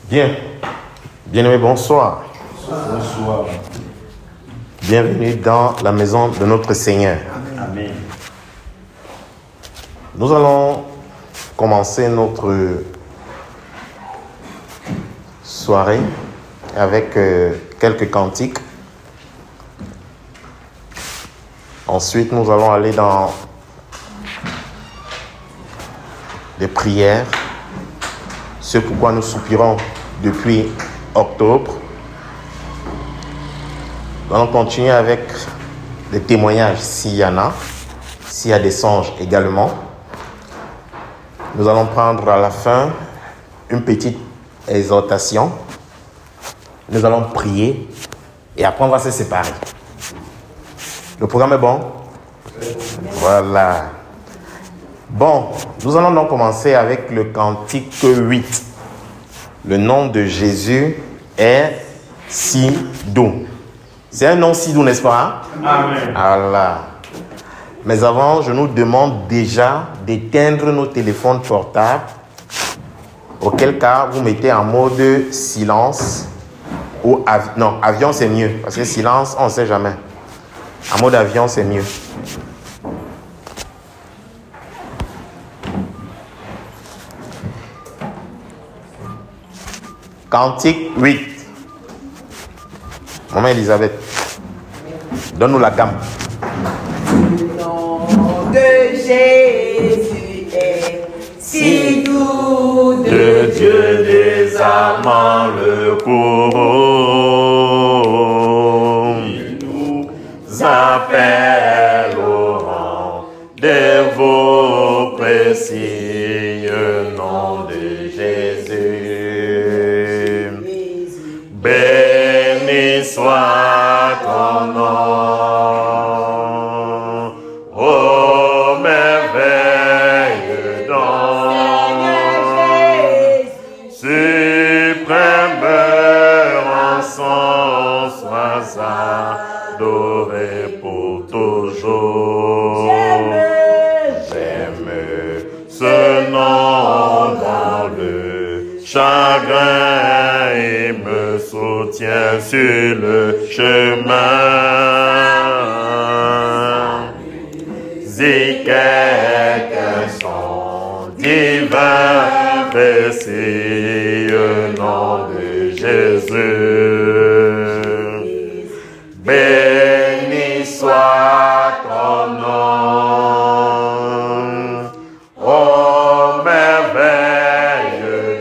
Bien. Bien-aimés, bonsoir. Bonsoir. Bienvenue dans la maison de notre Seigneur. Amen. Nous allons commencer notre soirée avec quelques cantiques. Ensuite, nous allons aller dans des prières. Ce pourquoi nous soupirons depuis octobre. Nous allons continuer avec des témoignages s'il y en a, s'il y a des songes également. Nous allons prendre à la fin une petite exhortation. Nous allons prier et après on va se séparer. Le programme est bon? Voilà. Bon, nous allons donc commencer avec le cantique 8. Le nom de Jésus est si doux. C'est un nom si doux, n'est-ce pas? Amen. Voilà. Mais avant, je nous demande déjà d'éteindre nos téléphones portables. Auquel cas, vous mettez en mode silence ou non, avion c'est mieux. Parce que silence, on ne sait jamais. En mode avion, c'est mieux. Cantique 8. Maman Elisabeth, donne-nous la gamme. Le nom de Jésus est si doux, de Dieu des amants le courroux. Il nous appelle au rang de vos précieux noms de Jésus. Béni soit ton nom, ô merveilleux don, suprême rançon, sois adoré pour toujours. J'aime ce nom dans le chagrin et me soutient sur le chemin. Si quelqu'un son divin précieux nom de Jésus, béni soit ton nom, ô merveilleux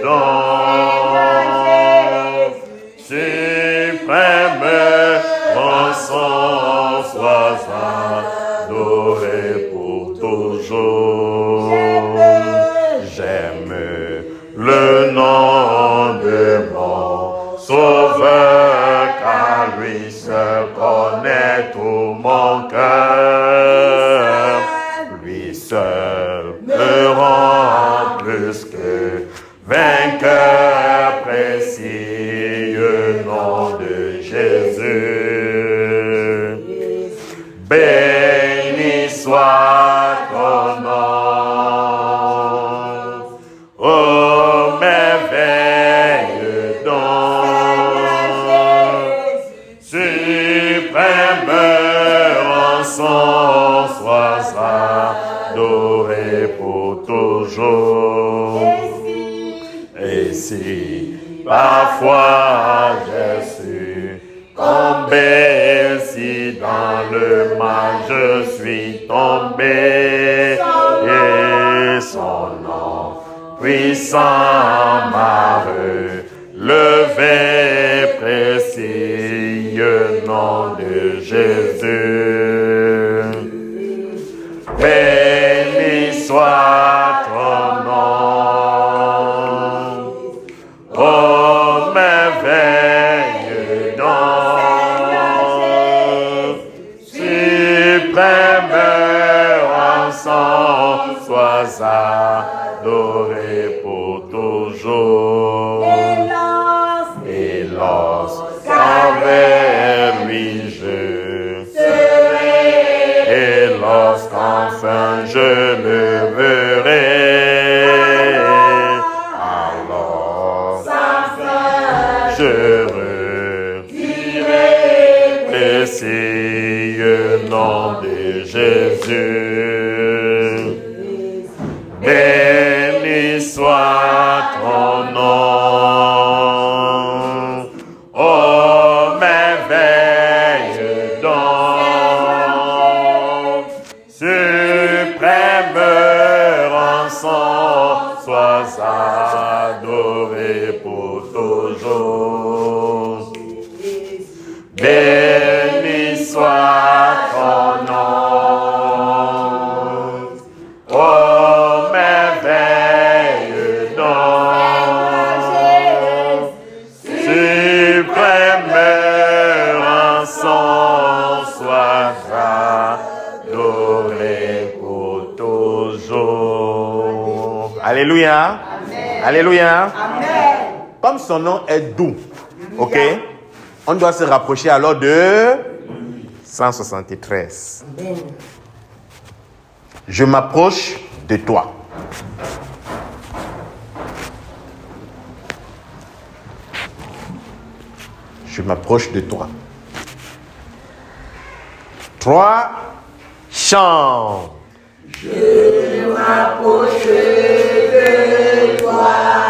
don, suprême rançon, sois adoré pour toujours. J'aime le nom de mon Sauveur, car lui seul connaît tout mon cœur. Lui seul me rend plus que vainqueur, précieux nom de Jésus. Béni soit ton nom, ô merveilleux don, suprême rançon, sois adoré pour toujours. Et si parfois je suis tombé, si dans le mal je suis tombé, et son nom puissant m'a relevé, précieux nom de Jésus. Béni soit ton nom, ô merveilleux don, suprême rançon, sois adoré pour toujours. Et lorsqu'envers lui je serai, et lorsqu'enfin je le verrai, alors Jésus. Béni soit ton nom. Oh, merveille donc, suprême rançon, sois adoré pour toujours. Béni soit ton nom. Oh, merveille donc, suprême rançon, sois adoré pour toujours. Alléluia. Amen. Alléluia. Amen. Comme son nom est doux, ok, on doit se rapprocher alors de 173. Amen. Je m'approche de toi. Je m'approche de toi. 3, chante. Je m'approche de toi.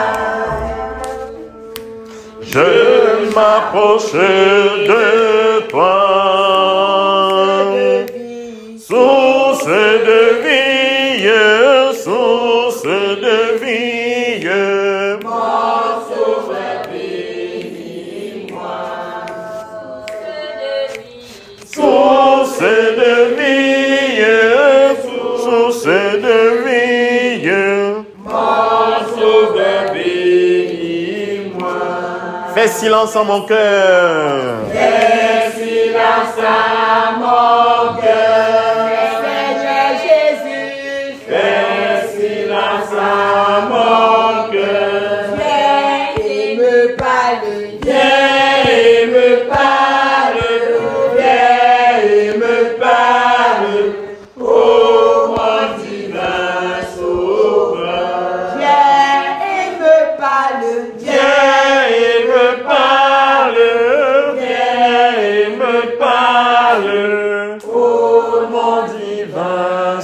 Je m'approche de toi. Source de vie, source de vie. Mon sauveur, bénis-moi. Source de vie, source de vie. Mon sauveur, bénis-moi. Fais silence en mon cœur. Fais silence à mon cœur. Seigneur Jésus, Fais silence à mon cœur. viens et me parle. Viens et me parle, viens et me parle, oh mon divin sauveur. Viens et me parle. Viens et me parle, viens et me parle, oh mon divin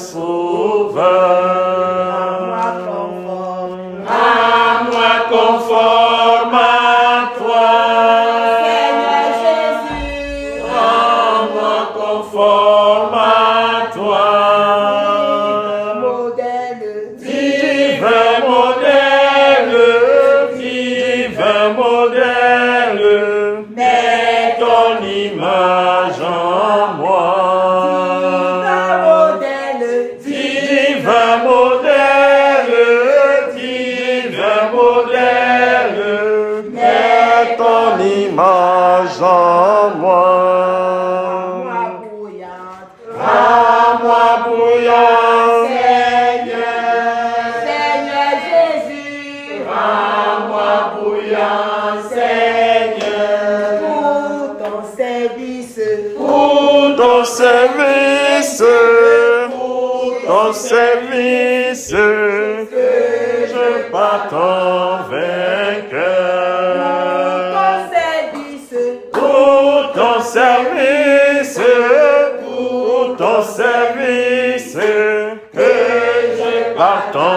sauveur. À moi conforme à toi. Seigneur Jésus, Rends-moi conforme à toi. modèle, Divin modèle, divin modèle, mets ton image en moi. modèle, Divin modèle, divin modèle, mets ton image en moi. moi bouillante. Rends-moi bouillant, Seigneur Jésus, rends-moi bouillant, Seigneur, pour ton service, pour ton service, ton service, que je parte en vainqueur. ton service, Pour ton service, pour ton service, que je parte en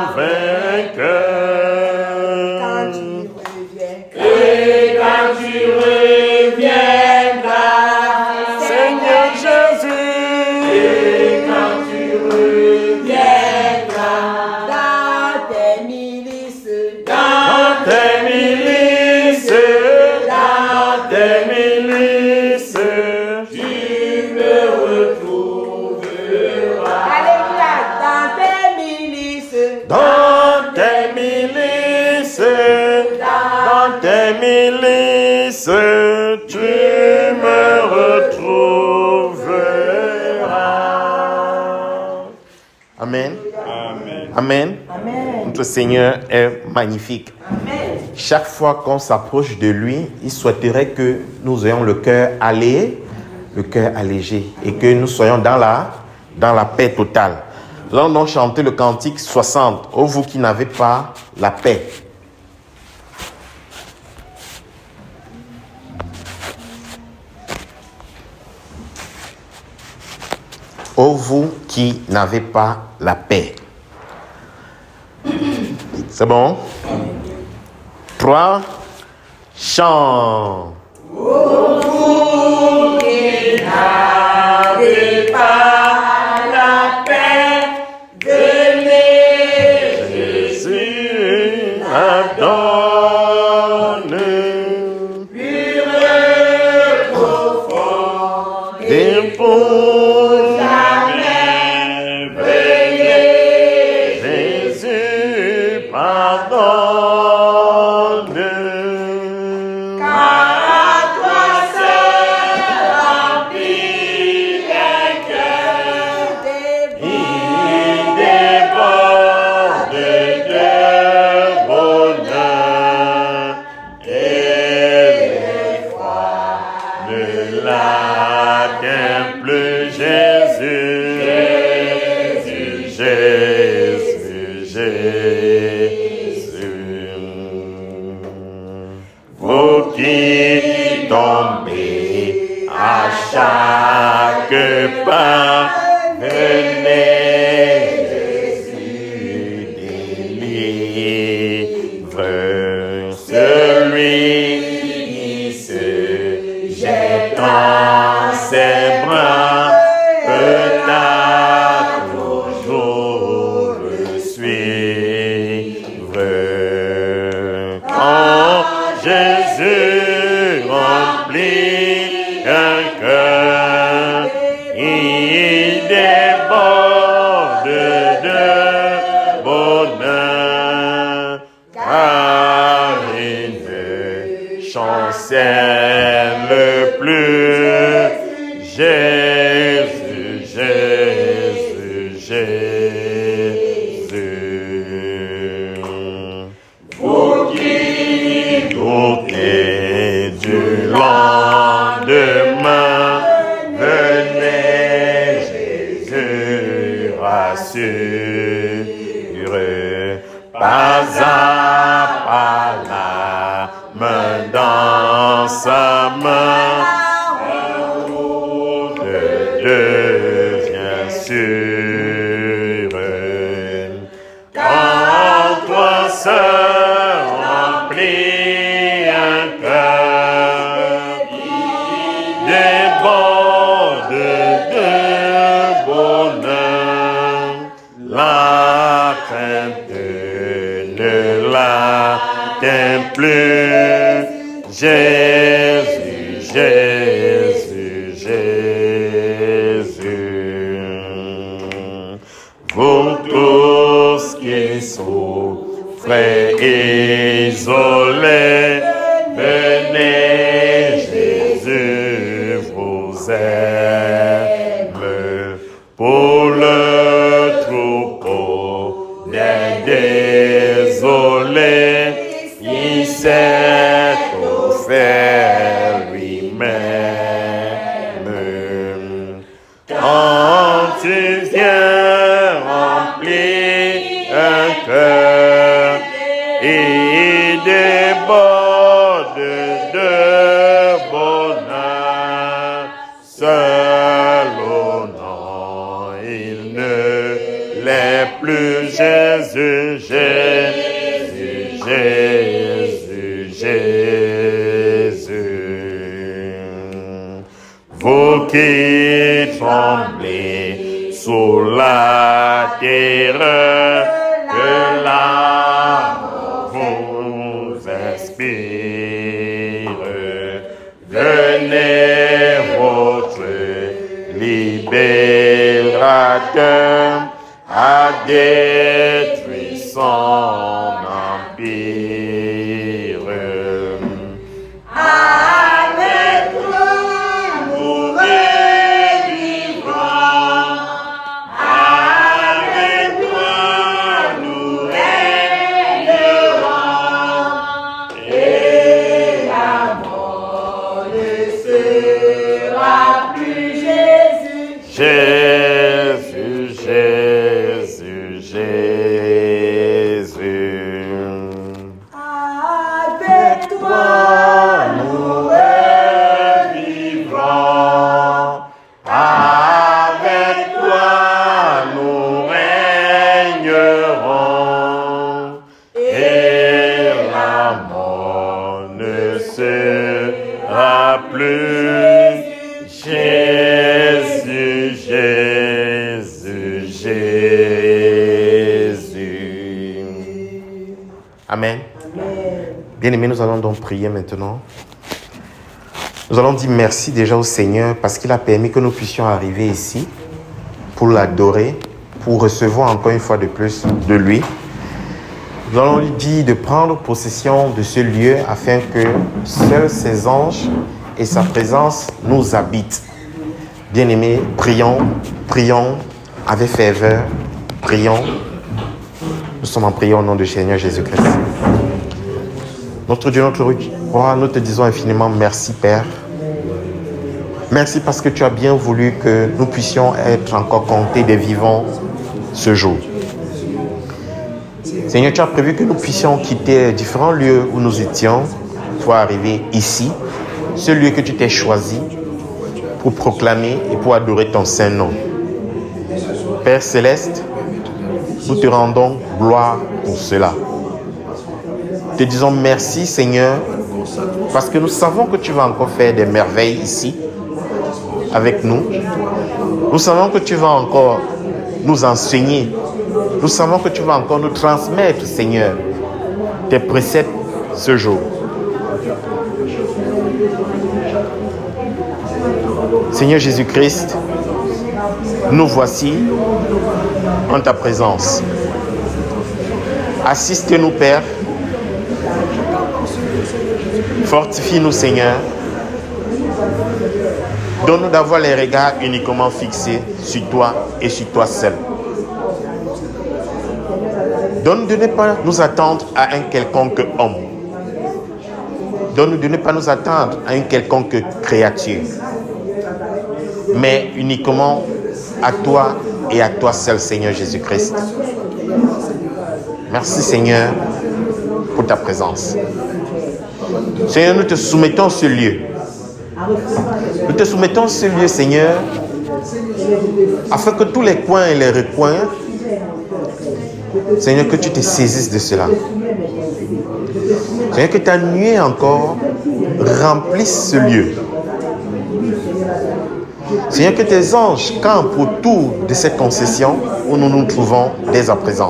quand vainqueur. tu reviens, Et quand tu reviendras, Seigneur Jésus, et quand tu reviendras, dans tes milices, dans tes milices, dans tes milices, tu me retrouveras. alléluia, dans tes milices, Dans tes milices, dans tes milices, tu me retrouveras. Amen. Amen. Amen. amen, Notre Seigneur est magnifique. amen, Chaque fois qu'on s'approche de lui, il souhaiterait que nous ayons le cœur allégé et que nous soyons dans la paix totale. Nous allons donc chanter le cantique 60. Ô vous qui n'avez pas la paix. Ô vous qui n'avaient pas la paix. C'est bon? 3. Chant. Vous qui n'avez pas la paix, venez, Jésus la donne. pur, profond, Et pour jamais veillez. Jésus pardonne. Car à toi seul remplit un cœur Il déborde de bonheur et l'effroi ne l'atteint plus. Jésus, Jésus, Jésus. Vous qui tombez à chaque pas, venez, Jésus délivre. Celui qui se jette en ses bras peut à toujours le suivre. Quand Jésus remplit un cœur, il déborde de bonheur, car il ne chancelle plus. Jésus, Jésus, Jésus. Vous qui doutez du lendemain, venez, Jésus rassure. Pas à pas la main dans sa main, devient sûre. Quand toi seul remplis un cœur, déborde de bonheur, la crainte ne l'atteint plus. Jésus, Jésus, Jésus. Vous tous qui souffrez isolés, venez, Jésus vous aime. Pour le troupeau des désolés, il s'est offert lui-même. Quand tu viens remplir un cœur, il déborde de bonheur. Seul au nom, il ne l'est plus. Jésus, Jésus, Jésus, Jésus. Vous qui tremblez sous la terreur que l'amour vous inspire, venez votre libérateur a détruit son empire. avec toi, nous revivrons. Avec toi, nous régnerons. Et la mort ne sera plus. Jésus, Jésus, Jésus, Jésus. avec toi, nous Revivrons. Avec toi, Amen. Bien-aimés, nous allons donc prier maintenant. Nous allons dire merci déjà au Seigneur parce qu'il a permis que nous puissions arriver ici pour l'adorer, pour recevoir encore une fois de plus de lui. Nous allons lui dire de prendre possession de ce lieu afin que seuls ses anges et sa présence nous habitent. Bien-aimés, prions, prions avec ferveur, prions. Nous sommes en prière au nom du Seigneur Jésus-Christ. Notre Dieu, notre roi, nous te disons infiniment merci, Père. Merci parce que tu as bien voulu que nous puissions être encore comptés des vivants ce jour. Seigneur, tu as prévu que nous puissions quitter différents lieux où nous étions pour arriver ici, ce lieu que tu t'es choisi pour proclamer et pour adorer ton saint nom. Père Céleste, nous te rendons gloire pour cela. Te disons merci, Seigneur, parce que nous savons que tu vas encore faire des merveilles ici, avec nous. Nous savons que tu vas encore nous enseigner. Nous savons que tu vas encore nous transmettre, Seigneur, tes préceptes ce jour. Seigneur Jésus-Christ, nous voici en ta présence. Assiste-nous, Père. Fortifie-nous, Seigneur. Donne-nous d'avoir les regards uniquement fixés sur toi et sur toi seul. Donne-nous de ne pas nous attendre à un quelconque homme. Donne-nous de ne pas nous attendre à une quelconque créature, mais uniquement à toi et à toi seul, Seigneur Jésus-Christ. Merci, Seigneur, pour ta présence. Seigneur, nous te soumettons ce lieu. Nous te soumettons ce lieu, Seigneur, afin que tous les coins et les recoins, Seigneur, que tu te saisisses de cela. Seigneur, que ta nuée encore remplisse ce lieu. Seigneur, que tes anges campent autour de cette concession où nous nous trouvons dès à présent.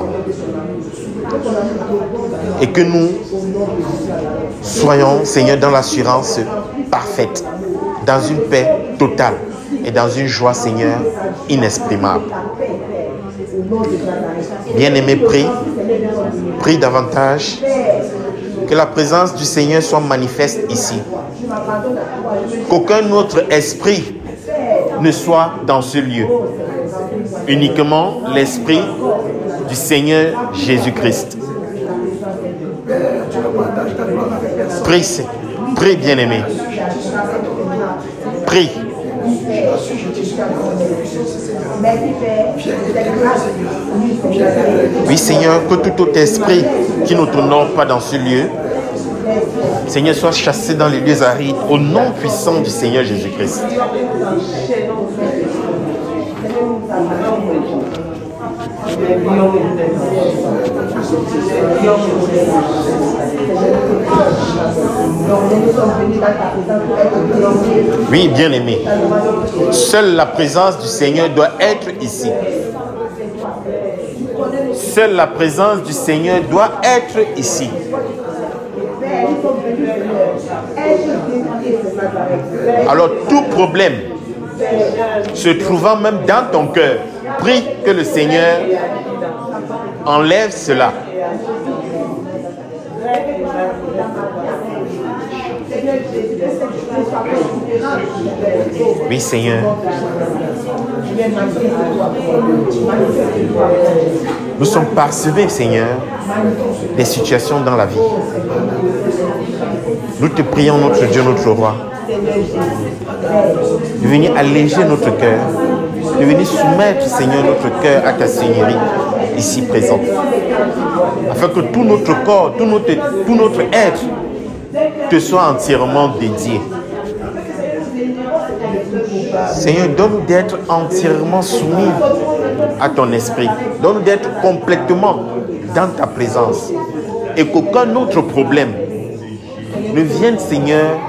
Et que nous soyons, Seigneur, dans l'assurance parfaite, dans une paix totale et dans une joie, Seigneur, inexprimable. Bien-aimé, prie davantage que la présence du Seigneur soit manifeste ici. Qu'aucun autre esprit ne soit dans ce lieu. Uniquement l'esprit du Seigneur Jésus-Christ. Prie, bien-aimé. Prie. Oui, Seigneur, que tout autre esprit qui ne t'honore pas dans ce lieu, Seigneur, soit chassé dans les lieux arides au nom puissant du Seigneur Jésus-Christ. Oui, bien-aimé. Seule la présence du Seigneur doit être ici. Seule la présence du Seigneur doit être ici. Alors tout problème se trouvant même dans ton cœur, prie que le Seigneur enlève cela. Oui, Seigneur. Nous sommes parsemés, Seigneur, des situations dans la vie. Nous te prions, notre Dieu, notre roi, de venir alléger notre cœur, de venir soumettre, Seigneur, notre cœur à ta Seigneurie, ici présent, afin que tout notre corps, tout notre être te soit entièrement dédié. Seigneur, donne-nous d'être entièrement soumis à ton esprit. Donne-nous d'être complètement dans ta présence. Et qu'aucun autre problème ne vienne, Seigneur,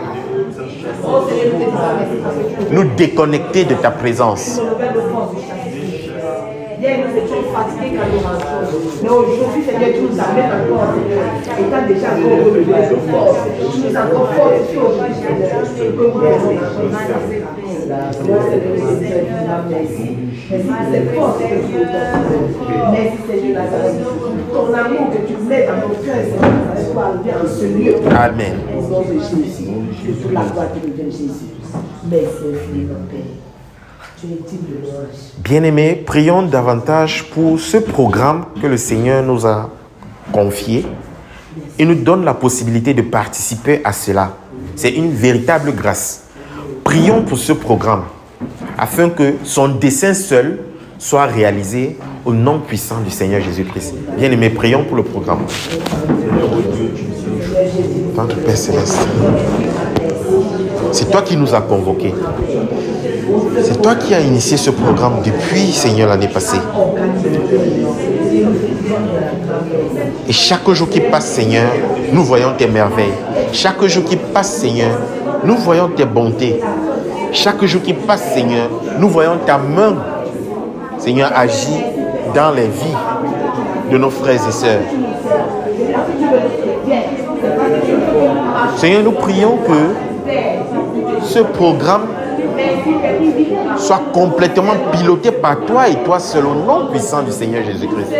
nous déconnecter de ta présence. Hier, nous étions fatigués quand nous rentrons. Mais aujourd'hui, Seigneur, tu nous amènes encore, Seigneur. Étant déjà encore relevé de force. Tu nous as encore fortifié aujourd'hui, Seigneur. Que nous devons merci. Merci pour cette force que tu nous donnes. Merci, Seigneur. Ton amour que tu mets dans nos cœurs, Seigneur, ça soit arrivé en ce lieu. Amen. Au nom de Jésus. Que toute la gloire te revienne, Jésus. Merci infiniment, Père. Tu es digne de louange. Bien-aimés, prions davantage pour ce programme que le Seigneur nous a confié et nous donne la possibilité de participer à cela. C'est une véritable grâce. Prions pour ce programme afin que son dessein seul soit réalisé au nom puissant du Seigneur Jésus-Christ. Bien-aimés, prions pour le programme. Notre Père Céleste, c'est toi qui nous as convoqués. C'est toi qui as initié ce programme depuis, Seigneur, l'année passée. Et chaque jour qui passe, Seigneur, nous voyons tes merveilles. Chaque jour qui passe, Seigneur, nous voyons tes bontés. Chaque jour qui passe, Seigneur, nous voyons ta main, Seigneur, agir dans les vies de nos frères et sœurs. Seigneur, nous prions que ce programme soit complètement piloté par toi et toi seul, au nom puissant du Seigneur Jésus-Christ.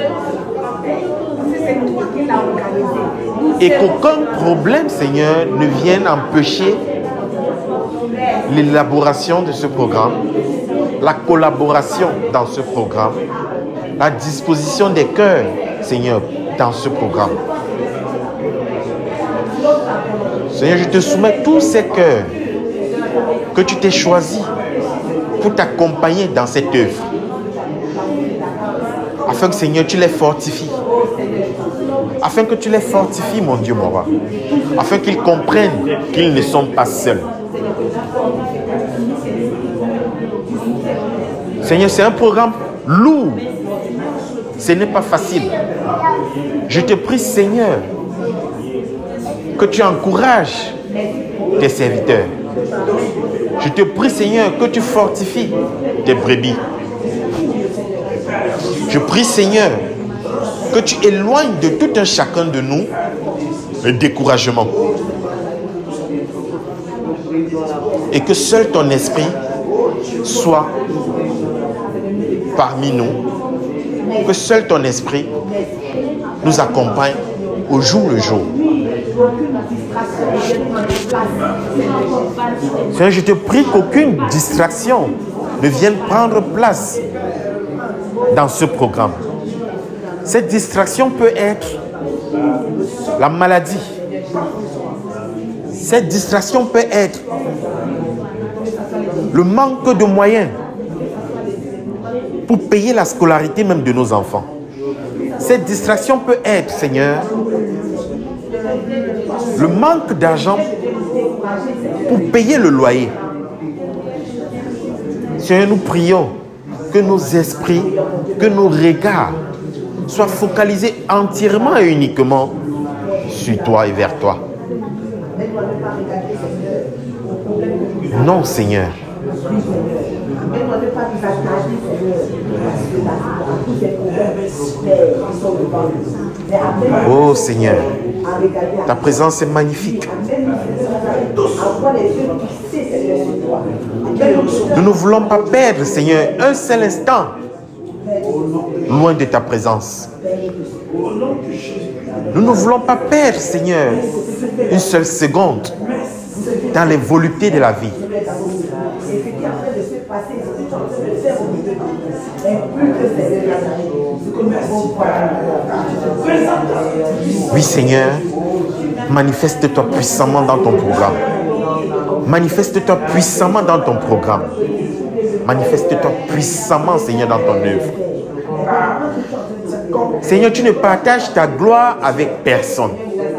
Et qu'aucun problème, Seigneur, ne vienne empêcher l'élaboration de ce programme, la collaboration dans ce programme, la disposition des cœurs, Seigneur, dans ce programme. Seigneur, je te soumets tous ces cœurs que tu t'es choisi pour t'accompagner dans cette œuvre. Afin que, Seigneur, tu les fortifies. Afin que tu les fortifies, mon Dieu, mon roi. Afin qu'ils comprennent qu'ils ne sont pas seuls. Seigneur, c'est un programme lourd. Ce n'est pas facile. Je te prie, Seigneur, que tu encourages tes serviteurs. Je te prie, Seigneur, que tu fortifies tes brebis. Je prie, Seigneur, que tu éloignes de tout un chacun de nous le découragement. Et que seul ton esprit soit parmi nous. Que seul ton esprit nous accompagne au jour le jour. Seigneur, je te prie qu'aucune distraction ne vienne prendre place dans ce programme. Cette distraction peut être la maladie. Cette distraction peut être le manque de moyens pour payer la scolarité même de nos enfants. Cette distraction peut être, Seigneur, le manque d'argent pour payer le loyer. Seigneur, nous prions que nos esprits, que nos regards soient focalisés entièrement et uniquement sur toi et vers toi. Non, Seigneur. Oh Seigneur, ta présence est magnifique. Nous ne voulons pas perdre, Seigneur, un seul instant loin de ta présence. Nous ne voulons pas perdre, Seigneur, une seule seconde dans les voluptés de la vie. Oui, Seigneur, manifeste-toi puissamment dans ton programme. Manifeste-toi puissamment dans ton programme. Manifeste-toi puissamment, Seigneur, dans ton œuvre. Seigneur, tu ne partages ta gloire avec personne.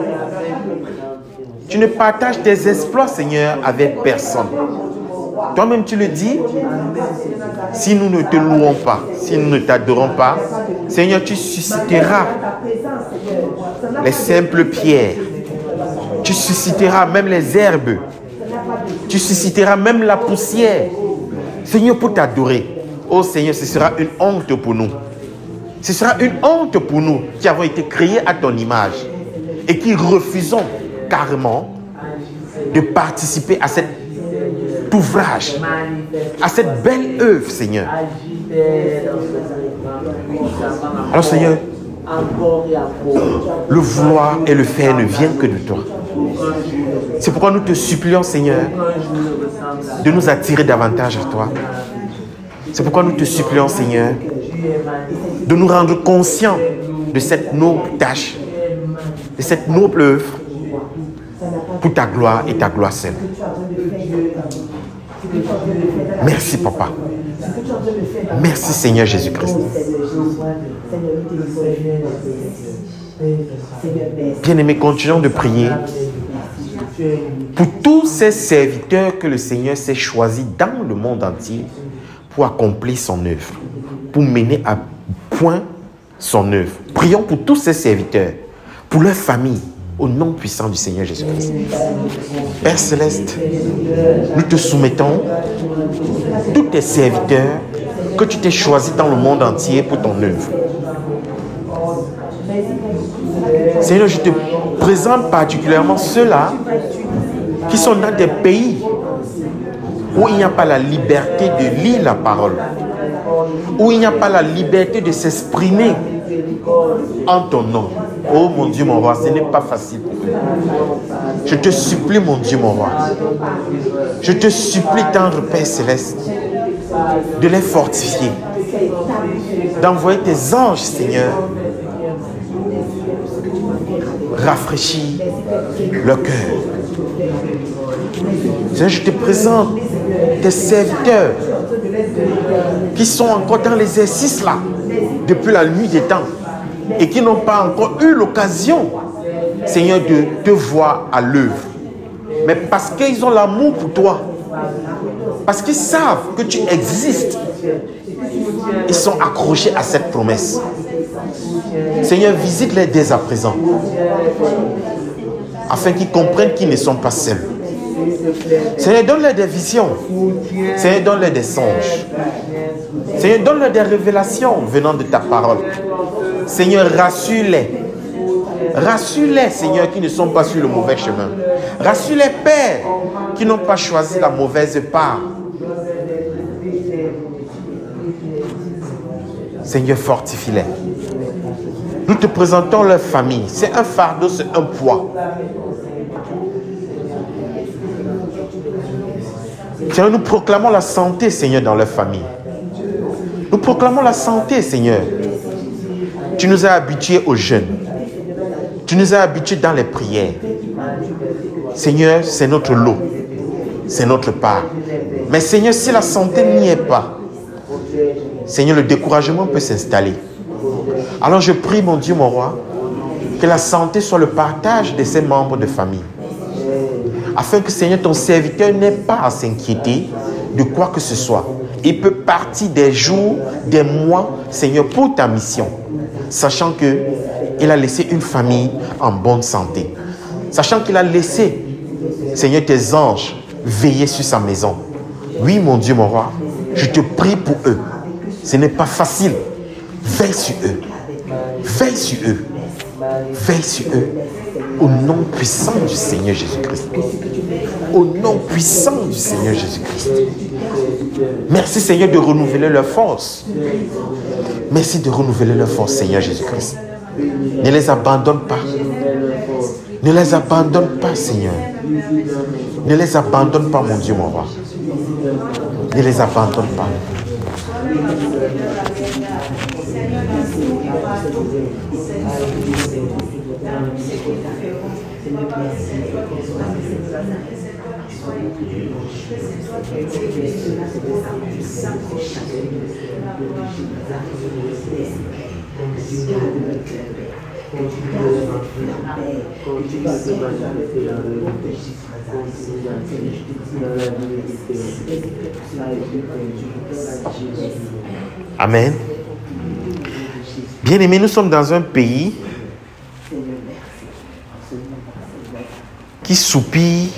Tu ne partages tes exploits, Seigneur, avec personne. Toi-même, tu le dis, si nous ne te louons pas, si nous ne t'adorons pas, Seigneur, tu susciteras les simples pierres. Tu susciteras même les herbes. Tu susciteras même la poussière. Seigneur, pour t'adorer. Oh Seigneur, ce sera une honte pour nous. Ce sera une honte pour nous qui avons été créés à ton image et qui refusons carrément de participer à cet ouvrage, à cette belle œuvre, Seigneur. Alors, Seigneur, le vouloir et le faire ne viennent que de toi. C'est pourquoi nous te supplions, Seigneur, de nous attirer davantage à toi. C'est pourquoi nous te supplions, Seigneur, de nous rendre conscients de cette noble tâche, de cette noble œuvre, pour ta gloire et ta gloire seule. Merci, Papa. Merci, Seigneur Jésus-Christ. Bien-aimés, continuons de prier pour tous ces serviteurs que le Seigneur s'est choisi dans le monde entier pour accomplir son œuvre, pour mener à point son œuvre. Prions pour tous ces serviteurs, pour leur famille, au nom puissant du Seigneur Jésus-Christ. Père Céleste, nous te soumettons tous tes serviteurs que tu t'es choisis dans le monde entier pour ton œuvre. Seigneur, je te présente particulièrement ceux-là qui sont dans des pays où il n'y a pas la liberté de lire la parole, où il n'y a pas la liberté de s'exprimer en ton nom. Oh mon Dieu, mon roi, ce n'est pas facile pour eux. Je te supplie, mon Dieu, mon roi. Je te supplie, tendre Père Céleste, de les fortifier, d'envoyer tes anges, Seigneur, rafraîchir leur cœur. Seigneur, je te présente tes serviteurs qui sont encore dans l'exercice là, depuis la nuit des temps, et qui n'ont pas encore eu l'occasion, Seigneur, de te voir à l'œuvre. Mais parce qu'ils ont l'amour pour toi, parce qu'ils savent que tu existes, ils sont accrochés à cette promesse. Seigneur, visite-les dès à présent, afin qu'ils comprennent qu'ils ne sont pas seuls. Seigneur, donne-leur des visions. Seigneur, donne-leur des songes. Seigneur, donne-leur des révélations venant de ta parole. Seigneur, rassure-les. Rassure-les, Seigneur, qui ne sont pas sur le mauvais chemin. Rassure-les, Père, qui n'ont pas choisi la mauvaise part. Seigneur, fortifie-les. Nous te présentons leur famille. C'est un fardeau, c'est un poids. Seigneur, nous proclamons la santé, Seigneur, dans leur famille. Nous proclamons la santé, Seigneur. Tu nous as habitués au jeûne. Tu nous as habitués dans les prières. Seigneur, c'est notre lot. C'est notre part. Mais Seigneur, si la santé n'y est pas, Seigneur, le découragement peut s'installer. Alors je prie, mon Dieu, mon roi, que la santé soit le partage de ses membres de famille. Afin que, Seigneur, ton serviteur n'ait pas à s'inquiéter de quoi que ce soit. Il peut partir des jours, des mois, Seigneur, pour ta mission. Sachant qu'il a laissé une famille en bonne santé. Sachant qu'il a laissé, Seigneur, tes anges veiller sur sa maison. Oui, mon Dieu, mon roi, je te prie pour eux. Ce n'est pas facile. Veille sur eux. Veille sur eux. Veille sur eux. Au nom puissant du Seigneur Jésus-Christ. Au nom puissant du Seigneur Jésus-Christ. Merci, Seigneur, de renouveler leur force. Merci de renouveler leur force, Seigneur Jésus-Christ. Ne les abandonne pas. Ne les abandonne pas, Seigneur. Ne les abandonne pas, mon Dieu, mon roi. Ne les abandonne pas. Amen. Bien-aimés, nous sommes dans un pays qui soupire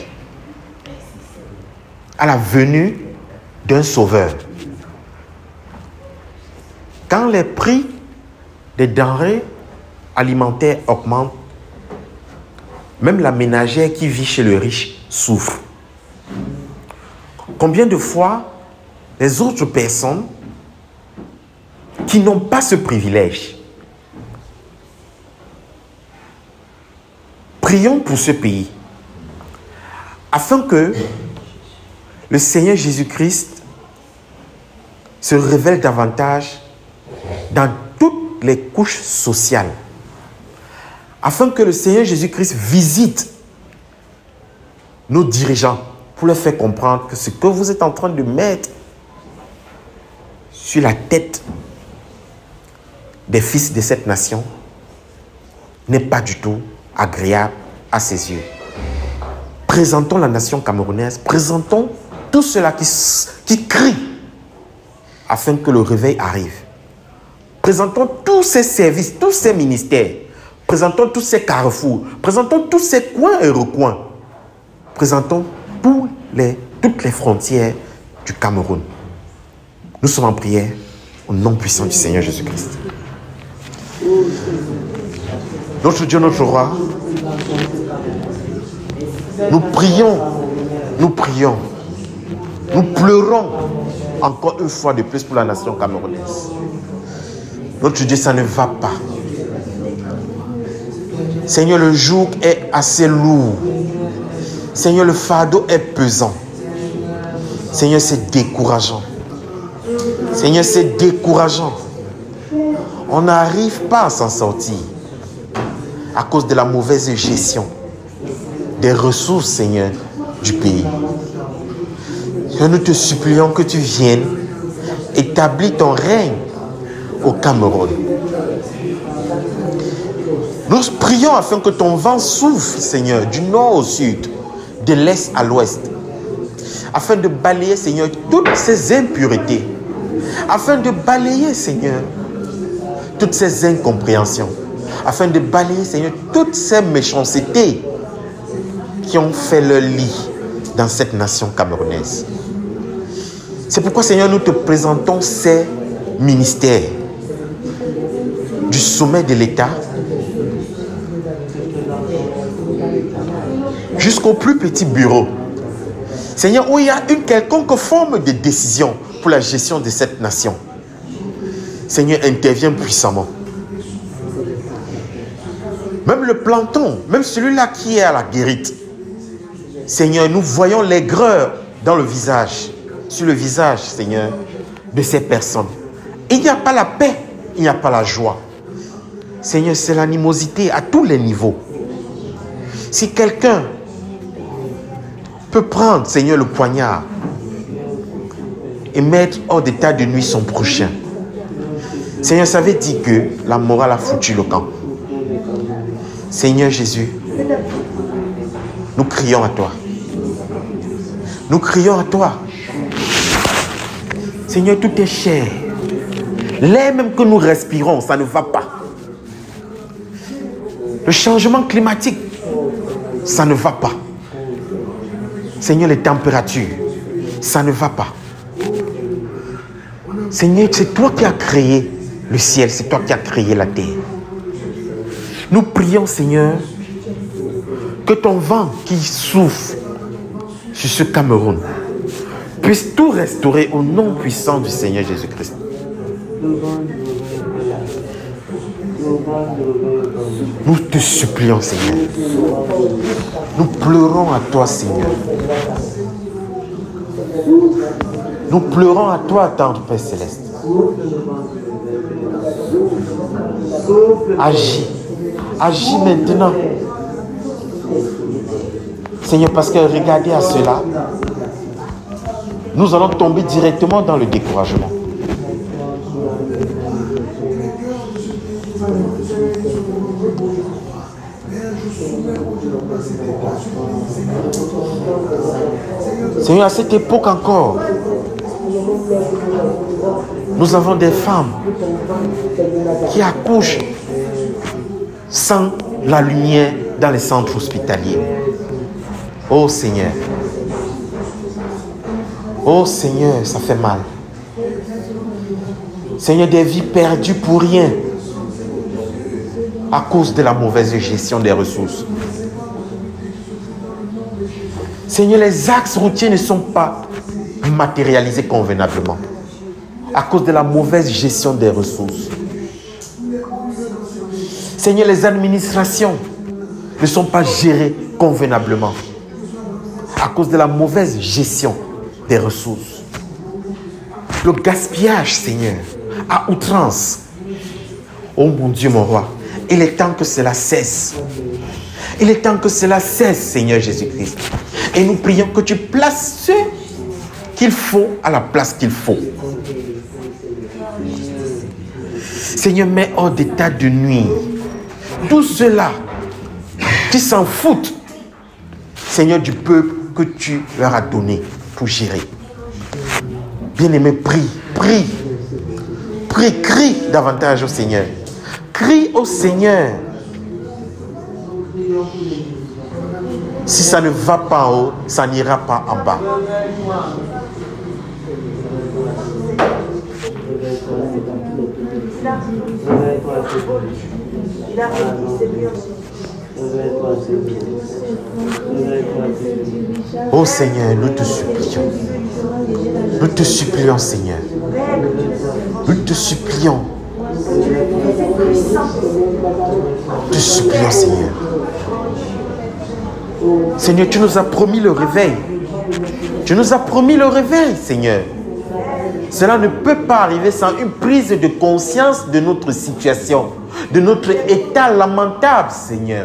à la venue d'un sauveur. Quand les prix des denrées alimentaires augmentent. Même la ménagère qui vit chez le riche souffre. Combien de fois les autres personnes qui n'ont pas ce privilège, prions pour ce pays, afin que le Seigneur Jésus-Christ se révèle davantage dans toutes les couches sociales, afin que le Seigneur Jésus-Christ visite nos dirigeants pour leur faire comprendre que ce que vous êtes en train de mettre sur la tête des fils de cette nation n'est pas du tout agréable à ses yeux. Présentons la nation camerounaise, présentons tout cela qui crie afin que le réveil arrive. Présentons tous ces services, tous ces ministères, présentons tous ces carrefours, présentons tous ces coins et recoins, présentons toutes les frontières du Cameroun. Nous sommes en prière au nom puissant du Seigneur Jésus-Christ. Notre Dieu, notre roi, nous prions, nous pleurons encore une fois de plus pour la nation camerounaise. Notre Dieu, ça ne va pas. Seigneur, le joug est assez lourd. Seigneur, le fardeau est pesant. Seigneur, c'est décourageant. Seigneur, c'est décourageant. On n'arrive pas à s'en sortir à cause de la mauvaise gestion des ressources, Seigneur, du pays. Seigneur, nous te supplions que tu viennes établir ton règne au Cameroun. Nous prions afin que ton vent souffle, Seigneur, du nord au sud, de l'est à l'ouest, afin de balayer, Seigneur, toutes ces impuretés, afin de balayer, Seigneur, toutes ces incompréhensions, afin de balayer, Seigneur, toutes ces méchancetés qui ont fait leur lit dans cette nation camerounaise. C'est pourquoi, Seigneur, nous te présentons ces ministères du sommet de l'État jusqu'au plus petit bureau. Seigneur, où il y a une quelconque forme de décision pour la gestion de cette nation. Seigneur, interviens puissamment. Même le planton, même celui-là qui est à la guérite. Seigneur, nous voyons l'aigreur dans le visage, sur le visage, Seigneur, de ces personnes. Il n'y a pas la paix, il n'y a pas la joie. Seigneur, c'est l'animosité à tous les niveaux. Si quelqu'un peut prendre, Seigneur, le poignard et mettre hors d'état de nuit son prochain, Seigneur, ça veut dire que la morale a foutu le camp. Seigneur Jésus, nous crions à toi. Nous crions à toi. Seigneur, tout est cher. L'air même que nous respirons, ça ne va pas. Le changement climatique, ça ne va pas. Seigneur, les températures, ça ne va pas. Seigneur, c'est toi qui as créé le ciel, c'est toi qui as créé la terre. Nous prions, Seigneur, que ton vent qui souffle sur ce Cameroun puisse tout restaurer au nom puissant du Seigneur Jésus-Christ. Nous te supplions, Seigneur. Nous pleurons à toi, Seigneur. Nous pleurons à toi, tendre Père Céleste. Agis. Agis maintenant. Seigneur, parce que regardez à cela, nous allons tomber directement dans le découragement. Seigneur, à cette époque encore, nous avons des femmes qui accouchent sans la lumière dans les centres hospitaliers. Oh Seigneur, ça fait mal. Seigneur, des vies perdues pour rien. à cause de la mauvaise gestion des ressources. Seigneur, les axes routiers ne sont pas matérialisés convenablement à cause de la mauvaise gestion des ressources. Seigneur, les administrations ne sont pas gérées convenablement à cause de la mauvaise gestion des ressources. Le gaspillage, Seigneur, à outrance. Oh mon Dieu, mon roi, il est temps que cela cesse. Il est temps que cela cesse, Seigneur Jésus-Christ. Et nous prions que tu places ce qu'il faut à la place qu'il faut. Seigneur, mets hors d'état de nuit tous ceux-là qui s'en foutent, Seigneur, du peuple que tu leur as donné pour gérer. Bien-aimé, prie, prie, prie, crie davantage au Seigneur. Crie au Seigneur. Si ça ne va pas en haut, ça n'ira pas en bas. Oh Seigneur, nous te supplions. Nous te supplions, Seigneur. Nous te supplions. Nous te supplions, Seigneur. Seigneur, tu nous as promis le réveil. Tu nous as promis le réveil, Seigneur. Cela ne peut pas arriver sans une prise de conscience de notre situation, de notre état lamentable, Seigneur.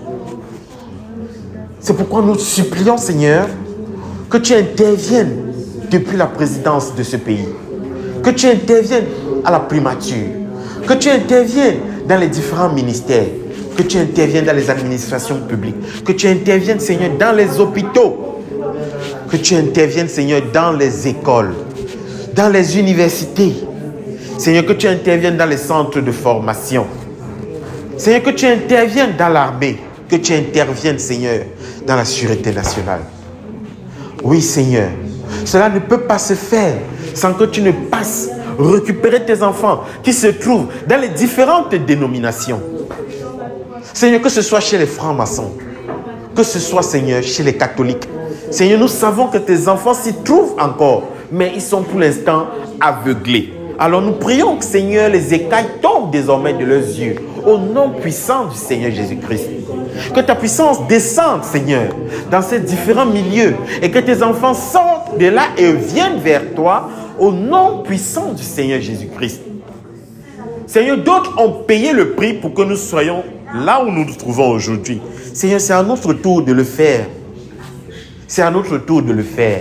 C'est pourquoi nous supplions, Seigneur, que tu interviennes depuis la présidence de ce pays, que tu interviennes à la primature, que tu interviennes dans les différents ministères, que tu interviennes dans les administrations publiques, que tu interviennes, Seigneur, dans les hôpitaux, que tu interviennes, Seigneur, dans les écoles, dans les universités, Seigneur, que tu interviennes dans les centres de formation, Seigneur, que tu interviennes dans l'armée, que tu interviennes, Seigneur, dans la sûreté nationale. Oui, Seigneur, cela ne peut pas se faire sans que tu ne passes récupérer tes enfants qui se trouvent dans les différentes dénominations. Seigneur, que ce soit chez les francs-maçons, que ce soit, Seigneur, chez les catholiques. Seigneur, nous savons que tes enfants s'y trouvent encore, mais ils sont pour l'instant aveuglés. Alors nous prions que, Seigneur, les écailles tombent désormais de leurs yeux, au nom puissant du Seigneur Jésus-Christ. Que ta puissance descende, Seigneur, dans ces différents milieux et que tes enfants sortent de là et viennent vers toi, au nom puissant du Seigneur Jésus-Christ. Seigneur, d'autres ont payé le prix pour que nous soyons là où nous nous trouvons aujourd'hui. Seigneur, c'est à notre tour de le faire. C'est à notre tour de le faire.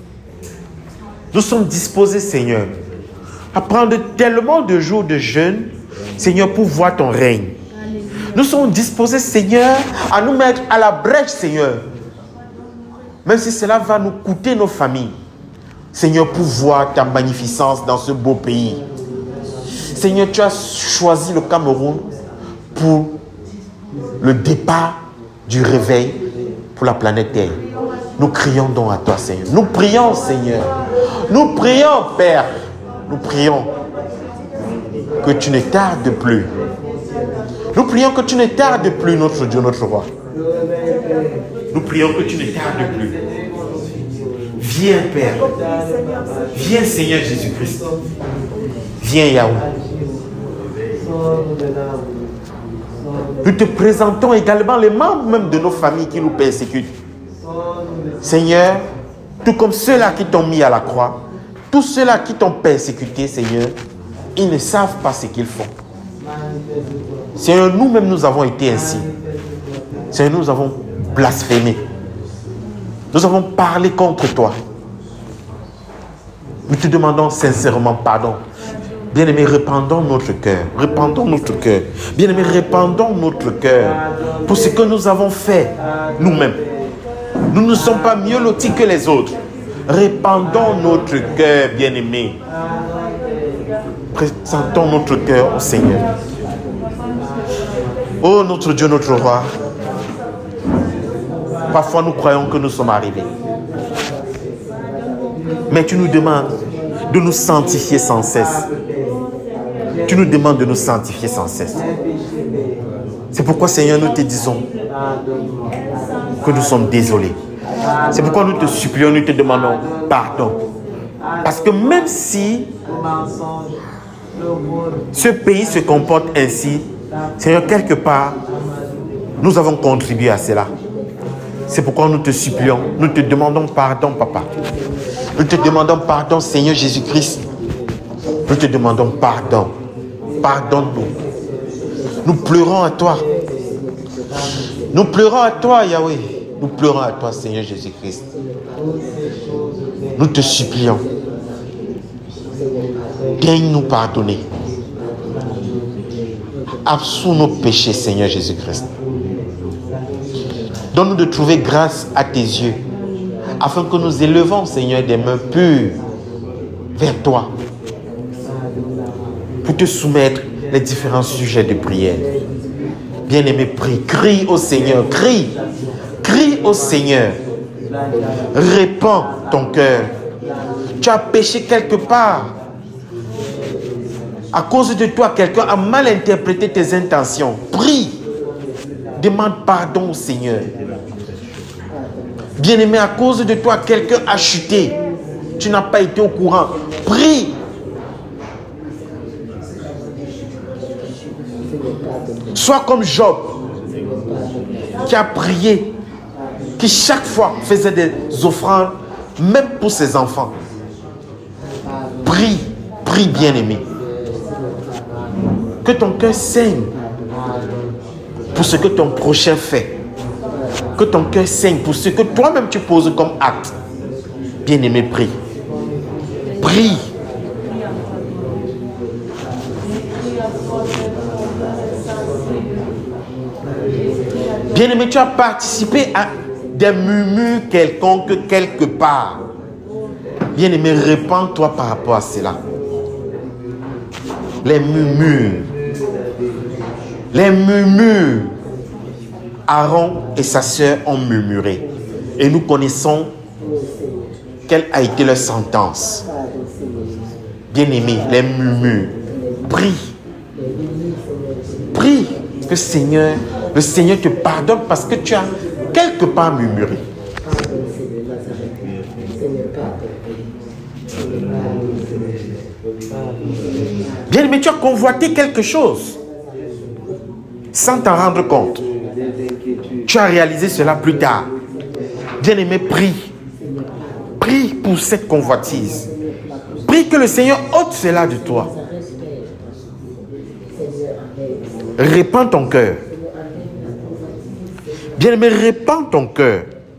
Nous sommes disposés, Seigneur, à prendre tellement de jours de jeûne, Seigneur, pour voir ton règne. Nous sommes disposés, Seigneur, à nous mettre à la brèche, Seigneur. Même si cela va nous coûter nos familles. Seigneur, pour voir ta magnificence dans ce beau pays. Seigneur, tu as choisi le Cameroun pour le départ du réveil pour la planète Terre. Nous crions donc à toi, Seigneur. Nous prions, Seigneur. Nous prions, Père. Nous prions que tu ne tardes plus. Nous prions que tu ne tardes plus, notre Dieu, notre roi. Nous prions que tu ne tardes plus. Viens, Père. Viens, Seigneur Jésus-Christ. Viens, Yahweh. Nous te présentons également les membres même de nos familles qui nous persécutent. Seigneur, tout comme ceux-là qui t'ont mis à la croix, tous ceux-là qui t'ont persécuté, Seigneur, ils ne savent pas ce qu'ils font. Seigneur, nous-mêmes, nous avons été ainsi. Seigneur, nous avons blasphémé. Nous avons parlé contre toi. Nous te demandons sincèrement pardon. Bien-aimés, répandons notre cœur. Répandons notre cœur. Bien-aimés, répandons notre cœur pour ce que nous avons fait nous-mêmes. Nous ne sommes pas mieux lotis que les autres. Répandons notre cœur, bien-aimés. Présentons notre cœur au Seigneur. Oh, notre Dieu, notre roi. Parfois, nous croyons que nous sommes arrivés. Mais tu nous demandes de nous sanctifier sans cesse. Tu nous demandes de nous sanctifier sans cesse. C'est pourquoi, Seigneur, nous te disons que nous sommes désolés. C'est pourquoi nous te supplions, nous te demandons pardon. Parce que même si ce pays se comporte ainsi, Seigneur, quelque part, nous avons contribué à cela. C'est pourquoi nous te supplions, nous te demandons pardon, Papa. Nous te demandons pardon, Seigneur Jésus-Christ. Nous te demandons pardon. Pardonne-nous. Nous pleurons à toi. Nous pleurons à toi, Yahweh. Nous pleurons à toi, Seigneur Jésus-Christ. Nous te supplions. Daigne nous pardonner. Absous nos péchés, Seigneur Jésus-Christ. Donne-nous de trouver grâce à tes yeux, afin que nous élevons, Seigneur, des mains pures vers toi, pour te soumettre les différents sujets de prière. Bien-aimé, prie, crie au Seigneur, crie au Seigneur. Répands ton cœur. Tu as péché quelque part. À cause de toi, quelqu'un a mal interprété tes intentions. Prie. Demande pardon au Seigneur. Bien-aimé, à cause de toi, quelqu'un a chuté. Tu n'as pas été au courant. Prie. Sois comme Job, qui a prié, qui chaque fois faisait des offrandes, même pour ses enfants. Prie, prie, bien-aimé. Que ton cœur saigne pour ce que ton prochain fait. Que ton cœur saigne pour ce que toi-même tu poses comme acte. Bien-aimé, prie. Prie. Bien-aimé, tu as participé à des murmures quelconques quelque part. Bien-aimé, répands-toi par rapport à cela. Les murmures. Les murmures. Aaron et sa sœur ont murmuré. Et nous connaissons quelle a été leur sentence. Bien-aimé, les murmures. Prie. Prie que le Seigneur te pardonne parce que tu as quelque part murmuré. Bien-aimé, tu as convoité quelque chose sans t'en rendre compte. Tu as réalisé cela plus tard. Bien-aimé, prie. Prie pour cette convoitise. Prie que le Seigneur ôte cela de toi. Répands ton cœur. Bien-aimé, répands ton cœur.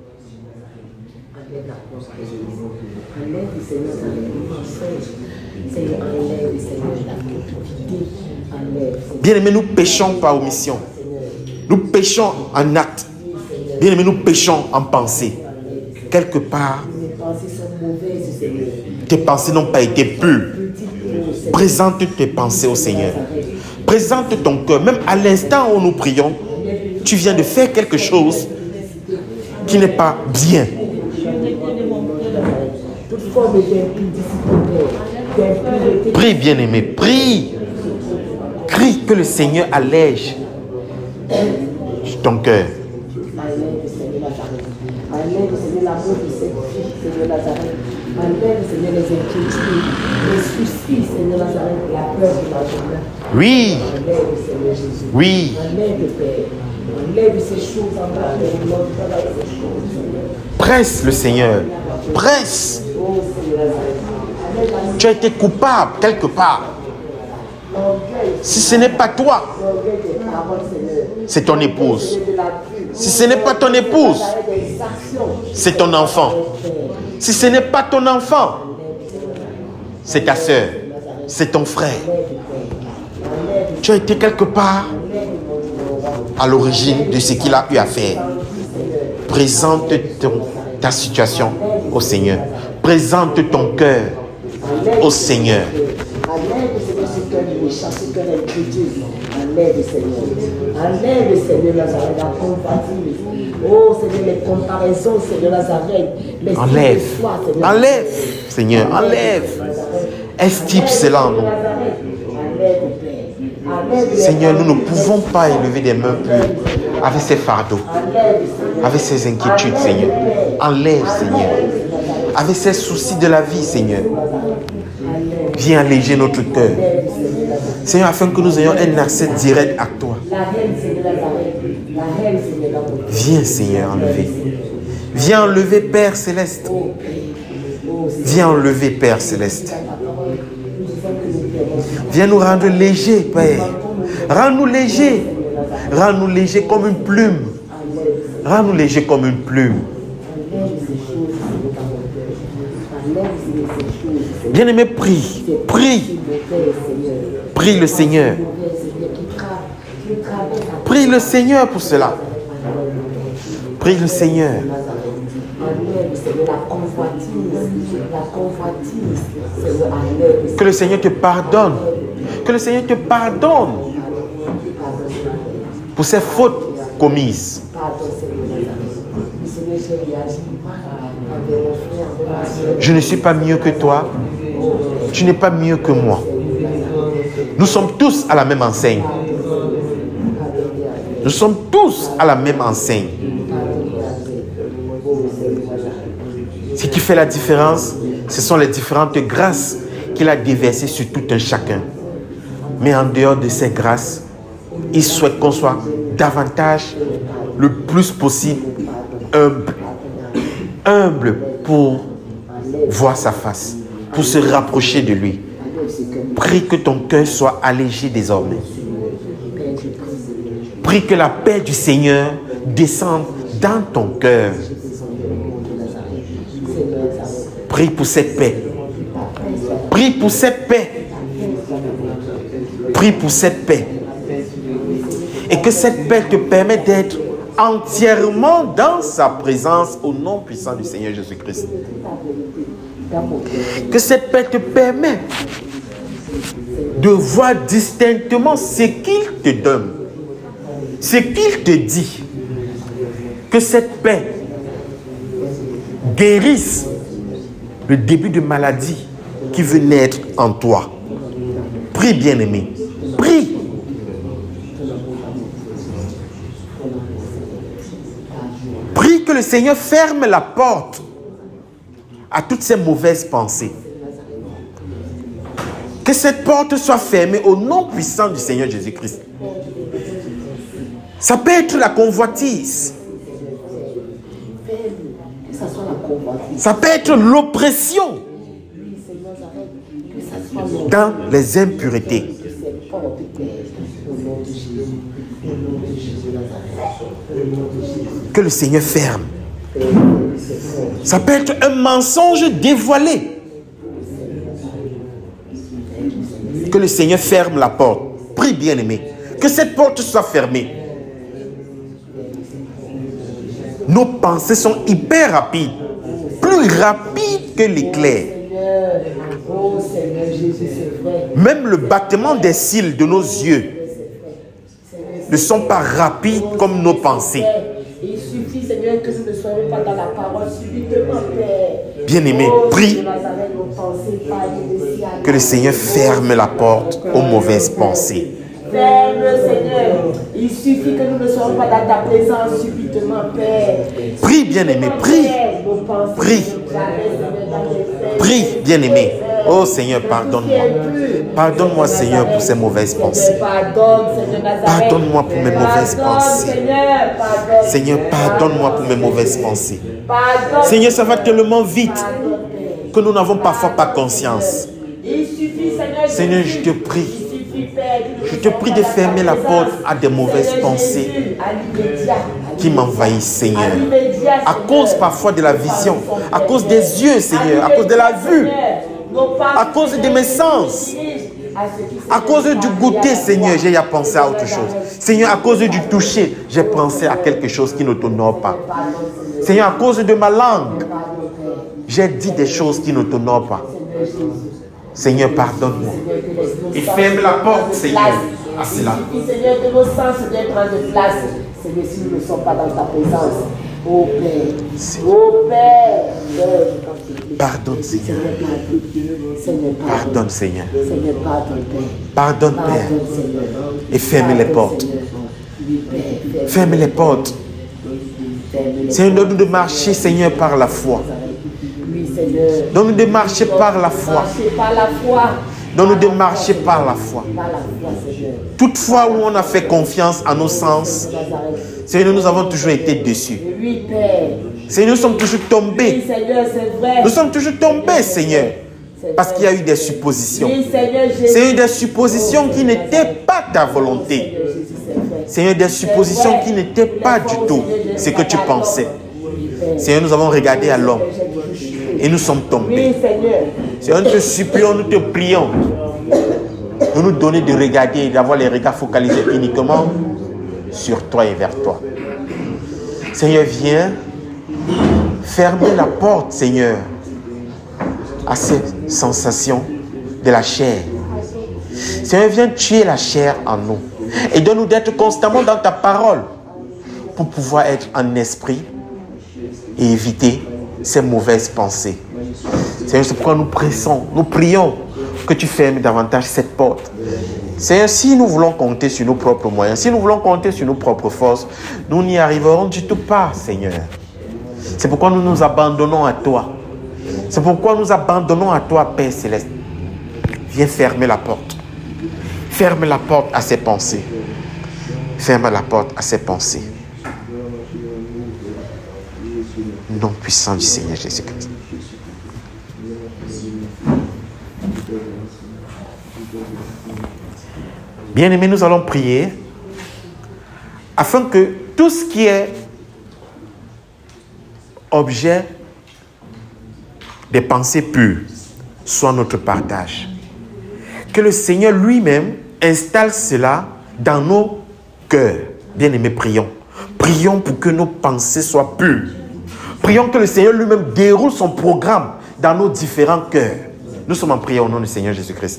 Bien-aimé, nous péchons par omission. Nous péchons en acte. Bien-aimé, nous péchons en pensée. Quelque part, tes pensées n'ont pas été pures. Présente tes pensées au Seigneur. Présente ton cœur. Même à l'instant où nous prions, tu viens de faire quelque chose qui n'est pas bien. Prie, bien-aimé, prie. Crie que le Seigneur allège ton cœur. Enlève, Seigneur, l'amour de cette vie, Seigneur Nazareth. Enlève, Seigneur, les inquiétudes, les soucis, Seigneur Nazareth, la peur de la journée. Oui. Enlève, Seigneur Jésus. Oui. Enlève, Père. Enlève ces choses en bas de notre travail, ces choses, Seigneur. Presse le Seigneur. Presse. Oh, Seigneur Nazareth. Tu as été coupable quelque part. Si ce n'est pas toi, c'est ton épouse. Si ce n'est pas ton épouse, c'est ton enfant. Si ce n'est pas ton enfant, c'est ta soeur, c'est ton frère. Tu as été quelque part à l'origine de ce qu'il a eu à faire. Présente ta situation au Seigneur. Présente ton cœur au Seigneur. Enlève, Seigneur, ce cœur de méchant, ce cœur d'incrédule. Enlève, Seigneur. Enlève, Seigneur Nazareth, la convoitise. Oh, Seigneur, les comparaisons, Seigneur Nazareth. Enlève. Enlève, Seigneur, enlève. Estime cela en nous. Enlève, Seigneur, nous ne pouvons pas élever des mains pures avec ces fardeaux, avec ces inquiétudes, Seigneur. Enlève, Seigneur. Avec ces soucis de la vie, Seigneur. Viens alléger notre cœur. Seigneur, afin que nous ayons un accès direct à toi. Viens, Seigneur, enlever. Viens enlever, Père Céleste. Viens enlever, Père Céleste. Viens nous rendre légers, Père. Rends-nous légers. Rends-nous légers comme une plume. Rends-nous légers comme une plume. Bien-aimé, prie. Prie. Prie le Seigneur. Prie le Seigneur pour cela. Prie le Seigneur. Que le Seigneur te pardonne. Que le Seigneur te pardonne pour ces fautes commises. Je ne suis pas mieux que toi. Tu n'es pas mieux que moi. Nous sommes tous à la même enseigne. Nous sommes tous à la même enseigne. Ce qui fait la différence, ce sont les différentes grâces qu'il a déversées sur tout un chacun. Mais en dehors de ces grâces, il souhaite qu'on soit davantage, le plus possible, humble pour voir sa face, pour se rapprocher de lui. Prie que ton cœur soit allégé désormais. Prie que la paix du Seigneur descende dans ton cœur. Prie pour cette paix. Prie pour cette paix. Prie pour cette paix. Et que cette paix te permette d'être entièrement dans sa présence au nom puissant du Seigneur Jésus-Christ. Que cette paix te permette de voir distinctement ce qu'il te donne, ce qu'il te dit. Que cette paix guérisse le début de maladie qui veut naître en toi. Prie, bien-aimé. Prie. Prie que le Seigneur ferme la porte à toutes ces mauvaises pensées. Que cette porte soit fermée au nom puissant du Seigneur Jésus-Christ. Ça peut être la convoitise. Ça peut être l'oppression dans les impuretés. Que le Seigneur ferme. Ça peut être un mensonge dévoilé. Que le Seigneur ferme la porte. Prie, bien-aimé. Que cette porte soit fermée. Nos pensées sont hyper rapides. Plus rapides que l'éclair. Même le battement des cils de nos yeux ne sont pas rapides comme nos pensées. Il suffit, Seigneur, que nous ne soyons pas dans la parole subitement, Père. Bien-aimé, prie que le Seigneur ferme la porte aux mauvaises pensées. Ferme, Seigneur. Il suffit que nous ne soyons pas dans ta présence subitement, Père. Prie, bien-aimé, prie. Prie. Prie, bien-aimé. Oh Seigneur, pardonne-moi. Pardonne-moi, Seigneur, pour ces mauvaises pensées. Pardonne-moi pour mes mauvaises pensées. Seigneur, pardonne-moi pour mes mauvaises pensées. Seigneur, ça va tellement vite que nous n'avons parfois pas conscience. Seigneur, je te prie. Je te prie de fermer la porte à des mauvaises pensées qui m'envahissent, Seigneur. À cause parfois de la vision, à cause des yeux, Seigneur, à cause de la vue, à cause de mes sens, à cause du goûter, Seigneur, j'ai pensé à autre chose. Seigneur, à cause du toucher, j'ai pensé à quelque chose qui ne t'honore pas. Seigneur, à cause de ma langue, j'ai dit des choses qui ne t'honorent pas. Seigneur, pardonne-moi. Et ferme la porte, Seigneur, à cela. Seigneur, que nos sens viennent prendre place. Seigneur, si nous ne sommes pas dans ta présence. Oh Père, oh Père, Pardonne, Seigneur. Pardonne, Seigneur. Pardonne, Pardonne, Père. Et ferme les portes. Ferme les portes. Seigneur, donne-nous de marcher, Seigneur, par la foi. Donne-nous de marcher par la foi. Donne-nous de marcher par la foi. Toutefois où on a fait confiance à nos sens, Seigneur, nous avons toujours été déçus. Seigneur, nous sommes toujours tombés. Nous sommes toujours tombés, Seigneur. Parce qu'il y a eu des suppositions. C'est des suppositions qui n'étaient pas ta volonté. Seigneur, des suppositions qui n'étaient pas du tout ce que tu pensais. Seigneur, nous avons regardé à l'homme et nous sommes tombés. Seigneur, nous te supplions, nous te prions de nous donner de regarder et d'avoir les regards focalisés uniquement sur toi et vers toi. Seigneur, viens fermer la porte, Seigneur, à ces sensations de la chair. Seigneur, viens tuer la chair en nous et donne-nous d'être constamment dans ta parole pour pouvoir être en esprit et éviter ces mauvaises pensées. Seigneur, c'est pourquoi nous pressons, nous prions que tu fermes davantage cette porte. Seigneur, si nous voulons compter sur nos propres moyens, si nous voulons compter sur nos propres forces, nous n'y arriverons du tout pas, Seigneur. C'est pourquoi nous nous abandonnons à toi. C'est pourquoi nous abandonnons à toi, Père Céleste. Viens fermer la porte. Ferme la porte à ces pensées. Ferme la porte à ces pensées. Nom puissant du Seigneur Jésus-Christ. Bien-aimés, nous allons prier afin que tout ce qui est objet des pensées pures soit notre partage. Que le Seigneur lui-même installe cela dans nos cœurs. Bien-aimés, prions. Prions pour que nos pensées soient pures. Prions que le Seigneur lui-même déroule son programme dans nos différents cœurs. Nous sommes en prière au nom du Seigneur Jésus-Christ.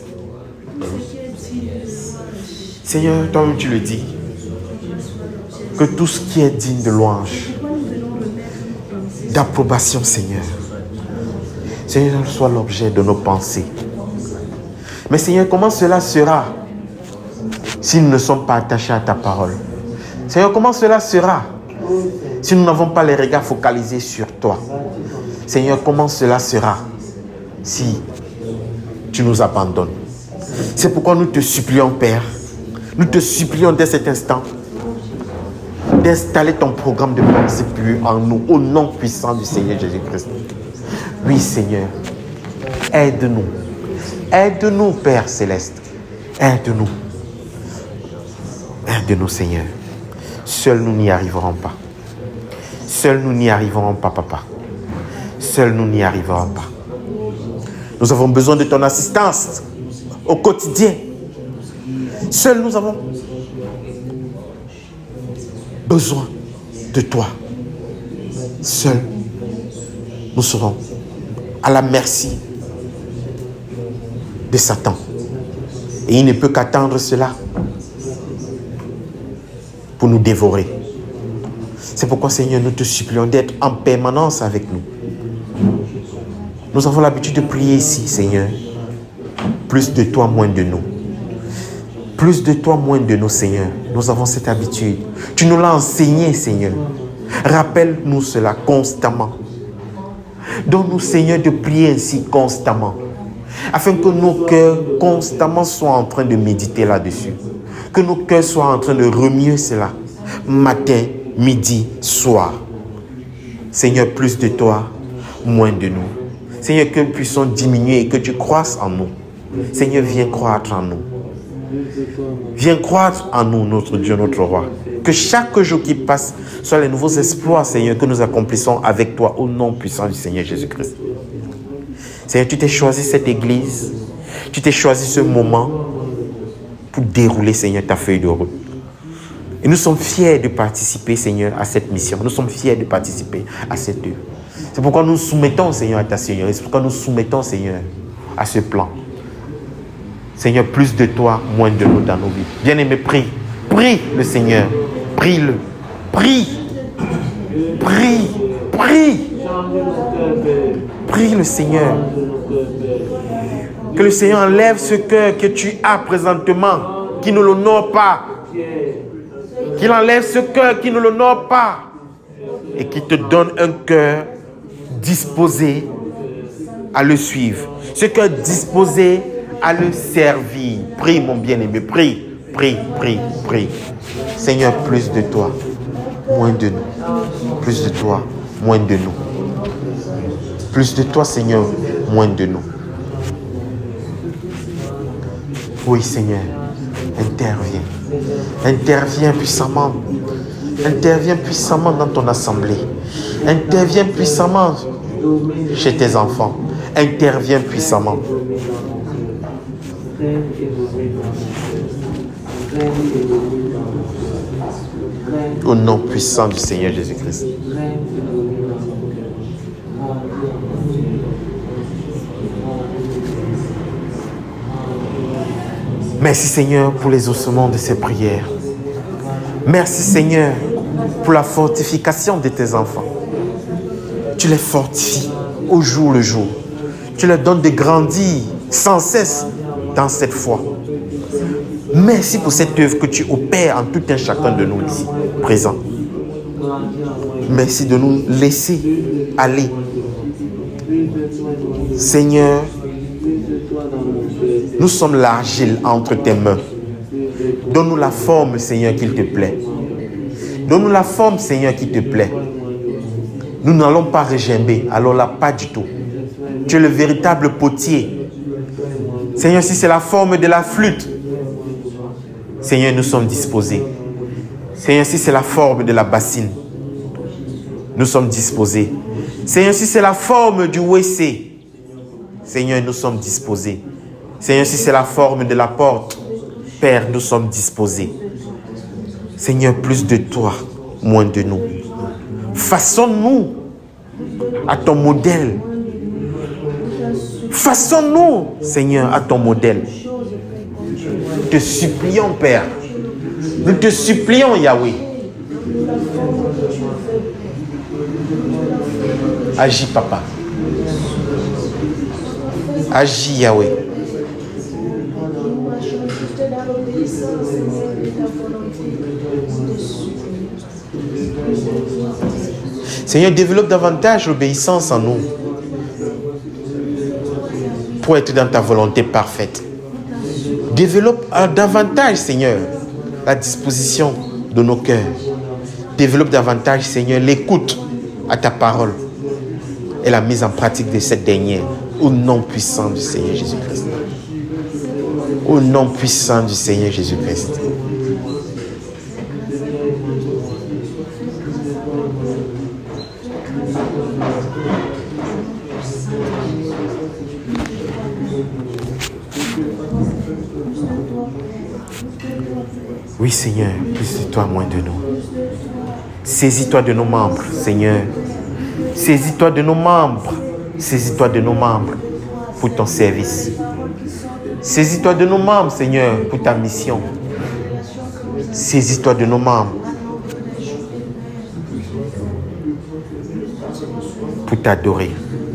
Seigneur, toi-même tu le dis, que tout ce qui est digne de louange, d'approbation, Seigneur, Seigneur, soit l'objet de nos pensées. Mais Seigneur, comment cela sera si nous ne sommes pas attachés à ta parole? Seigneur, comment cela sera si nous n'avons pas les regards focalisés sur toi? Seigneur, comment cela sera si tu nous abandonnes? C'est pourquoi nous te supplions, Père, nous te supplions dès cet instant d'installer ton programme de pensée pure en nous, au nom puissant du Seigneur Jésus-Christ. Oui, Seigneur, aide-nous. Aide-nous, Père Céleste. Aide-nous. Aide-nous, Seigneur. Seuls nous n'y arriverons pas. Seuls nous n'y arriverons pas, Papa. Seuls nous n'y arriverons pas. Nous avons besoin de ton assistance au quotidien. Seuls nous avons besoin de toi. Seuls nous serons à la merci de Satan. Et il ne peut qu'attendre cela pour nous dévorer. C'est pourquoi, Seigneur, nous te supplions d'être en permanence avec nous. Nous avons l'habitude de prier ici, Seigneur. Plus de toi, moins de nous. Plus de toi, moins de nous, Seigneur. Nous avons cette habitude. Tu nous l'as enseigné, Seigneur. Rappelle-nous cela constamment. Donne-nous, Seigneur, de prier ainsi constamment. Afin que nos cœurs constamment soient en train de méditer là-dessus. Que nos cœurs soient en train de remuer cela. Matin, midi, soir. Seigneur, plus de toi, moins de nous. Seigneur, que nous puissions diminuer et que tu croisses en nous. Seigneur, viens croître en nous. Viens croître en nous, notre Dieu, notre Roi. Que chaque jour qui passe soit les nouveaux exploits, Seigneur, que nous accomplissons avec toi au nom puissant du Seigneur Jésus-Christ. Seigneur, tu t'es choisi cette église, tu t'es choisi ce moment pour dérouler, Seigneur, ta feuille de route. Et nous sommes fiers de participer, Seigneur, à cette mission. Nous sommes fiers de participer à cette œuvre. C'est pourquoi nous soumettons, Seigneur, à ta Seigneur. C'est pourquoi nous soumettons, Seigneur, à ce plan. Seigneur, plus de toi, moins de nous dans nos vies. Bien-aimé, prie. Prie le Seigneur. Prie-le. Prie. Prie, prie. Prie le Seigneur. Que le Seigneur enlève ce cœur que tu as présentement, qui ne l'honore pas. Qu'il enlève ce cœur qui ne l'honore pas. Et qu'il te donne un cœur disposé à le suivre. Ce cœur disposé à le servir. Prie, mon bien-aimé, prie, prie, prie, prie. Seigneur, plus de toi, moins de nous. Plus de toi, moins de nous. Plus de toi, Seigneur, moins de nous. Oui, Seigneur, interviens. Interviens puissamment. Interviens puissamment dans ton assemblée. Interviens puissamment chez tes enfants. Interviens puissamment. Au nom puissant du Seigneur Jésus-Christ. Merci Seigneur pour les ossements de ces prières. Merci Seigneur pour la fortification de tes enfants. Tu les fortifies au jour le jour. Tu leur donnes de grandir sans cesse dans cette foi. Merci pour cette œuvre que tu opères en tout un chacun de nous ici présents. Merci de nous laisser aller. Seigneur, nous sommes l'argile entre tes mains. Donne-nous la forme, Seigneur, qu'il te plaît. Donne-nous la forme, Seigneur, qui te plaît. Nous n'allons pas régimber. Alors là, pas du tout. Tu es le véritable potier. Seigneur, si c'est la forme de la flûte, Seigneur, nous sommes disposés. Seigneur, si c'est la forme de la bassine, nous sommes disposés. Seigneur, si c'est la forme du WC, Seigneur, nous sommes disposés. Seigneur, si c'est la forme de la porte, Père, nous sommes disposés. Seigneur, plus de toi, moins de nous. Façonne-nous à ton modèle. Façonne-nous, Seigneur, à ton modèle. Nous te supplions, Père. Nous te supplions, Yahweh. Agis, Papa. Agis, Yahweh. Seigneur, développe davantage l'obéissance en nous pour être dans ta volonté parfaite. Développe davantage, Seigneur, la disposition de nos cœurs. Développe davantage, Seigneur, l'écoute à ta parole et la mise en pratique de cette dernière au nom puissant du Seigneur Jésus-Christ. Au nom puissant du Seigneur Jésus-Christ. Oui, Seigneur, plus de toi, moins de nous. Saisis-toi de nos membres, Seigneur. Saisis-toi de nos membres. Saisis-toi de nos membres pour ton service. Saisis-toi de nos membres, Seigneur, pour ta mission. Saisis-toi de nos membres pour t'adorer.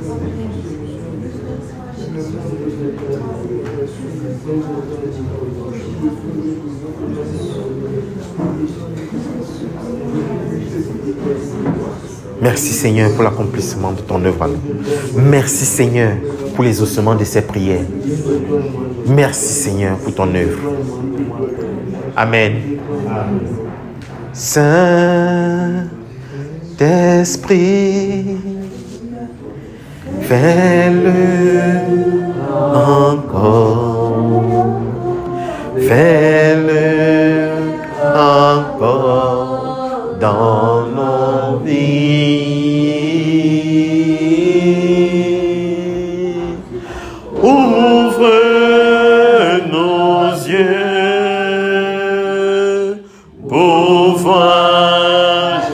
Merci Seigneur pour l'accomplissement de ton œuvre à nous. Merci Seigneur pour les ossements de ces prières. Merci Seigneur pour ton œuvre. Amen. Saint-Esprit, fais-le encore. Fais-le encore dans nos vies. Ouvre nos yeux pour voir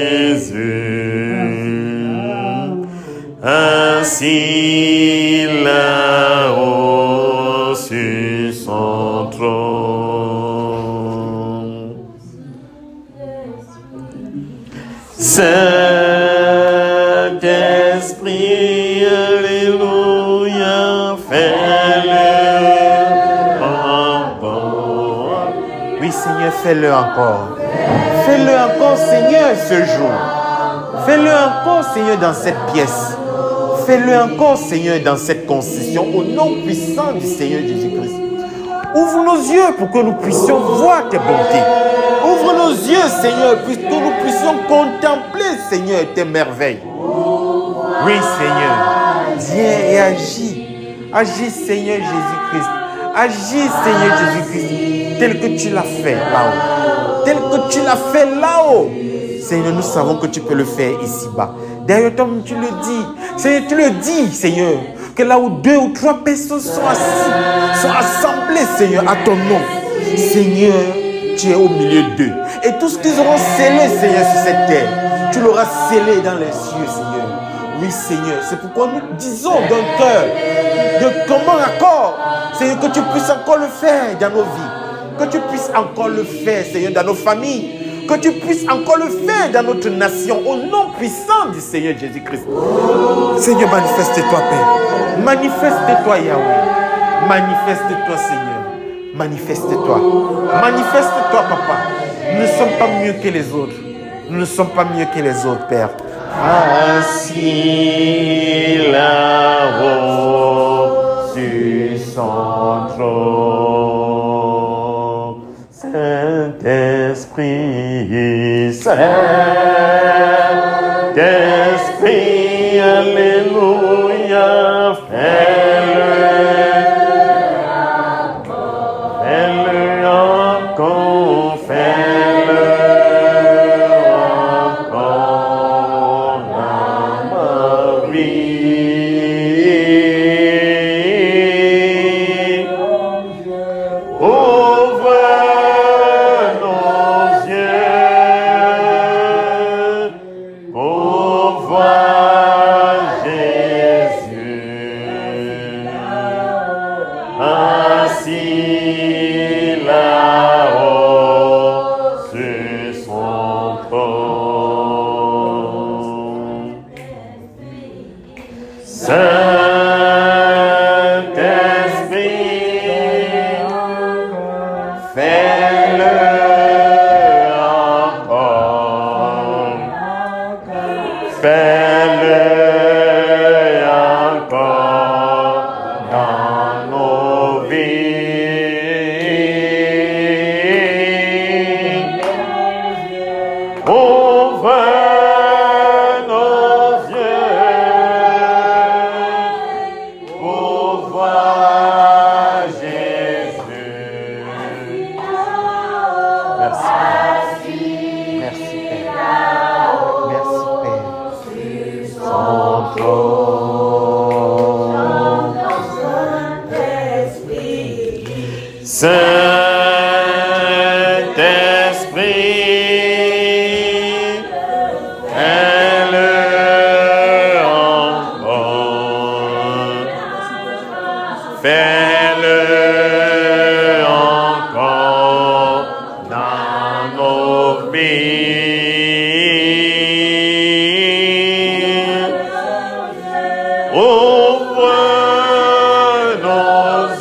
Jésus assis là-haut sur son trône. Saint-Esprit, alléluia, fais-le encore. Oui, Seigneur, fais-le encore. Fais-le encore, Seigneur, ce jour. Fais-le encore, Seigneur, dans cette pièce. Fais-le encore, Seigneur, dans cette concession, au nom puissant du Seigneur Jésus-Christ. Ouvre nos yeux pour que nous puissions voir tes bontés. Ouvre nos yeux, Seigneur, pour que nous puissions contempler, Seigneur, tes merveilles. Oui, Seigneur, viens et agis. Agis, Seigneur Jésus-Christ. Agis, Seigneur Jésus-Christ, tel que tu l'as fait là-haut. Tel que tu l'as fait là-haut. Seigneur, nous savons que tu peux le faire ici-bas. D'ailleurs, comme tu le dis, Seigneur, tu le dis, Seigneur, que là où 2 ou 3 personnes sont assises, sont assemblées, Seigneur, à ton nom. Seigneur, tu es au milieu d'eux. Et tout ce qu'ils auront scellé, Seigneur, sur cette terre, tu l'auras scellé dans les cieux, Seigneur. Oui, Seigneur, c'est pourquoi nous disons d'un cœur, de commun accord, Seigneur, que tu puisses encore le faire dans nos vies. Que tu puisses encore le faire, Seigneur, dans nos familles. Que tu puisses encore le faire dans notre nation, au nom puissant du Seigneur Jésus-Christ. Seigneur, manifeste-toi, Père. Manifeste-toi, Yahweh. Manifeste-toi, Seigneur. Manifeste-toi. Manifeste-toi, Papa. Nous ne sommes pas mieux que les autres. Nous ne sommes pas mieux que les autres, Père. Assis là-haut sur son trône, Saint-Esprit, Saint-Esprit, alléluia, fais-le encore, fais-le encore dans ma vie. Ouvre nos yeux pour voir Jésus assis là-haut sur son trône. Saint-Esprit, fais-le encore, fais-le encore dans nos vies. Ouvre nos yeux pour voir Jésus. Merci. Merci, Père. Merci, Père. Son trône. Saint-Esprit, fais-le encore, fais-le encore dans nos vies. Ouvre nos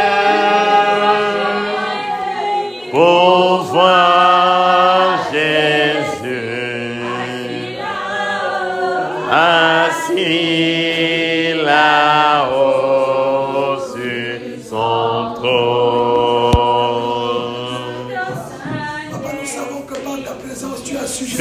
yeux pour voir Jésus assis là-haut sur son trône. Papa, nous savons que par ta présence, tu as sujet.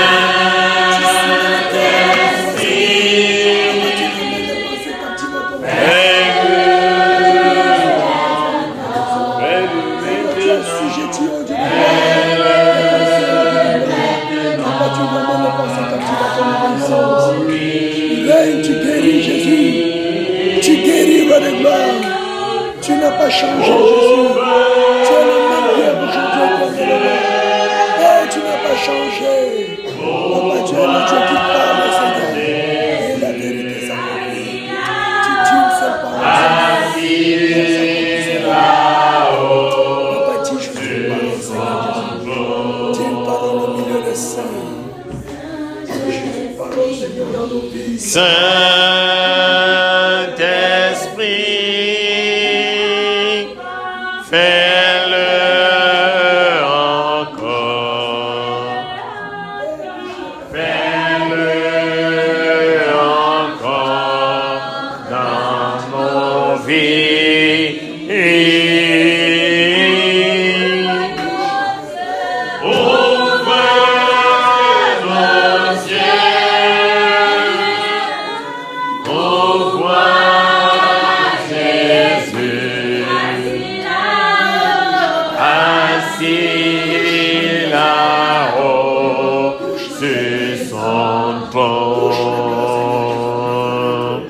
Tu guéris, Jésus. Tu guéris, roi de gloire. Tu n'as pas changé, Jésus. Tu es le même Dieu aujourd'hui, éternellement. Oh, tu n'as pas changé. Papa, tu es le Dieu qui parle, Seigneur. Et la vérité s'accomplit. Tu dis une seule parole. Papa, dis juste une parole, Seigneur Jésus. Dis une parole au milieu des saints. parole, Seigneur, dans nos vies. Saint-Esprit, fais-le encore. Fais-le encore dans nos vies. Ouvre nos yeux pour voir Jésus assis là-haut sur son trône.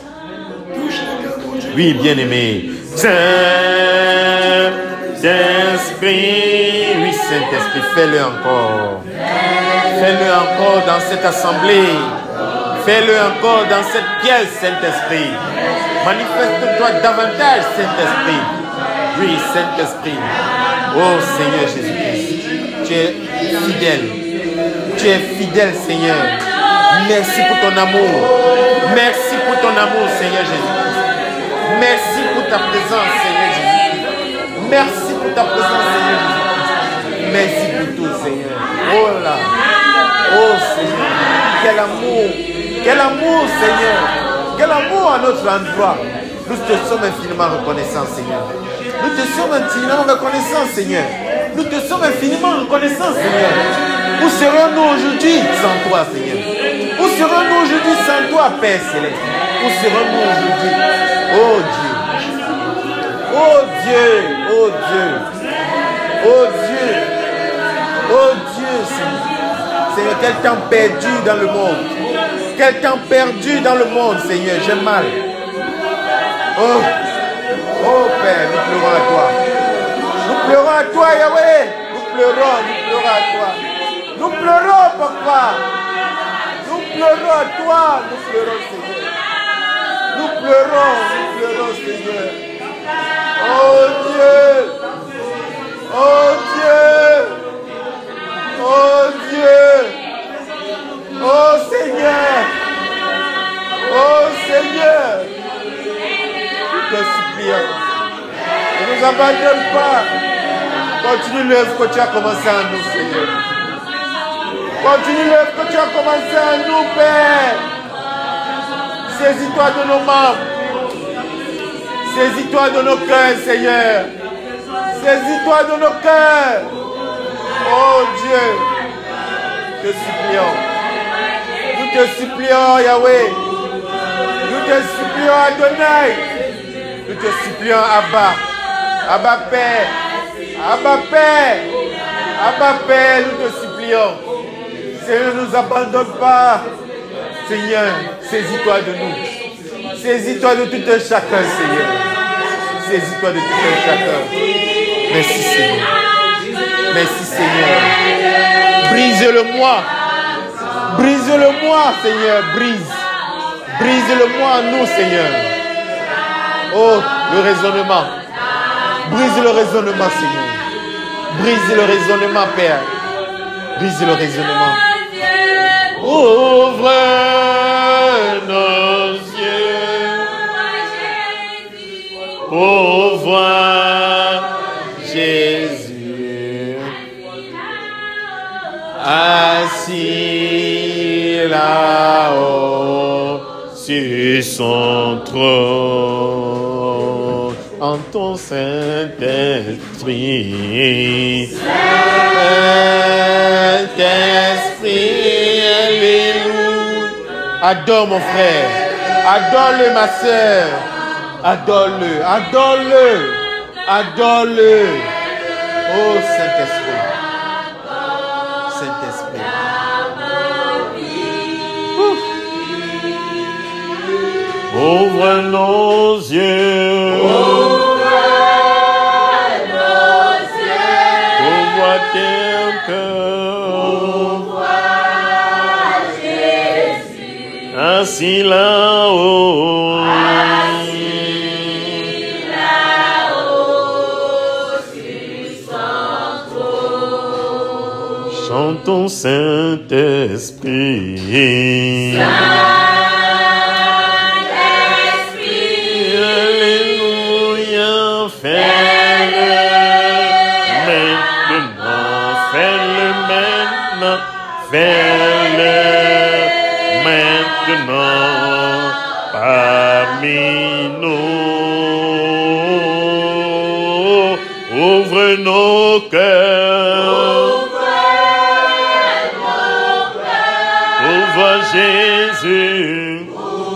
Oui, bien-aimé. Saint-Esprit, oui, Saint-Esprit, fais-le encore. Fais-le encore dans cette assemblée. Fais-le encore dans cette pièce, Saint-Esprit. Manifeste-toi davantage, Saint-Esprit. Oui, Saint-Esprit. Oh Seigneur Jésus-Christ, tu es fidèle. Tu es fidèle, Seigneur. Merci pour ton amour. Merci pour ton amour, Seigneur Jésus-Christ. Merci pour ta présence, Seigneur Jésus-Christ. Merci pour ta présence, Seigneur Jésus-Christ. Merci pour tout, Seigneur. Oh là. Oh Seigneur. Quel amour. Quel amour, Seigneur. Quel amour à notre endroit. Nous te sommes infiniment reconnaissants, Seigneur. Nous te sommes infiniment reconnaissants, Seigneur. Nous te sommes infiniment reconnaissants, Seigneur. Où serons-nous aujourd'hui sans toi, Seigneur? Où serons-nous aujourd'hui sans toi, Père Céleste? Où serons-nous aujourd'hui? Oh Dieu. Oh Dieu. Oh Dieu. Oh Dieu. Oh Dieu, Seigneur. Seigneur, quel temps perdu dans le monde. Quel temps perdu dans le monde, Seigneur. J'ai mal. Oh. Oh Père, nous pleurons à toi. Nous pleurons à toi, Yahweh. Nous pleurons à toi. Nous pleurons, Papa. Nous pleurons à toi. Nous pleurons, Seigneur. Nous pleurons, Seigneur. Oh Dieu. Oh Dieu. Oh Dieu. Oh Seigneur. Oh Seigneur. Nous te supplions. Ne nous abandonne pas. Continue l'œuvre que tu as commencé en nous, Seigneur. Continue l'œuvre que tu as commencé en nous, Père. Saisis-toi de nos membres. Saisis-toi de nos cœurs, Seigneur. Saisis-toi de nos cœurs. Oh Dieu, nous te supplions. Nous te supplions, Yahweh. Nous te supplions, Adonai. Nous te supplions, Abba. Abba Père. Abba Père. Abba Père, nous te supplions. Seigneur, ne nous abandonne pas. Seigneur, saisis-toi de nous. Saisis-toi de tout un chacun, Seigneur. Saisis-toi de tout un chacun. Merci, Seigneur. Merci, Seigneur. Brise-le-moi. Brise-le-moi, Seigneur. Brise. Brise-le-moi en nous, Seigneur. Oh, le raisonnement. Brise le raisonnement, Seigneur. Brise le raisonnement, Père. Brise le raisonnement. Ouvre nos yeux pour voir Jésus assis là-haut sur son trône. En ton Saint-Esprit, Saint-Esprit, alléluia. Adore mon frère. Adore-le, ma soeur. Adore-le. Adore-le. Adore-le. Oh Saint-Esprit. Saint-Esprit. Ouvre nos yeux. Ouvre tes cœurs. Assis là-haut. ton Saint-Esprit. Alléluia, fais-le maintenant, fais-le maintenant, fais-le maintenant parmi nous. Ouvre nos cœurs. Ouvre Jésus.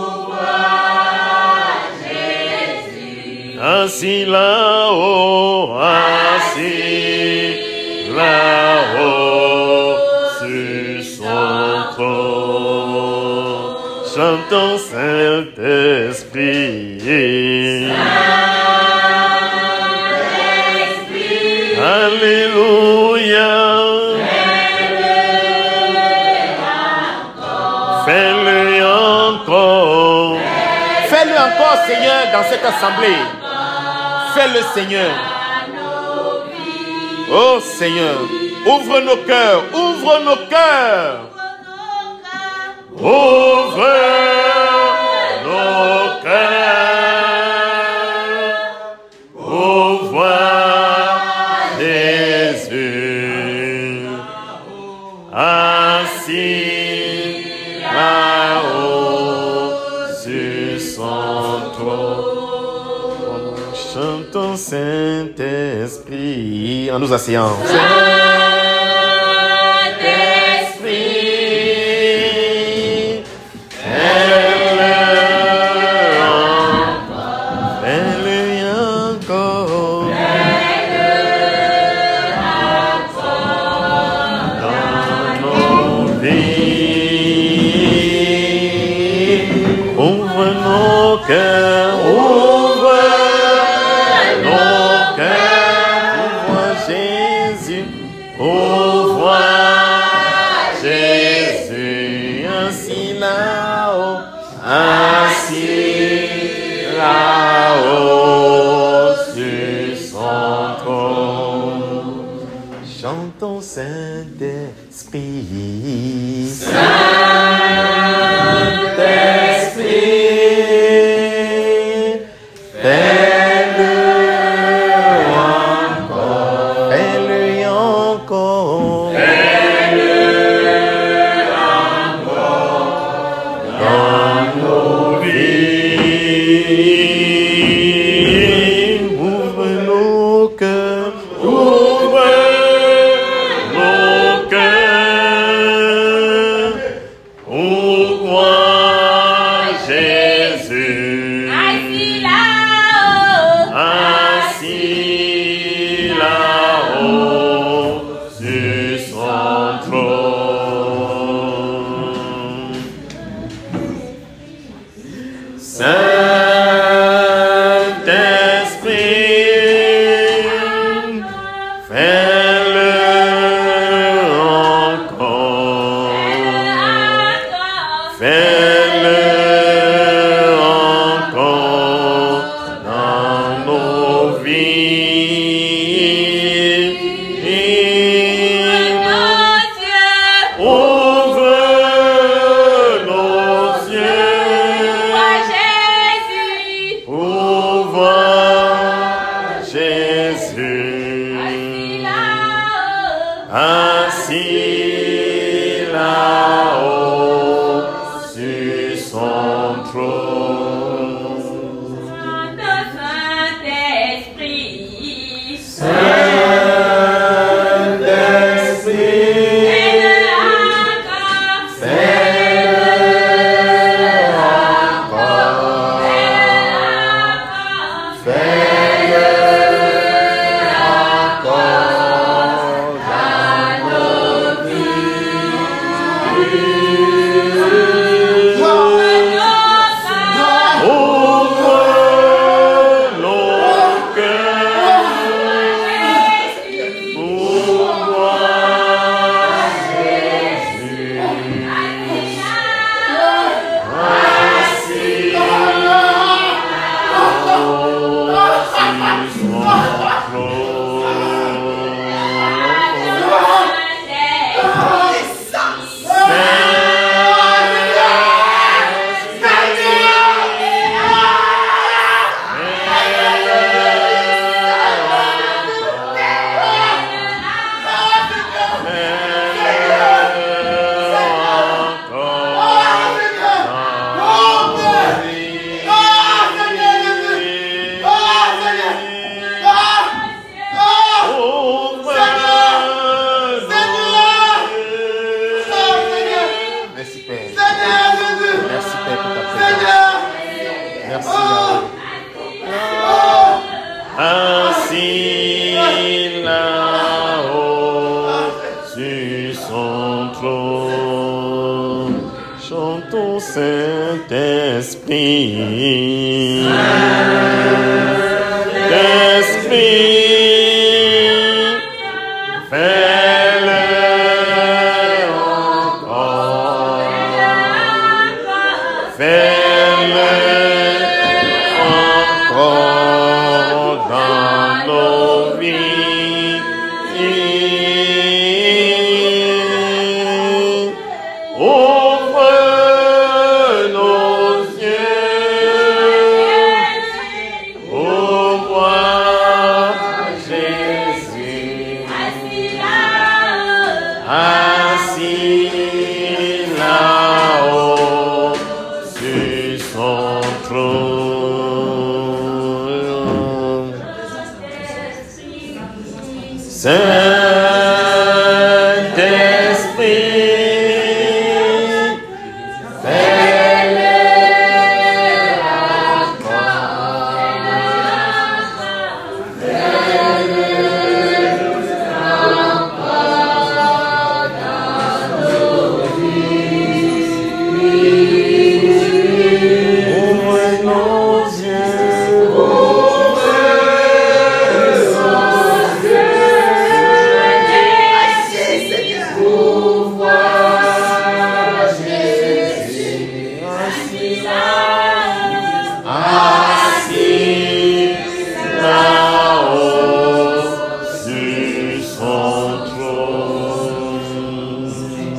Assis là-haut, sur son trône. Chantons Saint-Esprit. Alléluia. Fais-le encore. Fais-le encore, Seigneur, dans cette assemblée. Fais-le, Seigneur. Oh, Seigneur, ouvre nos cœurs, ouvre nos cœurs. Ouvre nos cœurs. Ouvre Jésus. Assis là-haut sur son trône. Chantons Saint-Esprit en nous asseyant. Saint-Esprit, fais-le encore, dans nos vies. Ouvre nos cœurs, ouvre nos cœurs, ouvre Jésus, ouvre Jésus, assis là-haut, sur son trône. Chantons Saint-Esprit. Saint-Esprit, fais-le encore, fais-le encore, dans nos vies. Ouvre nos cœurs, ouvre nos cœurs, ouvre Jésus. Assis là-haut sur son trône. Saint-Esprit, fais-le encore, fais-le encore dans nos vies. Ouvre nos yeux, ouvre Jésus, assis là-haut sur son trône. Saint-Esprit, Saint-Esprit, fais-le encore, fais-le encore dans nos vies. Ouvre nos yeux pour voir Jésus assis là-haut sur son trône. Saint-Esprit, fais-le ouvre nos yeux, assis là-haut sur son trône.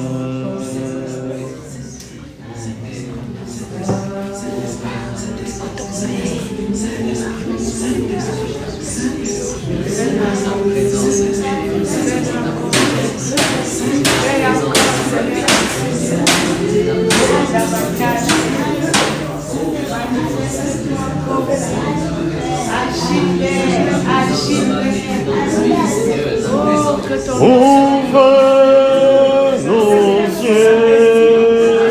Ouvre nos yeux,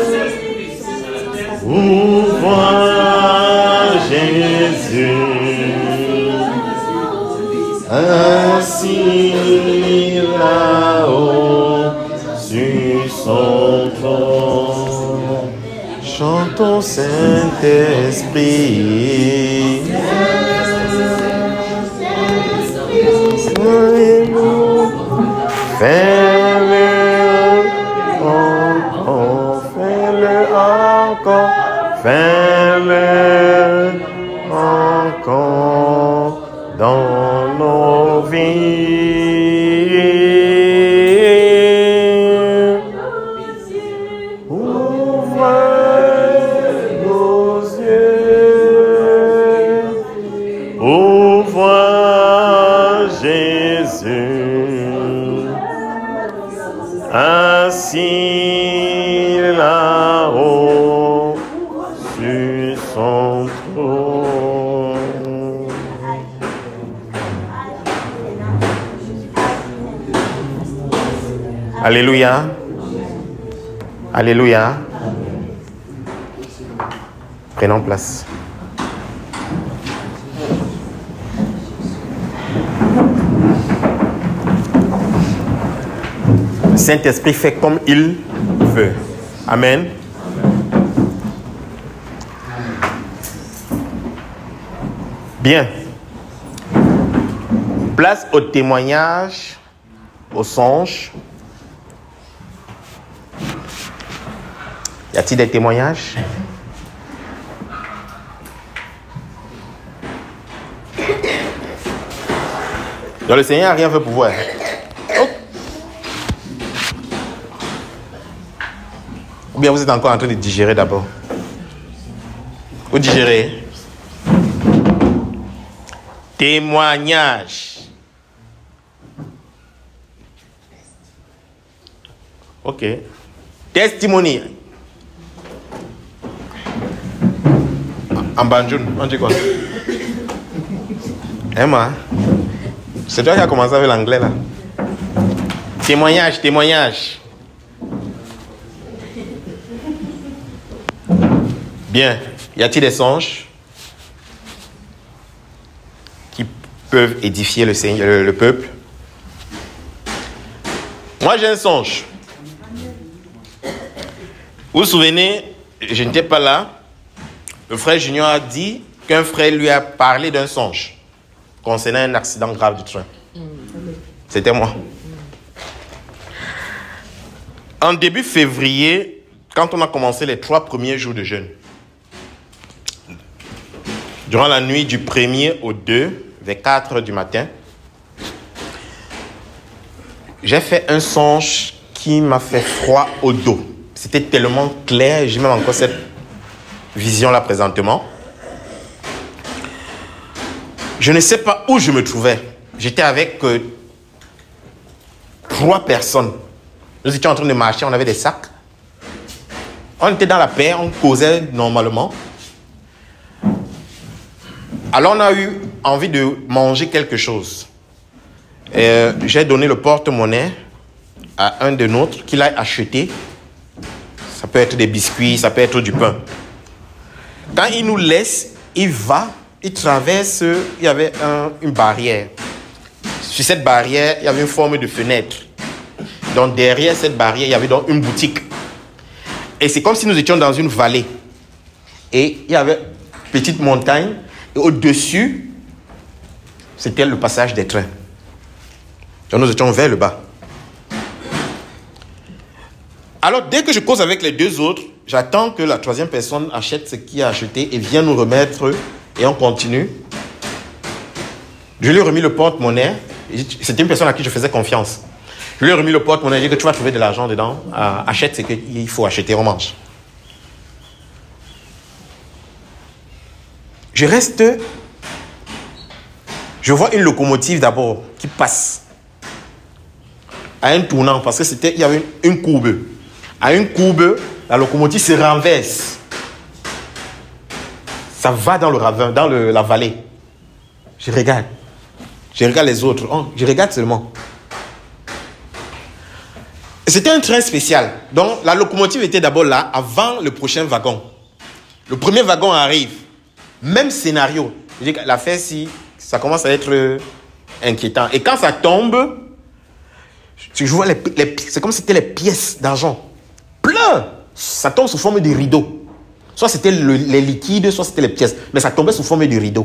ouvre Jésus, assis là-haut sur son trône. Chantons Saint-Esprit. Fais-le encore, fais-le encore, fais-le encore dans nos vies. Ouvre nos yeux, ouvre Jésus, assis là-haut sur son trône. Alléluia. Alléluia. Prenons place. Saint-Esprit fait comme il veut. Amen. Bien. Place au témoignage, au songe. Y a-t-il des témoignages? Donc le Seigneur n'a rien fait pour vous. Ou bien vous êtes encore en train de digérer d'abord. Vous digérez. Témoignage. Ok. Testimony. En banjoun, on dit quoi? Emma, c'est toi qui as commencé avec l'anglais là. Témoignage, témoignage. Bien. Y a-t-il des songes qui peuvent édifier le Seigneur, le peuple? Moi, j'ai un songe. Vous vous souvenez, je n'étais pas là, le frère Junior a dit qu'un frère lui a parlé d'un songe concernant un accident grave du train. C'était moi. En début février, quand on a commencé les 3 premiers jours de jeûne, durant la nuit du 1er au 2, vers 4 heures du matin, j'ai fait un songe qui m'a fait froid au dos. C'était tellement clair, j'ai même encore cette vision-là présentement. Je ne sais pas où je me trouvais. J'étais avec 3 personnes. Nous étions en train de marcher, on avait des sacs. On était dans la paix, on causait normalement. Alors on a eu envie de manger quelque chose. J'ai donné le porte-monnaie à un de nôtres qu'il a acheté. Ça peut être des biscuits, ça peut être du pain. Quand il nous laisse, il va, il traverse, il y avait une barrière. Sur cette barrière, il y avait une forme de fenêtre. Donc derrière cette barrière, il y avait donc une boutique. Et c'est comme si nous étions dans une vallée. Et il y avait une petite montagne. Et au-dessus, c'était le passage des trains. Donc nous étions vers le bas. Alors dès que je cause avec les 2 autres, j'attends que la 3e personne achète ce qu'il a acheté et vienne nous remettre. Et on continue. Je lui ai remis le porte-monnaie. C'était une personne à qui je faisais confiance. Je lui ai remis le porte-monnaie. J'ai dit que tu vas trouver de l'argent dedans. Achète ce qu'il faut acheter, on mange. Je reste. Je vois une locomotive d'abord qui passe à un tournant parce que il y avait une courbe. À une courbe, la locomotive se renverse. Ça va dans le ravin, dans la vallée. Je regarde. Je regarde les autres. Oh, je regarde seulement. C'était un train spécial. Donc, la locomotive était d'abord là, avant le prochain wagon. Le premier wagon arrive. Même scénario. Je dis que l'affaire, si ça commence à être inquiétant. Et quand ça tombe, je vois c'est comme si c'était les pièces d'argent. Plein. Ça tombe sous forme de rideau. Soit c'était les liquides, soit c'était les pièces. Mais ça tombait sous forme de rideau.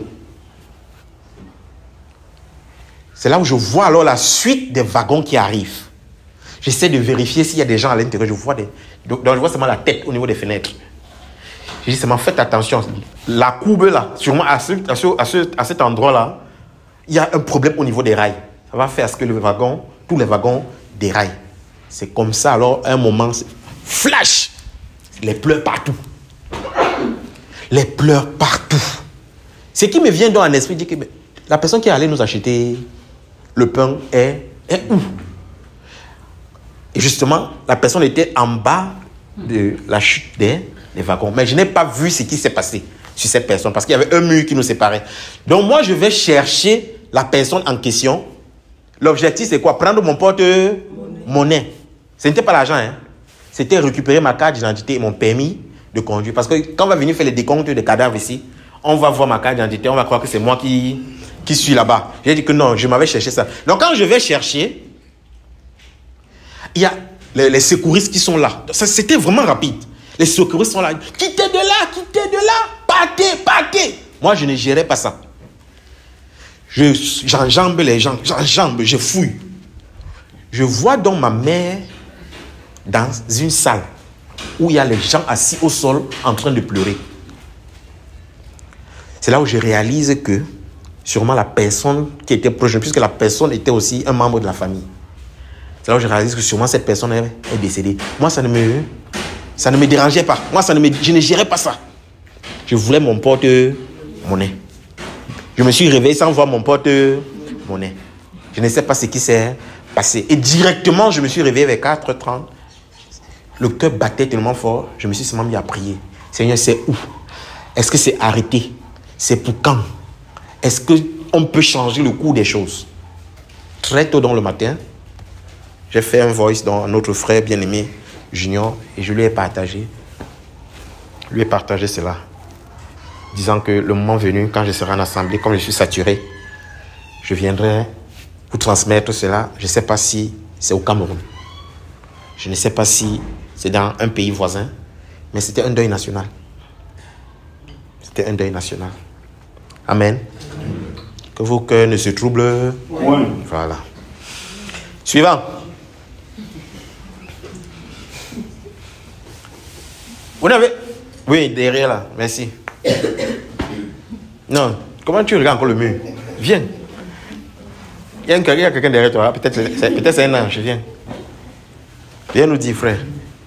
C'est là où je vois alors la suite des wagons qui arrivent. J'essaie de vérifier s'il y a des gens à l'intérieur. Donc je vois seulement la tête au niveau des fenêtres. Je dis seulement faites attention. La courbe là, sûrement à cet endroit-là, il y a un problème au niveau des rails. Ça va faire à ce que tous les wagons déraillent. C'est comme ça alors, à un moment, flash! Les pleurs partout. Les pleurs partout. Ce qui me vient dans l'esprit, dit que la personne qui est allée nous acheter le pain est où? Et justement, la personne était en bas de la chute des wagons. Mais je n'ai pas vu ce qui s'est passé sur cette personne parce qu'il y avait un mur qui nous séparait. Donc moi, je vais chercher la personne en question. L'objectif, c'est quoi? Prendre mon porte-monnaie. Ce n'était pas l'argent, hein. C'était récupérer ma carte d'identité et mon permis de conduire. Parce que quand on va venir faire les décomptes des cadavres ici, on va voir ma carte d'identité, on va croire que c'est moi qui suis là-bas. J'ai dit que non, je m'avais cherché ça. Donc quand je vais chercher, il y a les secouristes qui sont là. C'était vraiment rapide. Les secouristes sont là. Quittez de là, partez. Moi, je ne gérais pas ça. J'enjambe les gens, je fouille. Je vois donc ma mère dans une salle où il y a les gens assis au sol en train de pleurer. C'est là où je réalise que sûrement la personne qui était proche, puisque la personne était aussi un membre de la famille. C'est là où je réalise que sûrement cette personne est décédée. Moi, ça ne me dérangeait pas. Moi, je ne gérais pas ça. Je voulais mon porte-monnaie. Je me suis réveillé sans voir mon porte-monnaie. Je ne sais pas ce qui s'est passé. Et directement, je me suis réveillé vers 4h30. Le cœur battait tellement fort, je me suis seulement mis à prier. Seigneur, c'est où? Est-ce que c'est arrêté? C'est pour quand? Est-ce qu'on peut changer le cours des choses? Très tôt dans le matin, j'ai fait un voice dans notre frère bien-aimé Junior et je lui ai partagé cela, disant que le moment venu, quand je serai en assemblée, comme je suis saturé, je viendrai vous transmettre cela. Je ne sais pas si c'est au Cameroun. Je ne sais pas si c'est dans un pays voisin, Mais c'était un deuil national. C'était un deuil national. Amen. Que vos cœurs ne se troublent. Oui. Voilà. Suivant. Vous n'avez... Oui, derrière là. Merci. Non. Comment tu regardes encore le mur? Viens. Il y a quelqu'un derrière toi. Peut-être c'est un ange. Viens. Viens nous dire, frère.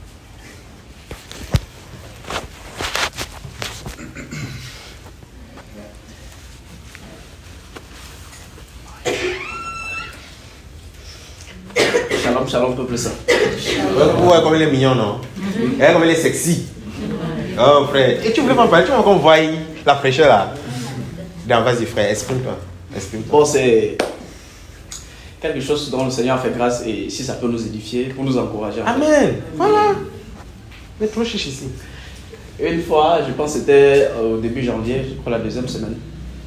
Shalom, peuple saint. Ouais, comme il est mignon, non? Comme il est sexy. Oh, frère. Et tu voulais m'en parler? Tu veux qu'on voie la fraîcheur là? Non, vas-y, frère, exprime-toi. Bon, c'est quelque chose dont le Seigneur a fait grâce et si ça peut nous édifier, pour nous encourager. Amen. Voilà. Mets-toi chiche ici. Une fois, je pense que c'était au début janvier, je crois la deuxième semaine.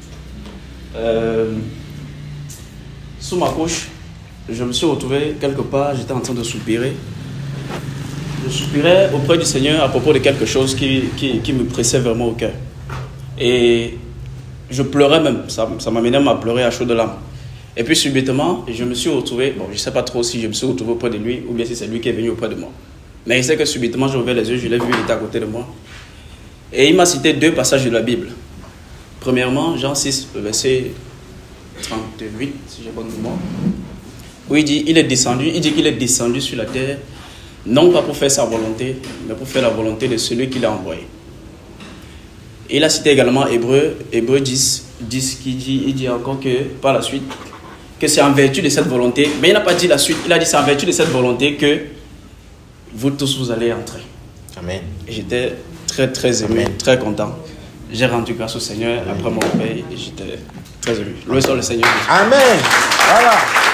Sous ma couche, je me suis retrouvé quelque part, j'étais en train de soupirer. Je soupirais auprès du Seigneur à propos de quelque chose qui me pressait vraiment au cœur. Et je pleurais même, ça m'amenait à pleurer à chaudes larmes. Et puis subitement, je me suis retrouvé, bon, je ne sais pas trop si je me suis retrouvé auprès de lui ou bien si c'est lui qui est venu auprès de moi. Mais il sait que subitement, j'ai ouvert les yeux, je l'ai vu, il était à côté de moi. Et il m'a cité 2 passages de la Bible. Premièrement, Jean 6, verset 38, si j'ai bonne mémoire. Où il dit qu'il est descendu sur la terre, non pas pour faire sa volonté, mais pour faire la volonté de celui qui l'a envoyé. Et il a cité également Hébreu 10 il dit encore que, par la suite, que c'est en vertu de cette volonté, mais il n'a pas dit la suite, il a dit c'est en vertu de cette volonté que vous tous vous allez entrer. Amen. Et j'étais très très ému, très content. J'ai rendu grâce au Seigneur après mon réveil et j'étais très ému. Loué soit le Seigneur. Amen. Voilà.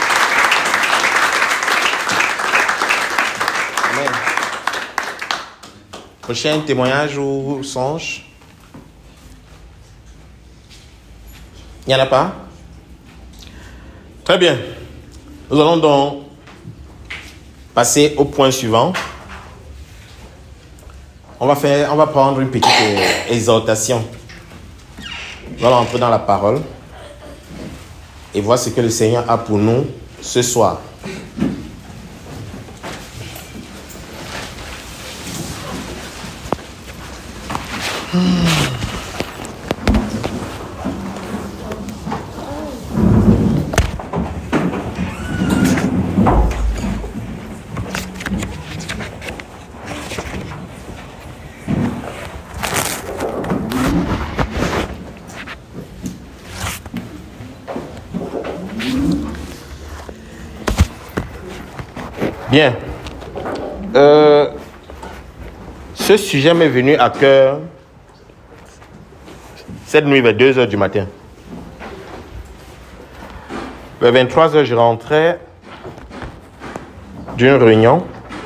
Amen. Prochain témoignage ou songe? Il n'y en a pas? Très bien. Nous allons donc passer au point suivant. On va prendre une petite exhortation. Nous allons entrer dans la parole et voir ce que le Seigneur a pour nous ce soir. Bien. Ce sujet m'est venu à cœur cette nuit vers 2h du matin. Vers 23h, je rentrais d'une réunion.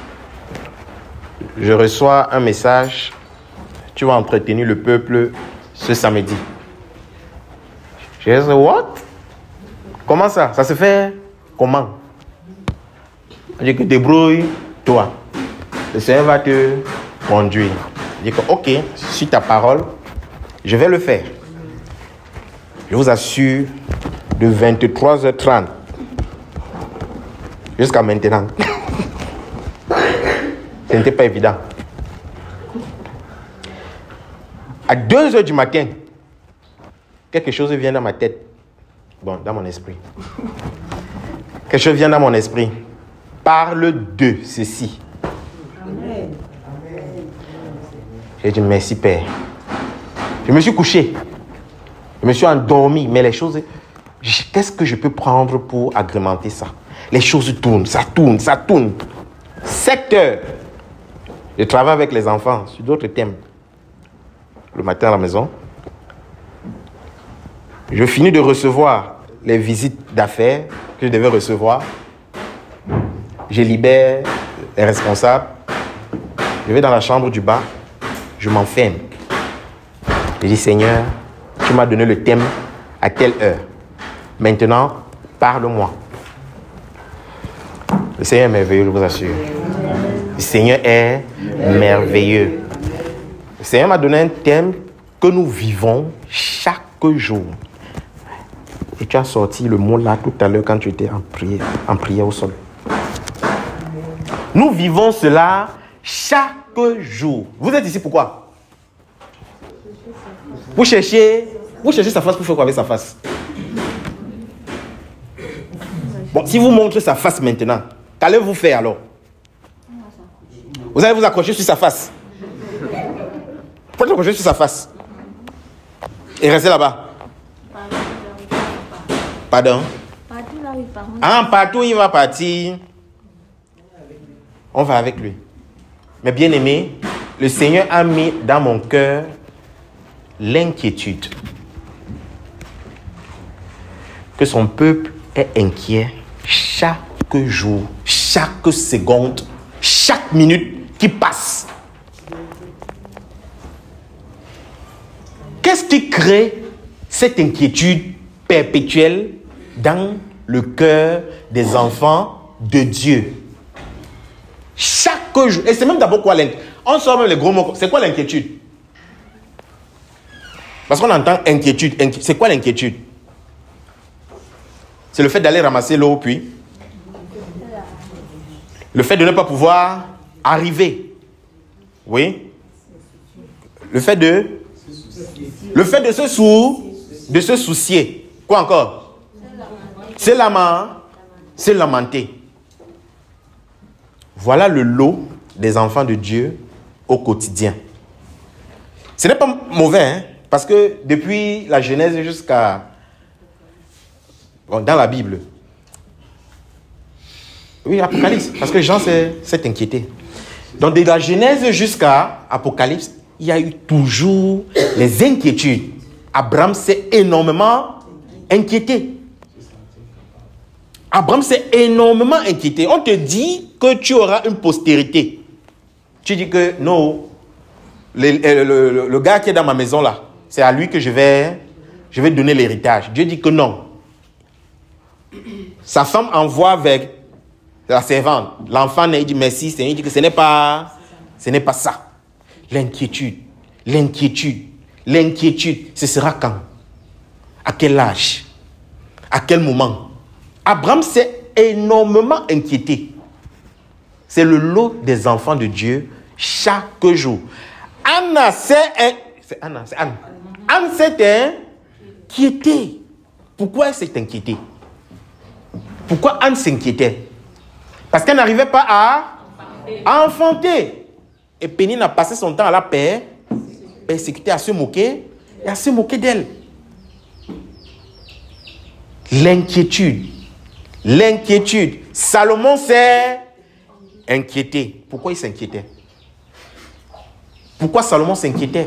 Je reçois un message. Tu vas entretenir le peuple ce samedi. Je dis, what? Comment ça? Ça se fait comment? Je dis que débrouille-toi. Le Seigneur va te conduire. Je dis que ok, sur ta parole, je vais le faire. Je vous assure, de 23h30 jusqu'à maintenant, ce n'était pas évident. À 2h du matin, quelque chose vient dans ma tête. Bon, dans mon esprit. Quelque chose vient dans mon esprit. Parle de ceci. Amen. J'ai dit merci Père. Je me suis couché. Je me suis endormi. Mais les choses... Qu'est-ce que je peux prendre pour agrémenter ça? Les choses tournent, ça tourne, ça tourne. 7 heures. Je travaille avec les enfants sur d'autres thèmes. Le matin à la maison. Je finis de recevoir les visites d'affaires que je devais recevoir. Je libère les responsables. Je vais dans la chambre du bas. Je m'enferme. Je dis, Seigneur, tu m'as donné le thème à telle heure. Maintenant, parle-moi. Le Seigneur est merveilleux, je vous assure. Le Seigneur est merveilleux. Le Seigneur m'a donné un thème que nous vivons chaque jour. Et tu as sorti le mot là tout à l'heure quand tu étais en prière au sol. Nous vivons cela chaque jour. Vous êtes ici pourquoi? Vous cherchez sa face pour faire quoi avec sa face? Bon, si vous montrez sa face maintenant, qu'allez-vous faire alors? Vous allez vous accrocher sur sa face. Vous allez vous accrocher sur sa face. Et restez là-bas. Pardon? Partout il va partir. On va avec lui. Mais bien aimé, le Seigneur a mis dans mon cœur l'inquiétude. Que son peuple est inquiet chaque jour, chaque seconde, chaque minute qui passe. Qu'est-ce qui crée cette inquiétude perpétuelle dans le cœur des enfants de Dieu? Chaque jour. Et c'est même d'abord quoi l'inquiétude? On sort même les gros mots. C'est quoi l'inquiétude? Parce qu'on entend inquiétude. C'est quoi l'inquiétude? C'est le fait d'aller ramasser l'eau au puits. Le fait de ne pas pouvoir arriver. Oui. Le fait de se soucier. Quoi encore? C'est lamenter. Voilà le lot des enfants de Dieu au quotidien. Ce n'est pas mauvais, hein, parce que depuis la Genèse jusqu'à... Bon, dans la Bible. Oui, Apocalypse, parce que les gens s'est inquiété. Donc, de la Genèse jusqu'à Apocalypse, il y a eu toujours les inquiétudes. Abraham s'est énormément inquiété. Abraham s'est énormément inquiété. On te dit que tu auras une postérité. Tu dis que non, le gars qui est dans ma maison là, c'est à lui que je vais donner l'héritage. Dieu dit que non. Sa femme envoie vers la servante. L'enfant naît, il dit merci, Seigneur. Il dit que ce n'est pas ça. L'inquiétude, ce sera quand? À quel âge? À quel moment? Abraham s'est énormément inquiété. C'est le lot des enfants de Dieu chaque jour. Anne s'est inquiétée. Pourquoi elle s'est inquiétée? Pourquoi Anne s'inquiétait? Parce qu'elle n'arrivait pas à enfanter. Et Pénine a passé son temps à la persécuter, à se moquer et à se moquer d'elle. L'inquiétude. Salomon s'est inquiété. Pourquoi il s'inquiétait? Pourquoi Salomon s'inquiétait?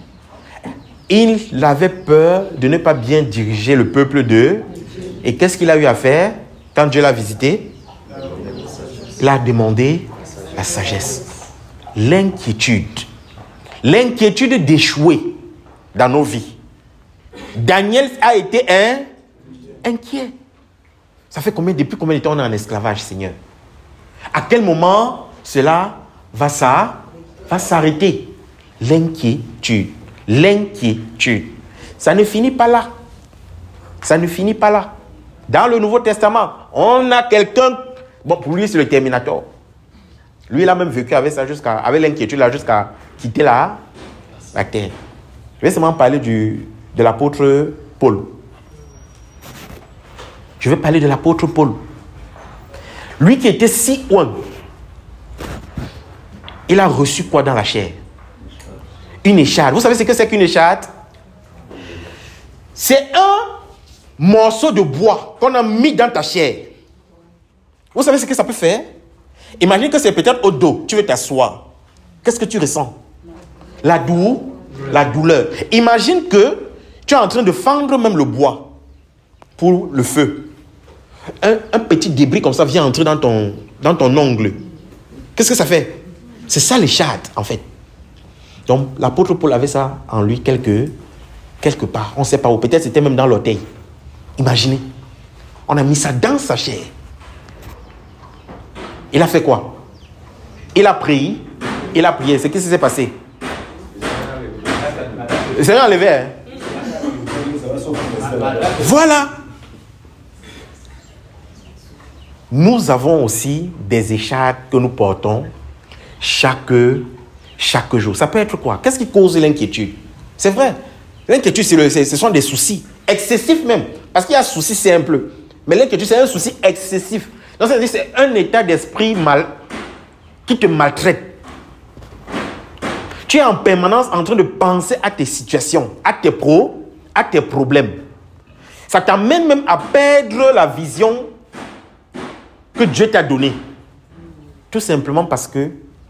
Il avait peur de ne pas bien diriger le peuple d'eux. Et qu'est-ce qu'il a eu à faire quand Dieu l'a visité? Il a demandé la sagesse. L'inquiétude d'échouer dans nos vies. Daniel a été inquiet. Ça fait depuis combien de temps on est en esclavage, Seigneur? À quel moment cela va s'arrêter? L'inquiétude. Ça ne finit pas là. Dans le Nouveau Testament, on a quelqu'un... Bon, pour lui, c'est le Terminator. Lui, il a même vécu avec ça avec l'inquiétude là, jusqu'à quitter la terre. Je vais seulement parler de l'apôtre Paul. Je vais parler de l'apôtre Paul. Lui qui était si loin, il a reçu quoi dans la chair? Une écharde. Vous savez ce que c'est qu'une écharde? C'est un morceau de bois qu'on a mis dans ta chair. Vous savez ce que ça peut faire? Imagine que c'est peut-être au dos. Tu veux t'asseoir. Qu'est-ce que tu ressens? La douleur. Imagine que tu es en train de fendre même le bois pour le feu. Un petit débris comme ça vient entrer dans ton ongle. Qu'est-ce que ça fait? C'est ça l'écharde, en fait. Donc, l'apôtre Paul avait ça en lui quelque part. On ne sait pas où. Peut-être c'était même dans l'orteil. Imaginez. On a mis ça dans sa chair. Il a fait quoi? Il a prié. C'est qu'est-ce qui s'est passé? Le Seigneur a levé. Hein? Voilà. Nous avons aussi des écharpes que nous portons chaque jour. Ça peut être quoi? Qu'est-ce qui cause l'inquiétude? C'est vrai. L'inquiétude, ce sont des soucis excessifs même. Parce qu'il y a souci simple. Mais l'inquiétude, c'est un souci excessif. Donc, c'est un état d'esprit qui te maltraite. Tu es en permanence en train de penser à tes situations, à tes problèmes. Ça t'amène même à perdre la vision que Dieu t'a donnée. Tout simplement parce que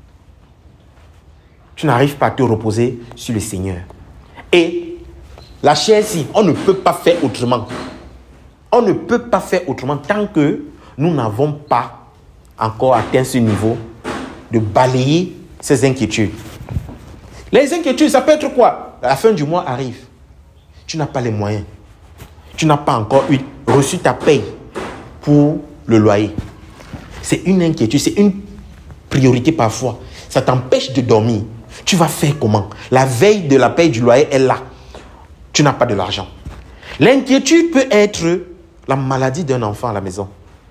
tu n'arrives pas à te reposer sur le Seigneur. Et la chair-ci, on ne peut pas faire autrement. On ne peut pas faire autrement tant que nous n'avons pas encore atteint ce niveau de balayer ces inquiétudes. Les inquiétudes, ça peut être quoi? La fin du mois arrive. Tu n'as pas les moyens. Tu n'as pas encore reçu ta paye pour le loyer. C'est une inquiétude, c'est une priorité parfois. Ça t'empêche de dormir. Tu vas faire comment? La veille de la paye du loyer est là. Tu n'as pas de l'argent. L'inquiétude peut être la maladie d'un enfant à la maison.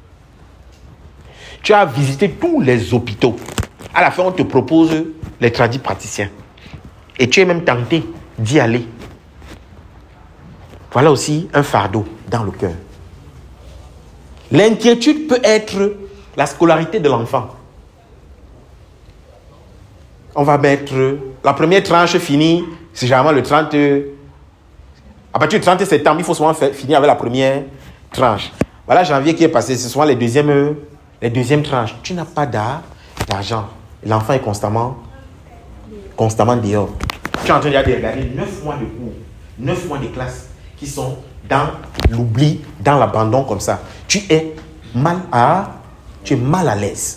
Tu as visité tous les hôpitaux. À la fin, on te propose les tradipraticiens. Et tu es même tenté d'y aller. Voilà aussi un fardeau dans le cœur. L'inquiétude peut être la scolarité de l'enfant. On va mettre la première tranche finie, c'est généralement le 30. À partir du 30 septembre, il faut souvent finir avec la première tranche. Voilà janvier qui est passé, c'est souvent les deuxièmes tranches. Tu n'as pas d'argent. L'enfant est constamment dehors. Tu es en train de regarder 9 mois de cours, 9 mois de classe qui sont dans l'oubli, dans l'abandon comme ça. Tu es mal à l'aise.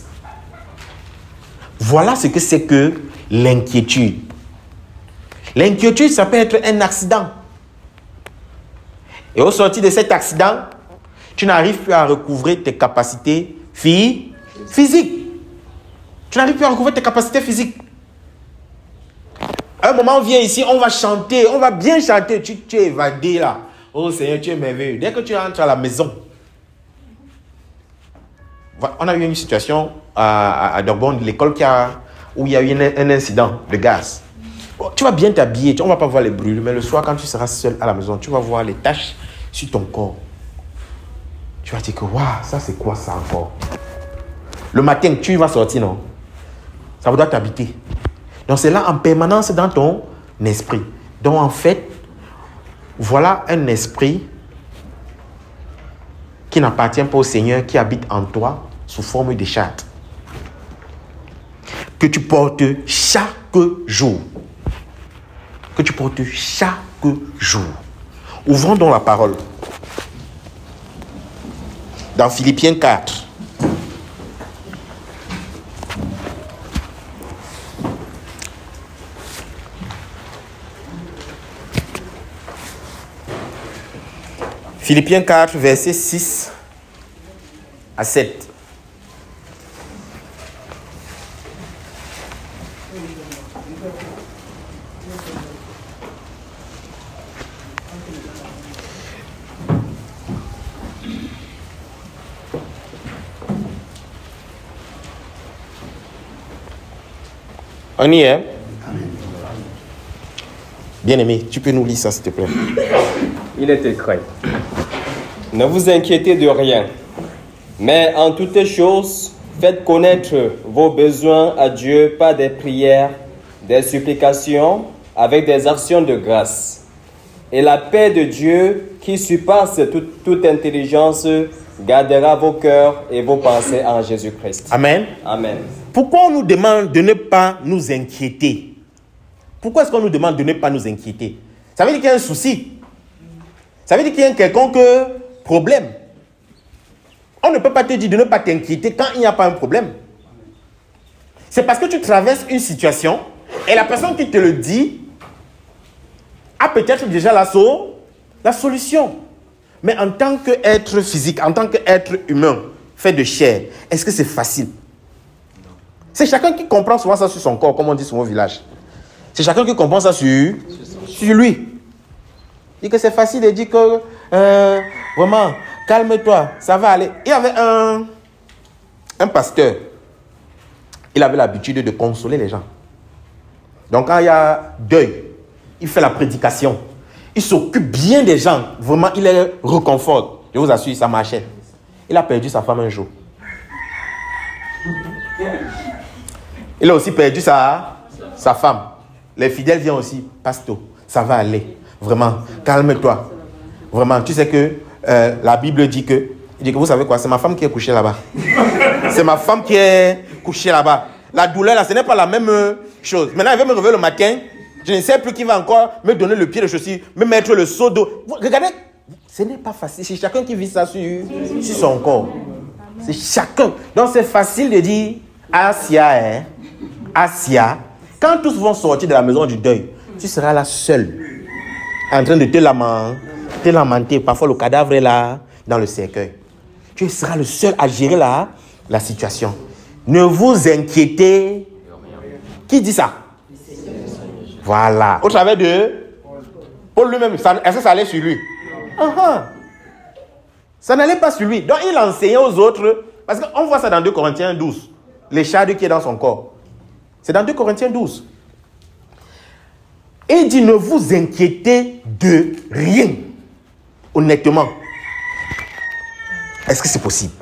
Voilà ce que c'est que l'inquiétude. L'inquiétude, ça peut être un accident. Et au sortir de cet accident, tu n'arrives plus à recouvrer tes capacités physiques. Tu n'arrives plus à recouvrer tes capacités physiques. À un moment, on vient ici, on va chanter, on va bien chanter. Tu es évadé là. Oh Seigneur, tu es merveilleux. Dès que tu rentres à la maison, on a eu une situation à Dortmund, l'école où il y a eu un incident de gaz. Tu vas bien t'habiller, on ne va pas voir les brûles, mais le soir, quand tu seras seul à la maison, tu vas voir les taches sur ton corps. Tu vas dire que, waouh, ça c'est quoi ça encore? Le matin, tu vas sortir, non? Ça doit t'habiter. Donc c'est là en permanence dans ton esprit. Donc en fait, voilà un esprit qui n'appartient pas au Seigneur, qui habite en toi sous forme de chatte, que tu portes chaque jour. Que tu portes chaque jour. Ouvrons donc la parole. Dans Philippiens 4. Philippiens 4, versets 6 à 7. On y est? Bien-aimé, tu peux nous lire ça, s'il te plaît. Il est écrit: ne vous inquiétez de rien, mais en toutes choses, faites connaître vos besoins à Dieu par des prières, des supplications, avec des actions de grâce. Et la paix de Dieu, qui surpasse toute intelligence, gardera vos cœurs et vos pensées en Jésus-Christ. Amen. Amen. Pourquoi on nous demande de ne pas nous inquiéter? Pourquoi est-ce qu'on nous demande de ne pas nous inquiéter? Ça veut dire qu'il y a un souci. Ça veut dire qu'il y a un quelconque problème. On ne peut pas te dire de ne pas t'inquiéter quand il n'y a pas un problème. C'est parce que tu traverses une situation et la personne qui te le dit a peut-être déjà la solution. Mais en tant qu'être physique, en tant qu'être humain, fait de chair, est-ce que c'est facile? C'est chacun qui comprend souvent ça sur son corps, comme on dit souvent au village. C'est chacun qui comprend ça sur sur lui. Il dit que c'est facile de dire que vraiment, calme-toi, ça va aller. Il y avait un pasteur. Il avait l'habitude de consoler les gens. Donc quand il y a deuil, il fait la prédication. Il s'occupe bien des gens. Vraiment, il les réconforte. Je vous assure, ça marchait. Il a perdu sa femme un jour. Il a aussi perdu sa femme. Les fidèles viennent aussi. Pasteur, ça va aller. Vraiment, calme-toi. Vraiment, tu sais que la Bible dit que vous savez quoi, c'est ma femme qui est couchée là-bas. C'est ma femme qui est couchée là-bas. La douleur là, ce n'est pas la même chose. Maintenant, elle va me réveiller le matin. Je ne sais plus qui va encore me donner le pied de chaussure, me mettre le seau d'eau. Regardez, ce n'est pas facile. C'est chacun qui vit ça sur son corps. C'est chacun. Donc c'est facile de dire, Asia, Asia, quand tous vont sortir de la maison du deuil, tu seras là seule, en train de te lamenter. Parfois le cadavre est là, dans le cercueil. Tu seras le seul à gérer la situation. Ne vous inquiétez. Qui dit ça? Voilà. Au travers de Paul lui-même, est-ce que ça allait sur lui? Ça n'allait pas sur lui. Donc il enseignait aux autres. Parce qu'on voit ça dans 2 Corinthiens 12. L'écharde qui est dans son corps. C'est dans 2 Corinthiens 12. Et il dit, ne vous inquiétez de rien. Honnêtement. Est-ce que c'est possible?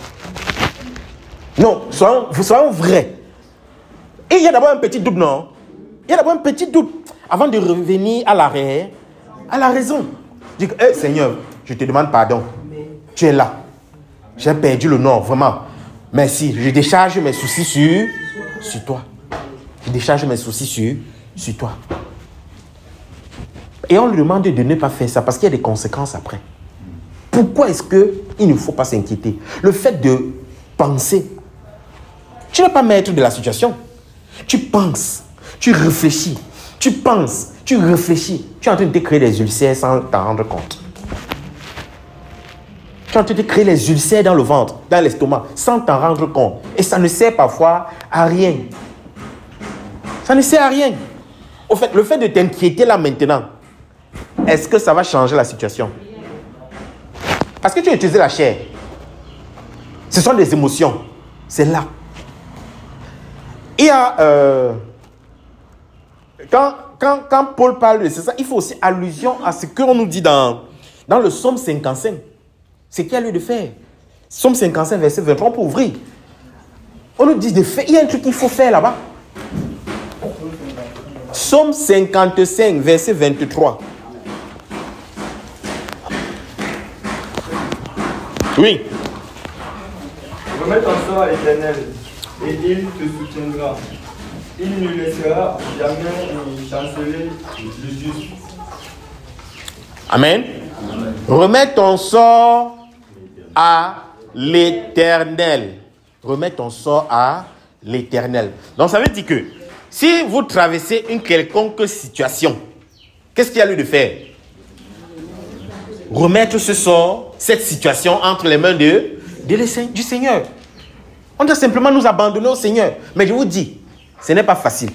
Non, soyons vrais. Et il y a d'abord un petit doute, non? Il y a d'abord un petit doute. Avant de revenir à la raison. Je dis, hey, Seigneur, je te demande pardon. Tu es là. J'ai perdu le nord, vraiment. Merci. Je décharge mes soucis sur toi. Je décharge mes soucis sur toi. Et on lui demande de ne pas faire ça parce qu'il y a des conséquences après. Pourquoi est-ce qu'il ne faut pas s'inquiéter? Le fait de penser. Tu n'es pas maître de la situation. Tu penses, tu réfléchis, tu penses, tu réfléchis. Tu es en train de te créer des ulcères sans t'en rendre compte. Tu es en train de te créer les ulcères dans le ventre, dans l'estomac, sans t'en rendre compte. Et ça ne sert parfois à rien. Ça ne sert à rien. Au fait, le fait de t'inquiéter là maintenant, est-ce que ça va changer la situation? Parce que tu as utilisé la chair. Ce sont des émotions. C'est là. Il y a... Quand Paul parle de ça, il faut aussi allusion à ce qu'on nous dit dans le psaume 55. Ce qu'il y a lieu de faire. Psaume 55, verset 23, pour ouvrir. On nous dit de faire. Il y a un truc qu'il faut faire là-bas. Psaume 55, verset 23. Oui. Remets ton sort à l'Éternel, et il te soutiendra. Il ne laissera jamais chanceler le juste. Amen. Remets ton sort à l'Éternel. Remets ton sort à l'Éternel. Donc ça veut dire que si vous traversez une quelconque situation, qu'est-ce qu'il y a lieu de faire? Remettre ce sort, cette situation entre les mains du Seigneur. On doit simplement nous abandonner au Seigneur. Mais je vous dis, ce n'est pas facile.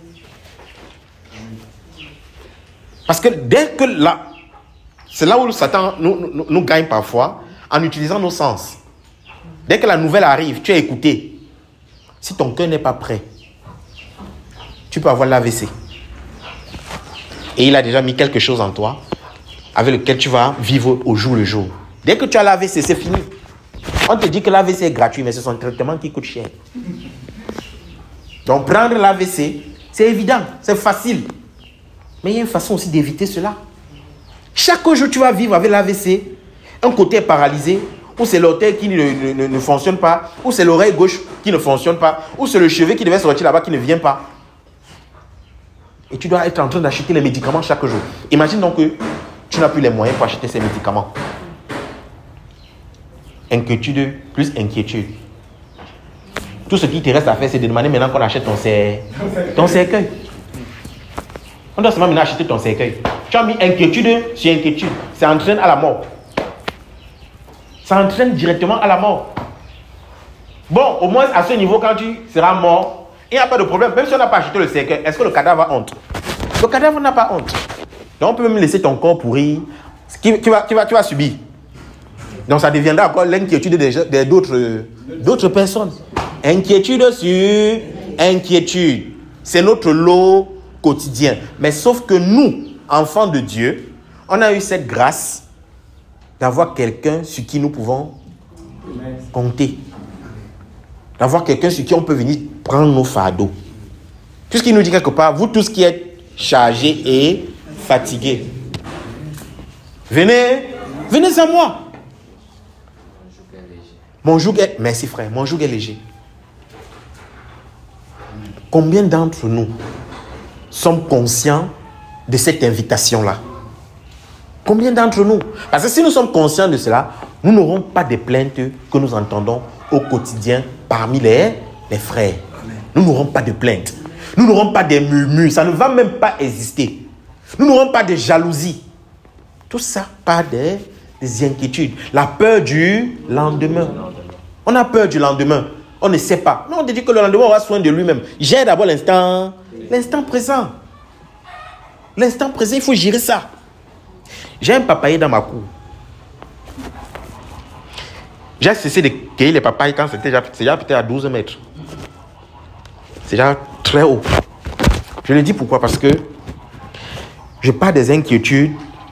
Parce que dès que là, c'est là où Satan nous gagne parfois en utilisant nos sens. Dès que la nouvelle arrive, tu as écouté. Si ton cœur n'est pas prêt, tu peux avoir l'AVC. Et il a déjà mis quelque chose en toi avec lequel tu vas vivre au jour le jour. Dès que tu as l'AVC, c'est fini. On te dit que l'AVC est gratuit, mais c'est son traitement qui coûte cher. Donc prendre l'AVC, c'est évident, c'est facile. Mais il y a une façon aussi d'éviter cela. Chaque jour, tu vas vivre avec l'AVC, un côté est paralysé, ou c'est l'orteil qui ne fonctionne pas, ou c'est l'oreille gauche qui ne fonctionne pas, ou c'est le cheveu qui devait sortir là-bas qui ne vient pas. Et tu dois être en train d'acheter les médicaments chaque jour. Imagine donc que tu n'as plus les moyens pour acheter ces médicaments. Inquiétude plus inquiétude. Tout ce qui te reste à faire, c'est de demander maintenant qu'on achète ton cercueil. On doit seulement maintenant acheter ton cercueil. Tu as mis inquiétude sur inquiétude. Ça entraîne à la mort. Ça entraîne directement à la mort. Bon, au moins à ce niveau, quand tu seras mort, il n'y a pas de problème. Même si on n'a pas acheté le cercueil, est-ce que le cadavre a honte? Le cadavre n'a pas honte. Donc on peut même laisser ton corps pourrir. Tu vas subir. Donc ça deviendra encore l'inquiétude d'autres personnes. Inquiétude sur inquiétude. C'est notre lot quotidien. Mais sauf que nous, enfants de Dieu, on a eu cette grâce d'avoir quelqu'un sur qui nous pouvons compter. D'avoir quelqu'un sur qui on peut venir prendre nos fardeaux. Puisqu'il nous dit quelque part, vous tous qui êtes chargés et fatigués, venez à moi. Mon joug est... Merci frère, mon joug est léger. Combien d'entre nous sommes conscients de cette invitation-là? Combien d'entre nous? Parce que si nous sommes conscients de cela, nous n'aurons pas de plaintes que nous entendons au quotidien parmi les frères. Nous n'aurons pas de plaintes. Nous n'aurons pas de murmures. Ça ne va même pas exister. Nous n'aurons pas de jalousie. Tout ça, pas des inquiétudes. La peur du lendemain. On a peur du lendemain. On ne sait pas. Non, on te dit que le lendemain, on va soin de lui-même. Gère d'abord l'instant présent. L'instant présent, il faut gérer ça. J'ai un papayer dans ma cour. J'ai cessé de cueillir les papayes quand c'était déjà peut-être à 12 mètres. C'est déjà très haut. Je le dis pourquoi? Parce que je parle des inquiétudes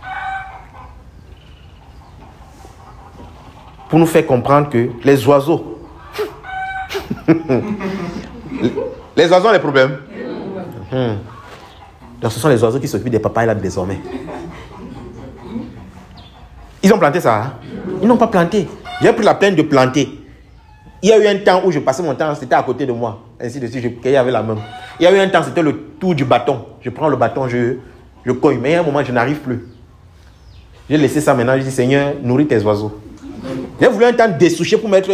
pour nous faire comprendre que les oiseaux, les oiseaux ont des problèmes. Donc ce sont les oiseaux qui s'occupent des papayes là désormais. Ils ont planté ça, hein? Ils n'ont pas planté. J'ai pris la peine de planter. Il y a eu un temps où je passais mon temps, c'était à côté de moi. Ainsi de suite, je cueillais avec la main. Il y a eu un temps, c'était le tour du bâton. Je prends le bâton, je cogne. Mais il y a un moment, je n'arrive plus. J'ai laissé ça maintenant. Je dis, Seigneur, nourris tes oiseaux. J'ai voulu un temps dessoucher pour mettre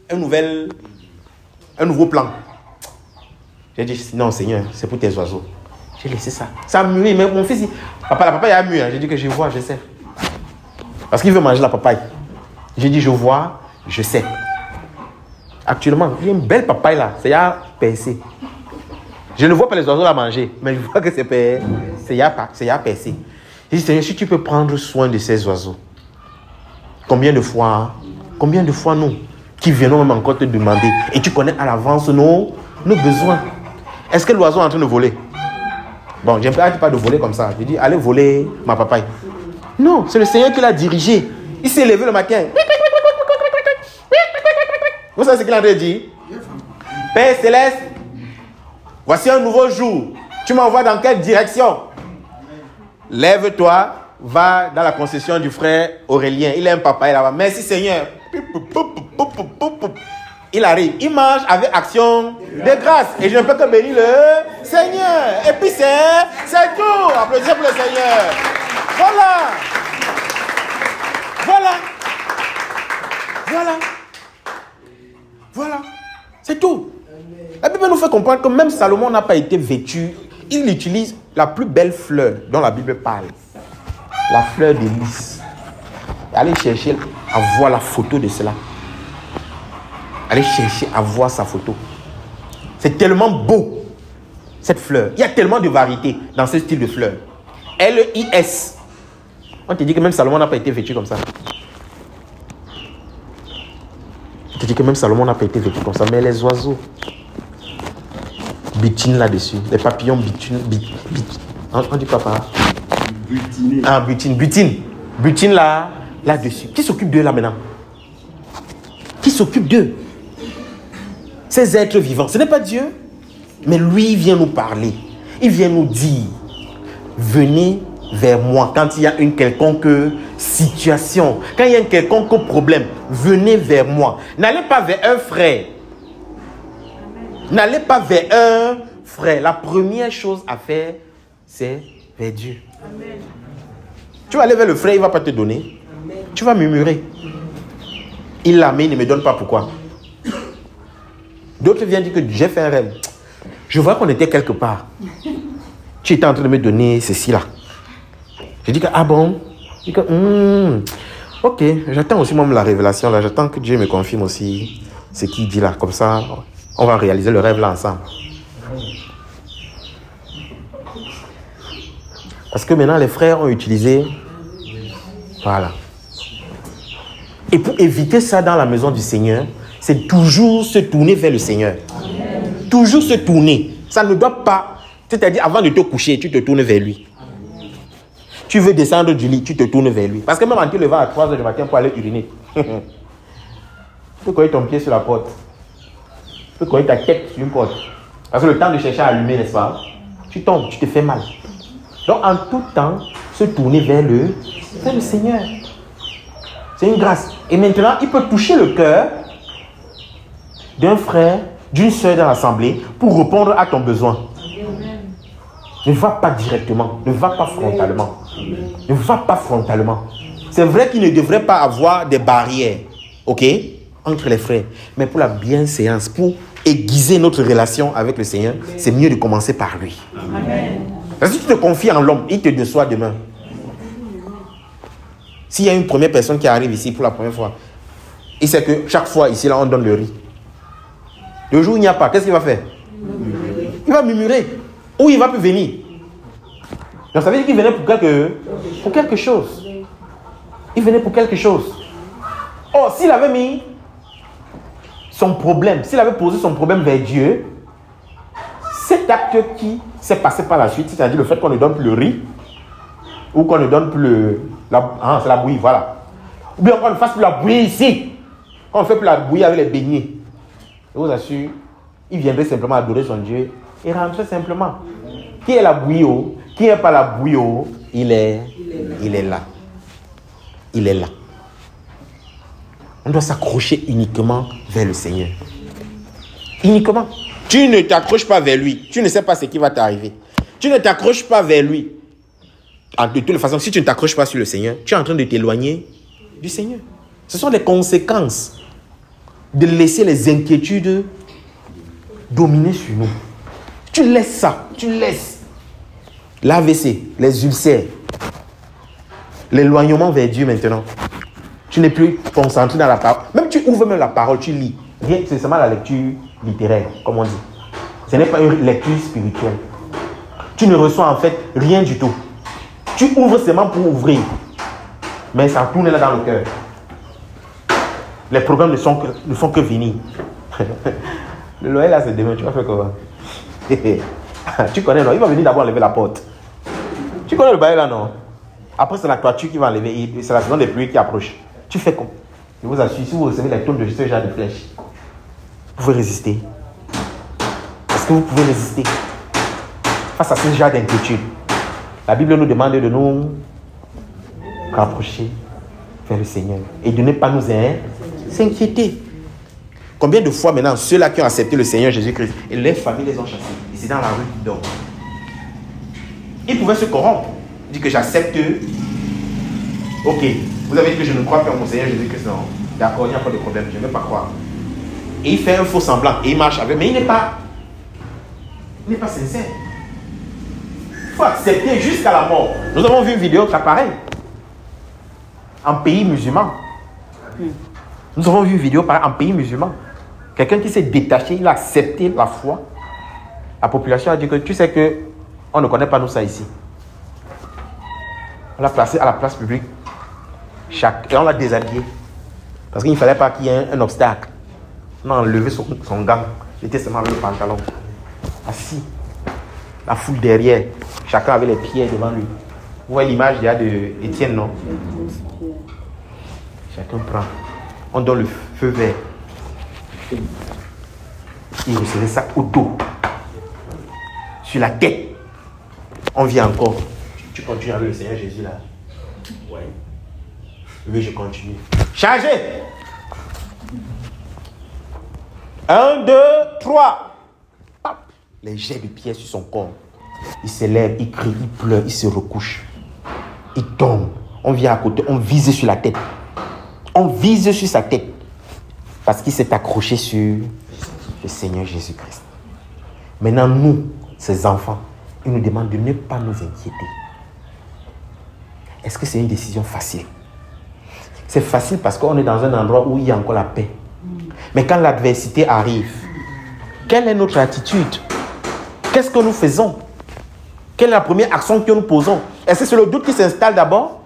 un nouveau plan. J'ai dit, non, Seigneur, c'est pour tes oiseaux. J'ai laissé ça. Ça a mûri. Mais mon fils, la papaye a mûri. J'ai dit que je vois, je sais. Parce qu'il veut manger la papaye. J'ai dit, je vois, je sais. Actuellement, il y a une belle papaye là. C'est à percer. Je ne vois pas les oiseaux la manger, mais je vois que c'est à percer. J'ai dit, Seigneur, si tu peux prendre soin de ces oiseaux, combien de fois nous, qui venons même encore te demander, et tu connais à l'avance nos besoins. Est-ce que l'oiseau est en train de voler? Bon, je ne pas de voler comme ça. Je dis, allez voler ma papaye. Non, c'est le Seigneur qui l'a dirigé. Il s'est levé le matin. Vous savez ce qu'il a dit? Père Céleste, voici un nouveau jour. Tu m'envoies dans quelle direction? Lève-toi, va dans la concession du frère Aurélien. Il a un papaye là-bas. Merci Seigneur. Il arrive, il mange avec action de grâce. Et je ne peux que bénir le Seigneur. Et puis c'est tout. Applaudissez pour le Seigneur. Voilà. C'est tout. La Bible nous fait comprendre que même Salomon n'a pas été vêtu. Il utilise la plus belle fleur dont la Bible parle. La fleur de lys. Allez chercher à voir la photo de cela. Allez chercher à voir sa photo. C'est tellement beau, cette fleur. Il y a tellement de variétés dans ce style de fleur. L-I-S. On te dit que même Salomon n'a pas été vêtu comme ça. On te dit que même Salomon n'a pas été vêtu comme ça. Mais les oiseaux butinent là-dessus. Les papillons butinent. On dit quoi par là? Butiner. Ah, butine là-dessus. Qui s'occupe d'eux là maintenant? Qui s'occupe d'eux? Ces êtres vivants. Ce n'est pas Dieu. Mais lui, il vient nous parler. Il vient nous dire, venez vers moi quand il y a une quelconque situation, quand il y a un quelconque problème, venez vers moi. N'allez pas vers un frère. N'allez pas vers un frère. La première chose à faire, c'est vers Dieu. Amen. Tu vas aller vers le frère, il ne va pas te donner. Amen. Tu vas murmurer. Il l'a, mais il ne me donne pas pourquoi. D'autres viennent dire que j'ai fait un rêve. Je vois qu'on était quelque part. Tu étais en train de me donner ceci là. Je dis que, ah bon? Je dis que, ok, j'attends aussi moi la révélation là. J'attends que Dieu me confirme aussi ce qu'il dit là. Comme ça, on va réaliser le rêve là ensemble. Parce que maintenant, les frères ont utilisé... Voilà. Et pour éviter ça dans la maison du Seigneur, c'est toujours se tourner vers le Seigneur. Toujours se tourner. Ça ne doit pas... C'est-à-dire, avant de te coucher, tu te tournes vers lui. Tu veux descendre du lit, tu te tournes vers lui. Parce que même en te levant à 3h du matin pour aller uriner, tu peux coller ton pied sur la porte. Tu peux coller ta tête sur une porte. Parce que le temps de chercher à allumer, n'est-ce pas? Tu tombes, tu te fais mal. Donc, en tout temps, se tourner vers le Seigneur. C'est une grâce. Et maintenant, il peut toucher le cœur d'un frère, d'une soeur dans l'assemblée pour répondre à ton besoin. Ne va pas directement, ne va pas frontalement. Ne va pas frontalement. C'est vrai qu'il ne devrait pas avoir des barrières, ok, entre les frères. Mais pour la bienséance, pour aiguiser notre relation avec le Seigneur, c'est mieux de commencer par lui. Amen. Parce que si tu te confies en l'homme, il te déçoit demain. S'il y a une première personne qui arrive ici pour la première fois, il sait que chaque fois ici, là, on donne le riz. Le jour où il n'y a pas, qu'est-ce qu'il va faire? Il va murmurer. Ou il va plus venir. Donc ça veut dire qu'il venait pour quelque chose. Il venait pour quelque chose. Oh, s'il avait mis son problème, s'il avait posé son problème vers Dieu, cet acte qui s'est passé par la suite, c'est-à-dire le fait qu'on ne donne plus le riz, ou qu'on ne donne plus c'est la bouillie, voilà. Ou bien qu'on ne fasse plus la bouillie ici. Qu'on ne fait plus la bouillie avec les beignets. Je vous assure, il viendrait simplement adorer son Dieu et rentrer simplement. Qui est la bouillie? Qui n'est pas la bouillie? Il est là. Il est là. On doit s'accrocher uniquement vers le Seigneur. Uniquement. Tu ne t'accroches pas vers lui. Tu ne sais pas ce qui va t'arriver. Tu ne t'accroches pas vers lui. De toute façon, si tu ne t'accroches pas sur le Seigneur, tu es en train de t'éloigner du Seigneur. Ce sont les conséquences de laisser les inquiétudes dominer sur nous. Tu laisses ça. Tu laisses l'AVC, les ulcères, l'éloignement vers Dieu maintenant. Tu n'es plus concentré dans la parole. Même tu ouvres même la parole, tu lis. C'est seulement la lecture littéraire, comme on dit. Ce n'est pas une lecture spirituelle. Tu ne reçois en fait rien du tout. Tu ouvres seulement pour ouvrir. Mais ça tourne là dans le cœur. Les problèmes ne font que venir. Le loyer là c'est demain, tu vas faire comment? Tu connais, non? Il va venir d'abord enlever la porte. Tu connais le bail là, non? Après c'est la toiture qui va enlever. C'est la saison des pluies qui approche. Tu fais comme? Je vous assure, si vous recevez les tonnes de ce genre de flèches, vous pouvez résister. Est-ce que vous pouvez résister face à ce genre d'inquiétude? La Bible nous demande de nous rapprocher vers le Seigneur et de ne pas nous s'inquiéter. Combien de fois maintenant, ceux-là qui ont accepté le Seigneur Jésus-Christ et leurs familles les ont chassés, et c'est dans la rue qu'ils dorment. Ils pouvaient se corrompre. Ils disent que j'accepte. Ok, vous avez dit que je ne crois pas en mon Seigneur Jésus-Christ. Non, d'accord, il n'y a pas de problème, je ne vais pas croire. Et il fait un faux semblant et il marche avec, mais il n'est pas sincère. Il faut accepter jusqu'à la mort. Nous avons vu une vidéo, ça pareil. En pays musulman. Nous avons vu une vidéo pareil en pays musulman. Quelqu'un qui s'est détaché, il a accepté la foi. La population a dit que tu sais que on ne connaît pas nous ça ici. On l'a placé à la place publique. Et on l'a déshabillé. Parce qu'il ne fallait pas qu'il y ait un obstacle. On a enlevé son gant. Il était seulement avec le pantalon. Assis. La foule derrière. Chacun avait les pieds devant lui. Vous voyez l'image d'Étienne, non? Chacun prend. On donne le feu vert. Il recevait ça au dos. Sur la tête. On vient encore. Tu continues avec le Seigneur Jésus là? Ouais. Oui, je continue. Chargez! 1, 2, 3. Les jets de pierre sur son corps. Il s'élève, il crie, il pleure, il se recouche. Il tombe. On vient à côté, on vise sur la tête. On vise sur sa tête. Parce qu'il s'est accroché sur le Seigneur Jésus-Christ. Maintenant, nous, ses enfants, il nous demande de ne pas nous inquiéter. Est-ce que c'est une décision facile? C'est facile parce qu'on est dans un endroit où il y a encore la paix. Mais quand l'adversité arrive, quelle est notre attitude? Qu'est-ce que nous faisons? Quelle est la première action que nous posons? Est-ce que c'est le doute qui s'installe d'abord?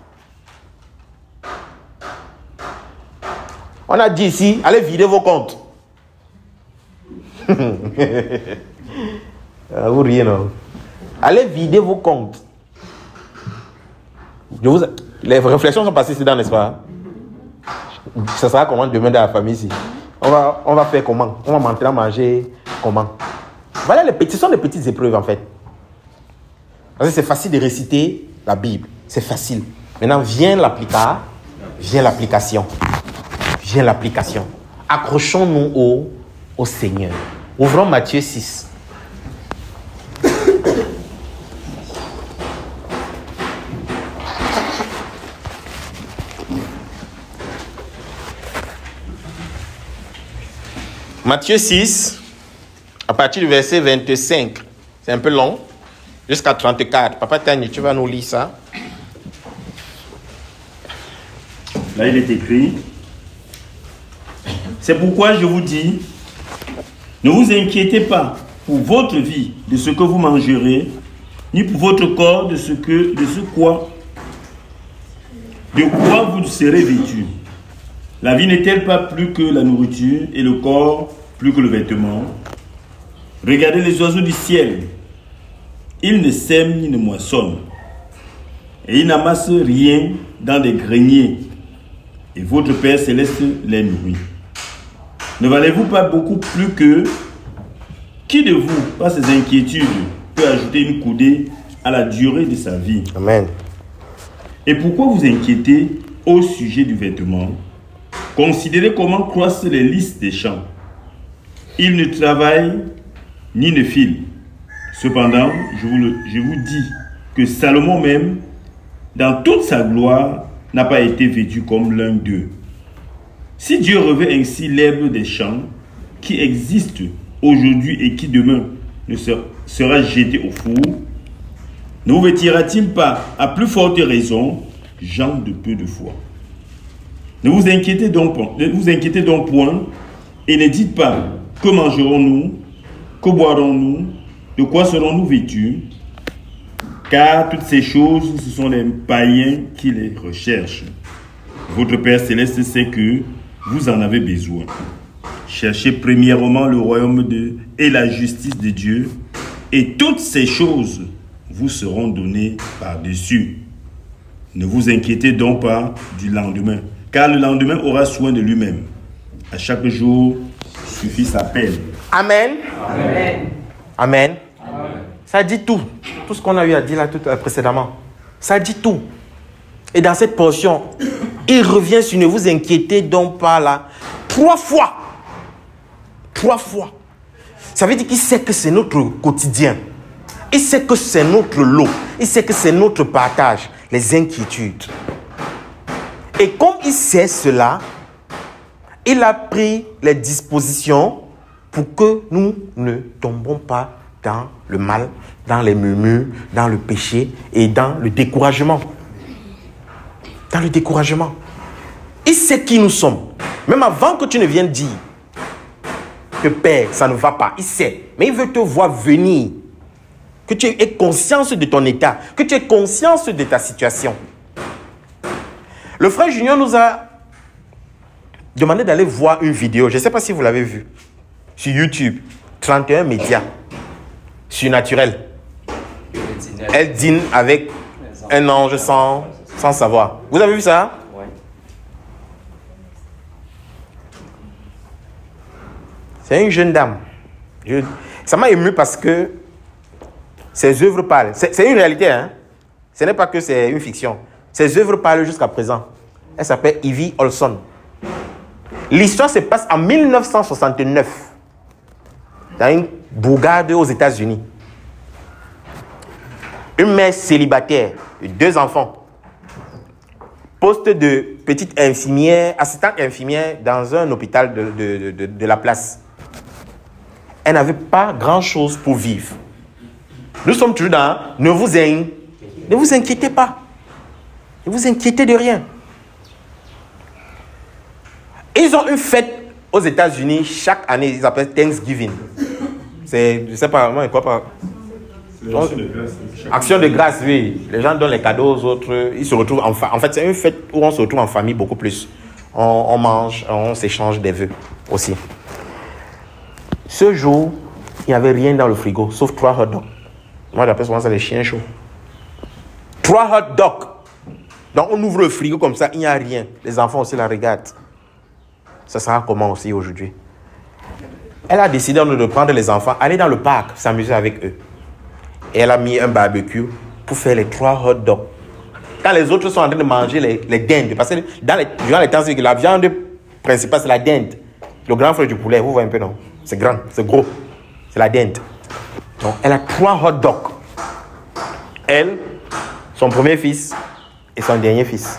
On a dit ici, allez vider vos comptes. Vous riez, non? Allez vider vos comptes. Les réflexions sont passées ici-dedans, n'est-ce pas? Ça sera comment demain dans la famille ici? On va faire comment? On va monter à manger comment? Voilà, ce sont des petites épreuves en fait. Parce que c'est facile de réciter la Bible. C'est facile. Maintenant, vient l'application. Vient l'application. Accrochons-nous au Seigneur. Ouvrons Matthieu 6. Matthieu 6, à partir du verset 25. C'est un peu long. Jusqu'à 34. Papa Tani, tu vas nous lire ça. Là, il est écrit: c'est pourquoi je vous dis, ne vous inquiétez pas pour votre vie de ce que vous mangerez, ni pour votre corps de quoi vous serez vêtus. La vie n'est-elle pas plus que la nourriture et le corps plus que le vêtement? Regardez les oiseaux du ciel. Ils ne sèment ni ne moissonnent, et ils n'amassent rien dans des greniers, et votre Père céleste les nourrit. Ne valez-vous pas beaucoup plus que qui de vous, par ses inquiétudes, peut ajouter une coudée à la durée de sa vie? Amen. Et pourquoi vous inquiétez au sujet du vêtement? Considérez comment croissent les lys des champs. Ils ne travaillent ni ne filent. Cependant, je vous dis que Salomon même, dans toute sa gloire, n'a pas été vêtu comme l'un d'eux. Si Dieu revêt ainsi l'herbe des champs, qui existe aujourd'hui et qui demain ne sera jetée au four, ne vous vêtira-t-il pas, à plus forte raison, gens de peu de foi? Ne vous inquiétez donc point, et ne dites pas: que mangerons-nous? Que boirons-nous? De quoi serons-nous vêtus? Car toutes ces choses, ce sont les païens qui les recherchent. Votre Père Céleste sait que vous en avez besoin. Cherchez premièrement le royaume et la justice de Dieu, et toutes ces choses vous seront données par-dessus. Ne vous inquiétez donc pas du lendemain, car le lendemain aura soin de lui-même. À chaque jour suffit sa peine. Amen. Amen. Amen. Ça dit tout. Tout ce qu'on a eu à dire là précédemment. Ça dit tout. Et dans cette portion, il revient sur ne vous inquiétez donc pas là. 3 fois. 3 fois. Ça veut dire qu'il sait que c'est notre quotidien. Il sait que c'est notre lot. Il sait que c'est notre partage. Les inquiétudes. Et comme il sait cela, il a pris les dispositions pour que nous ne tombons pas dans le mal, dans les murmures, dans le péché et dans le découragement. Dans le découragement. Il sait qui nous sommes. Même avant que tu ne viennes dire que Père, ça ne va pas. Il sait. Mais il veut te voir venir. Que tu aies conscience de ton état. Que tu aies conscience de ta situation. Le frère Junior nous a demandé d'aller voir une vidéo. Je ne sais pas si vous l'avez vue. Sur YouTube. 31 médias. Surnaturel. Elle dîne avec un ange sans savoir. Vous avez vu ça? Oui. C'est une jeune dame. Ça m'a ému parce que ses œuvres parlent. C'est une réalité, hein? Ce n'est pas que c'est une fiction. Ses œuvres parlent jusqu'à présent. Elle s'appelle Ivy Olson. L'histoire se passe en 1969. Dans une bourgade aux États-Unis. Une mère célibataire, 2 enfants. Poste de petite infirmière, assistante infirmière dans un hôpital de la place. Elle n'avait pas grand-chose pour vivre. Nous sommes toujours dans ne vous inquiétez pas. Ne vous inquiétez de rien. Ils ont une fête aux États-Unis chaque année. Ils appellent Thanksgiving. C'est, je ne sais pas, quoi pas. Action de grâce, oui. Les gens donnent les cadeaux aux autres. Ils se retrouvent en fait, c'est une fête où on se retrouve en famille beaucoup plus. On mange, on s'échange des vœux aussi. Ce jour, il n'y avait rien dans le frigo, sauf 3 hot dogs. Moi, j'appelle souvent ça les chiens chauds. 3 hot dogs. Donc, on ouvre le frigo comme ça, il n'y a rien. Les enfants aussi la regardent. Ça sera comment aussi aujourd'hui? Elle a décidé de prendre les enfants, aller dans le parc, s'amuser avec eux. Et elle a mis un barbecue pour faire les 3 hot dogs. Quand les autres sont en train de manger les dindes, parce que durant les temps, la viande principale, c'est la dinde. Le grand frère du poulet, vous voyez un peu, non? C'est grand, c'est gros. C'est la dinde. Donc, elle a 3 hot dogs. Elle, son premier fils et son dernier fils.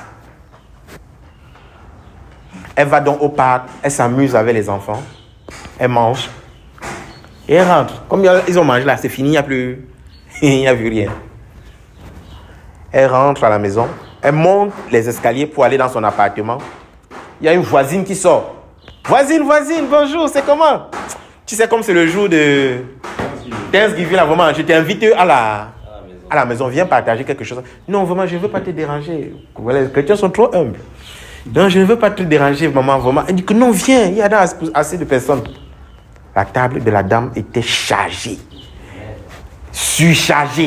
Elle va donc au parc, elle s'amuse avec les enfants. Elle mange. Et elle rentre. Comme ils ont mangé là, c'est fini, il n'y a plus... il n'y a plus rien. Elle rentre à la maison. Elle monte les escaliers pour aller dans son appartement. Il y a une voisine qui sort. Voisine, bonjour, c'est comment? Tu sais, comme c'est le jour de Thanksgiving, là, vraiment, je t'invite à la maison. Viens partager quelque chose. Non, vraiment, je ne veux pas te déranger. Les chrétiens sont trop humbles. Non, je ne veux pas te déranger, maman, vraiment. Elle dit que non, viens, il y a assez de personnes. La table de la dame était chargée. Surchargée.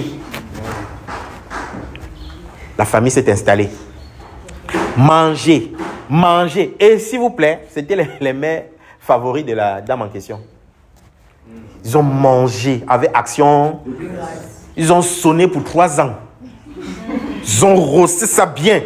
La famille s'est installée. Manger. Et s'il vous plaît, c'était les mets favoris de la dame en question. Ils ont mangé avec action. Ils ont sonné pour 3 ans. Ils ont rossé ça bien.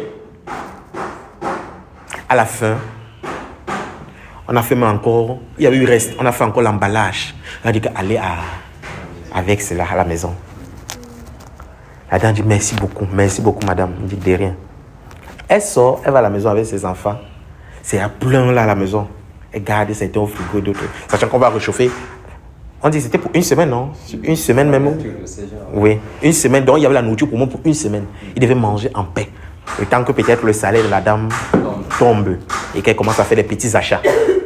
À la fin, on a fait encore, il y a eu reste, on a fait encore l'emballage. On a dit qu'aller avec cela à la maison. La dame dit merci beaucoup madame. Elle dit de rien. Elle sort, elle va à la maison avec ses enfants. C'est à plein là à la maison. Elle garde, c'était au frigo d'autres. Sachant qu'on va réchauffer. On dit c'était pour 1 semaine, non? Une semaine même. Oui, 1 semaine. Donc il y avait la nourriture pour moi pour 1 semaine. Il devait manger en paix. Le temps que peut-être le salaire de la dame tombe et qu'elle commence à faire des petits achats.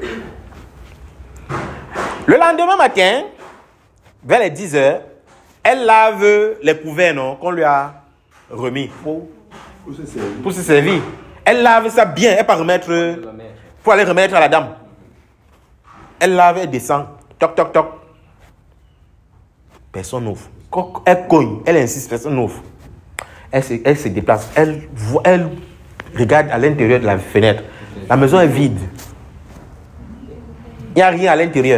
Le lendemain matin, vers les 10h, elle lave les couverts qu'on lui a remis pour se servir. Elle lave ça bien, elle pour aller remettre à la dame. Elle lave, elle descend, toc, toc, toc. Personne n'ouvre. Elle cogne, elle insiste, personne n'ouvre. Elle se déplace, elle regarde à l'intérieur de la fenêtre. La maison est vide. Il n'y a rien à l'intérieur.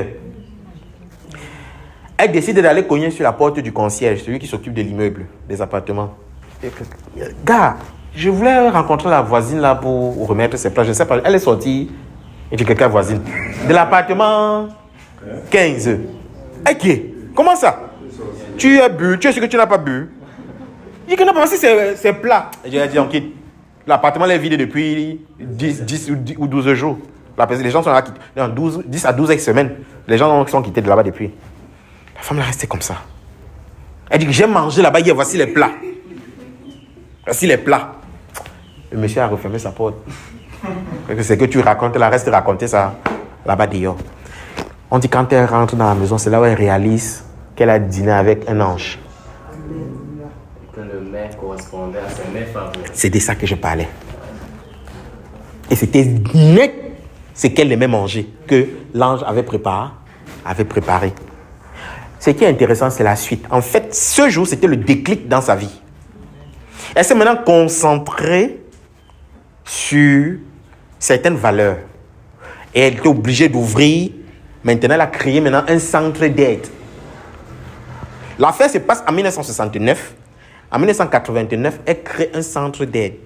Elle décide d'aller cogner sur la porte du concierge, celui qui s'occupe de l'immeuble, des appartements. Gars, je voulais rencontrer la voisine là pour remettre ses plats. Je ne sais pas, elle est sortie, et dit quelqu'un voisine, de l'appartement 15. Ok, comment ça? Tu as bu, tu es sûr que tu n'as pas bu? Il dit que non, parce que c'est plat. J'ai dit, on quitte. L'appartement est vide depuis 10 ou 12 jours. Les gens sont là, 10 à 12 semaines. Les gens sont quittés de là-bas depuis. La femme est restée comme ça. Elle dit que j'ai mangé là-bas hier, voici les plats. Voici les plats. Le monsieur a refermé sa porte. C'est que tu racontes, là, reste raconter ça là-bas dehors. On dit quand elle rentre dans la maison, c'est là où elle réalise qu'elle a dîné avec un ange. Que le mets correspondait à ses mets favoris. C'est de ça que je parlais. Et c'était net ce qu'elle aimait manger, que l'ange avait préparé. Ce qui est intéressant, c'est la suite. En fait, ce jour, c'était le déclic dans sa vie. Elle s'est maintenant concentrée sur certaines valeurs. Et elle était obligée d'ouvrir. Maintenant, elle a créé un centre d'aide. L'affaire se passe en 1969. En 1989, elle crée un centre d'aide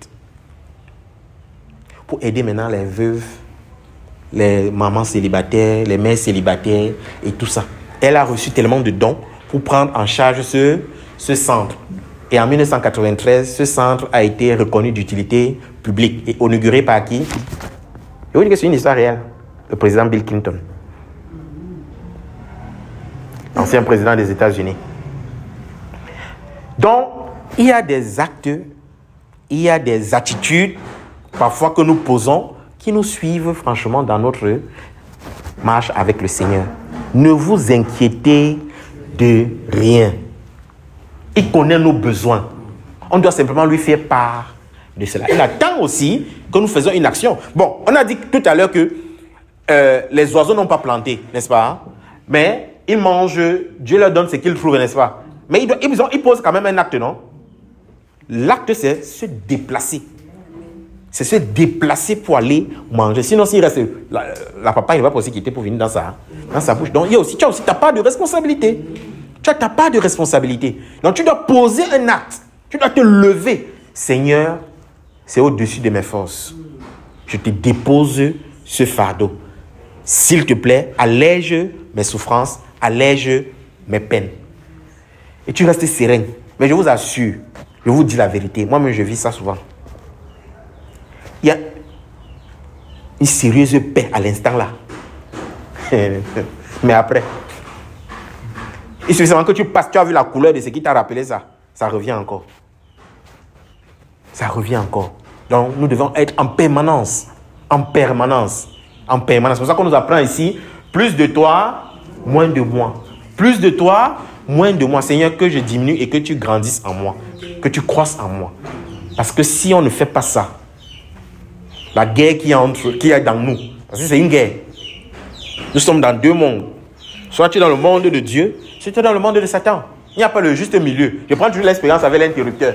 pour aider maintenant les veuves, les mamans célibataires, les mères célibataires et tout ça. Elle a reçu tellement de dons pour prendre en charge ce centre. Et en 1993, ce centre a été reconnu d'utilité publique et inauguré par qui? Je vous dis que c'est une histoire réelle. Le président Bill Clinton. Ancien président des États-Unis. Donc, il y a des actes, il y a des attitudes, parfois que nous posons, qui nous suivent franchement dans notre marche avec le Seigneur. Ne vous inquiétez de rien. Il connaît nos besoins. On doit simplement lui faire part de cela. Il attend aussi que nous faisons une action. Bon, on a dit tout à l'heure que les oiseaux n'ont pas planté, n'est-ce pas? Mais ils mangent, Dieu leur donne ce qu'ils trouvent, n'est-ce pas? Mais ils posent quand même un acte, non? L'acte, c'est se déplacer. C'est se déplacer pour aller manger. Sinon, s'il reste, la papa, il ne va pas aussi quitter pour venir dans sa bouche. Donc, tu as aussi ta part de responsabilité. Tu as ta part de responsabilité. Donc, tu dois poser un acte. Tu dois te lever. Seigneur, c'est au-dessus de mes forces. Je te dépose ce fardeau. S'il te plaît, allège mes souffrances, allège mes peines. Et tu restes serein. Mais je vous assure, je vous dis la vérité. Moi-même, je vis ça souvent. Il y a une sérieuse paix à l'instant là. Mais après, il suffit seulement que tu passes, tu as vu la couleur de ce qui t'a rappelé ça. Ça revient encore. Ça revient encore. Donc, nous devons être en permanence. En permanence. En permanence. C'est pour ça qu'on nous apprend ici, plus de toi, moins de moi. Plus de toi, moins de moi. Seigneur, que je diminue et que tu grandisses en moi. Que tu croisses en moi. Parce que si on ne fait pas ça, la guerre qui est dans nous, parce que c'est une guerre. Nous sommes dans deux mondes. Soit tu es dans le monde de Dieu, soit tu es dans le monde de Satan. Il n'y a pas le juste milieu. Je prends toujours l'expérience avec l'interrupteur.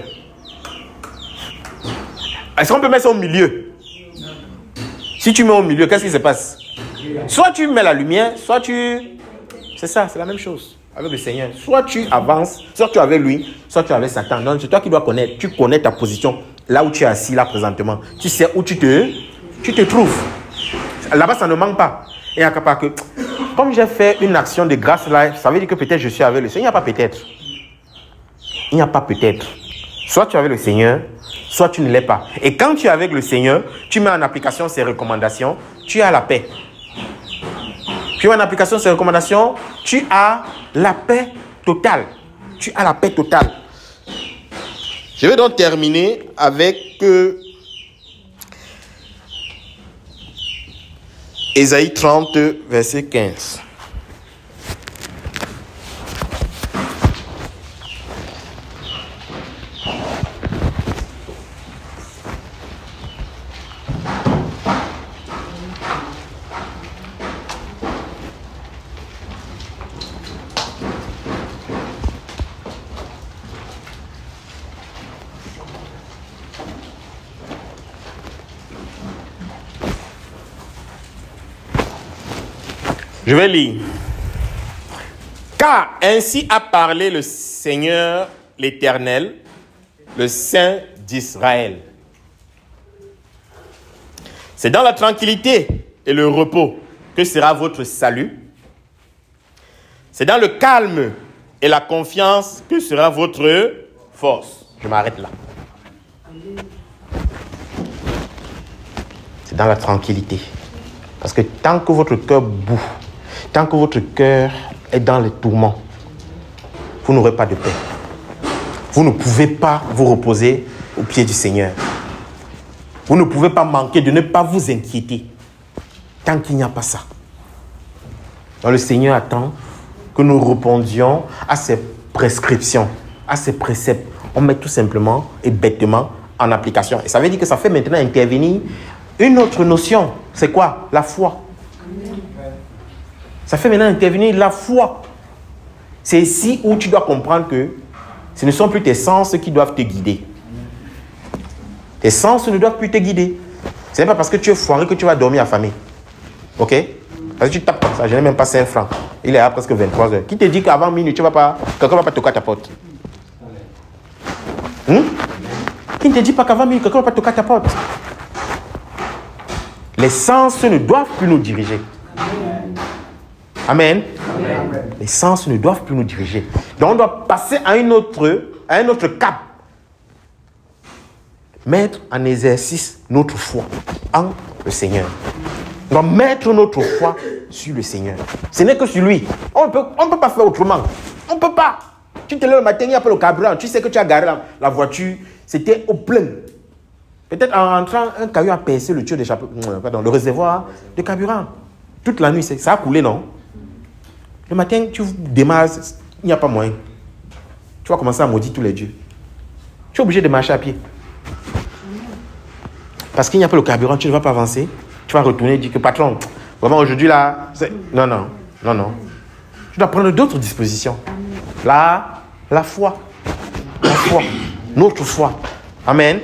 Est-ce qu'on peut mettre ça au milieu? Si tu mets au milieu, qu'est-ce qui se passe? Soit tu mets la lumière, soit tu... C'est ça, c'est la même chose avec le Seigneur. Soit tu avances, soit tu es avec lui, soit tu es avec Satan. Donc c'est toi qui dois connaître. Tu connais ta position, là où tu es assis, là présentement. Tu sais où tu te trouves. Là-bas, ça ne manque pas. Et à part que, comme j'ai fait une action de grâce là, ça veut dire que peut-être je suis avec le Seigneur. Il n'y a pas peut-être. Il n'y a pas peut-être. Soit tu es avec le Seigneur, soit tu ne l'es pas. Et quand tu es avec le Seigneur, tu mets en application ses recommandations, tu as la paix. Tu mets en application ses recommandations, tu as la paix totale. Tu as la paix totale. Je vais donc terminer avec Ésaïe 30, verset 15. Je vais lire. Car ainsi a parlé le Seigneur l'Éternel, le Saint d'Israël. C'est dans la tranquillité et le repos que sera votre salut. C'est dans le calme et la confiance que sera votre force. Je m'arrête là. C'est dans la tranquillité. Parce que tant que votre cœur boue, tant que votre cœur est dans les tourments, vous n'aurez pas de paix. Vous ne pouvez pas vous reposer au pied du Seigneur. Vous ne pouvez pas manquer de ne pas vous inquiéter tant qu'il n'y a pas ça. Donc le Seigneur attend que nous répondions à ses prescriptions, à ses préceptes. On met tout simplement et bêtement en application. Et ça veut dire que ça fait maintenant intervenir une autre notion. C'est quoi? La foi. Ça fait maintenant intervenir la foi. C'est ici où tu dois comprendre que ce ne sont plus tes sens qui doivent te guider. Tes sens ne doivent plus te guider. Ce n'est pas parce que tu es foiré que tu vas dormir affamé. Ok? Parce que tu tapes comme ça, je n'ai même pas 5 francs. Il est à presque 23 heures. Qui te dit qu'avant minuit, quelqu'un ne va pas toquer à ta porte? Qui ne te dit pas qu'avant minuit, quelqu'un ne va pas toquer à ta porte? Les sens ne doivent plus nous diriger. Amen. Amen. Les sens ne doivent plus nous diriger. Donc on doit passer à un autre cap. Mettre en exercice notre foi en le Seigneur. On doit mettre notre foi sur le Seigneur. Ce n'est que sur lui. On ne peut pas faire autrement. On ne peut pas. Tu te lèves le matin, il n'y a pas le carburant. Tu sais que tu as garé la voiture. C'était au plein. Peut-être en rentrant, un caillou a percé le tuyau le réservoir de carburant. Toute la nuit, ça a coulé, non? Le matin, tu démarres, il n'y a pas moyen. tu vas commencer à maudire tous les dieux. Tu es obligé de marcher à pied. Parce qu'il n'y a pas le carburant, tu ne vas pas avancer. Tu vas retourner et dire que patron, vraiment aujourd'hui là, non. Tu dois prendre d'autres dispositions. Là, la foi. Notre foi. Amen.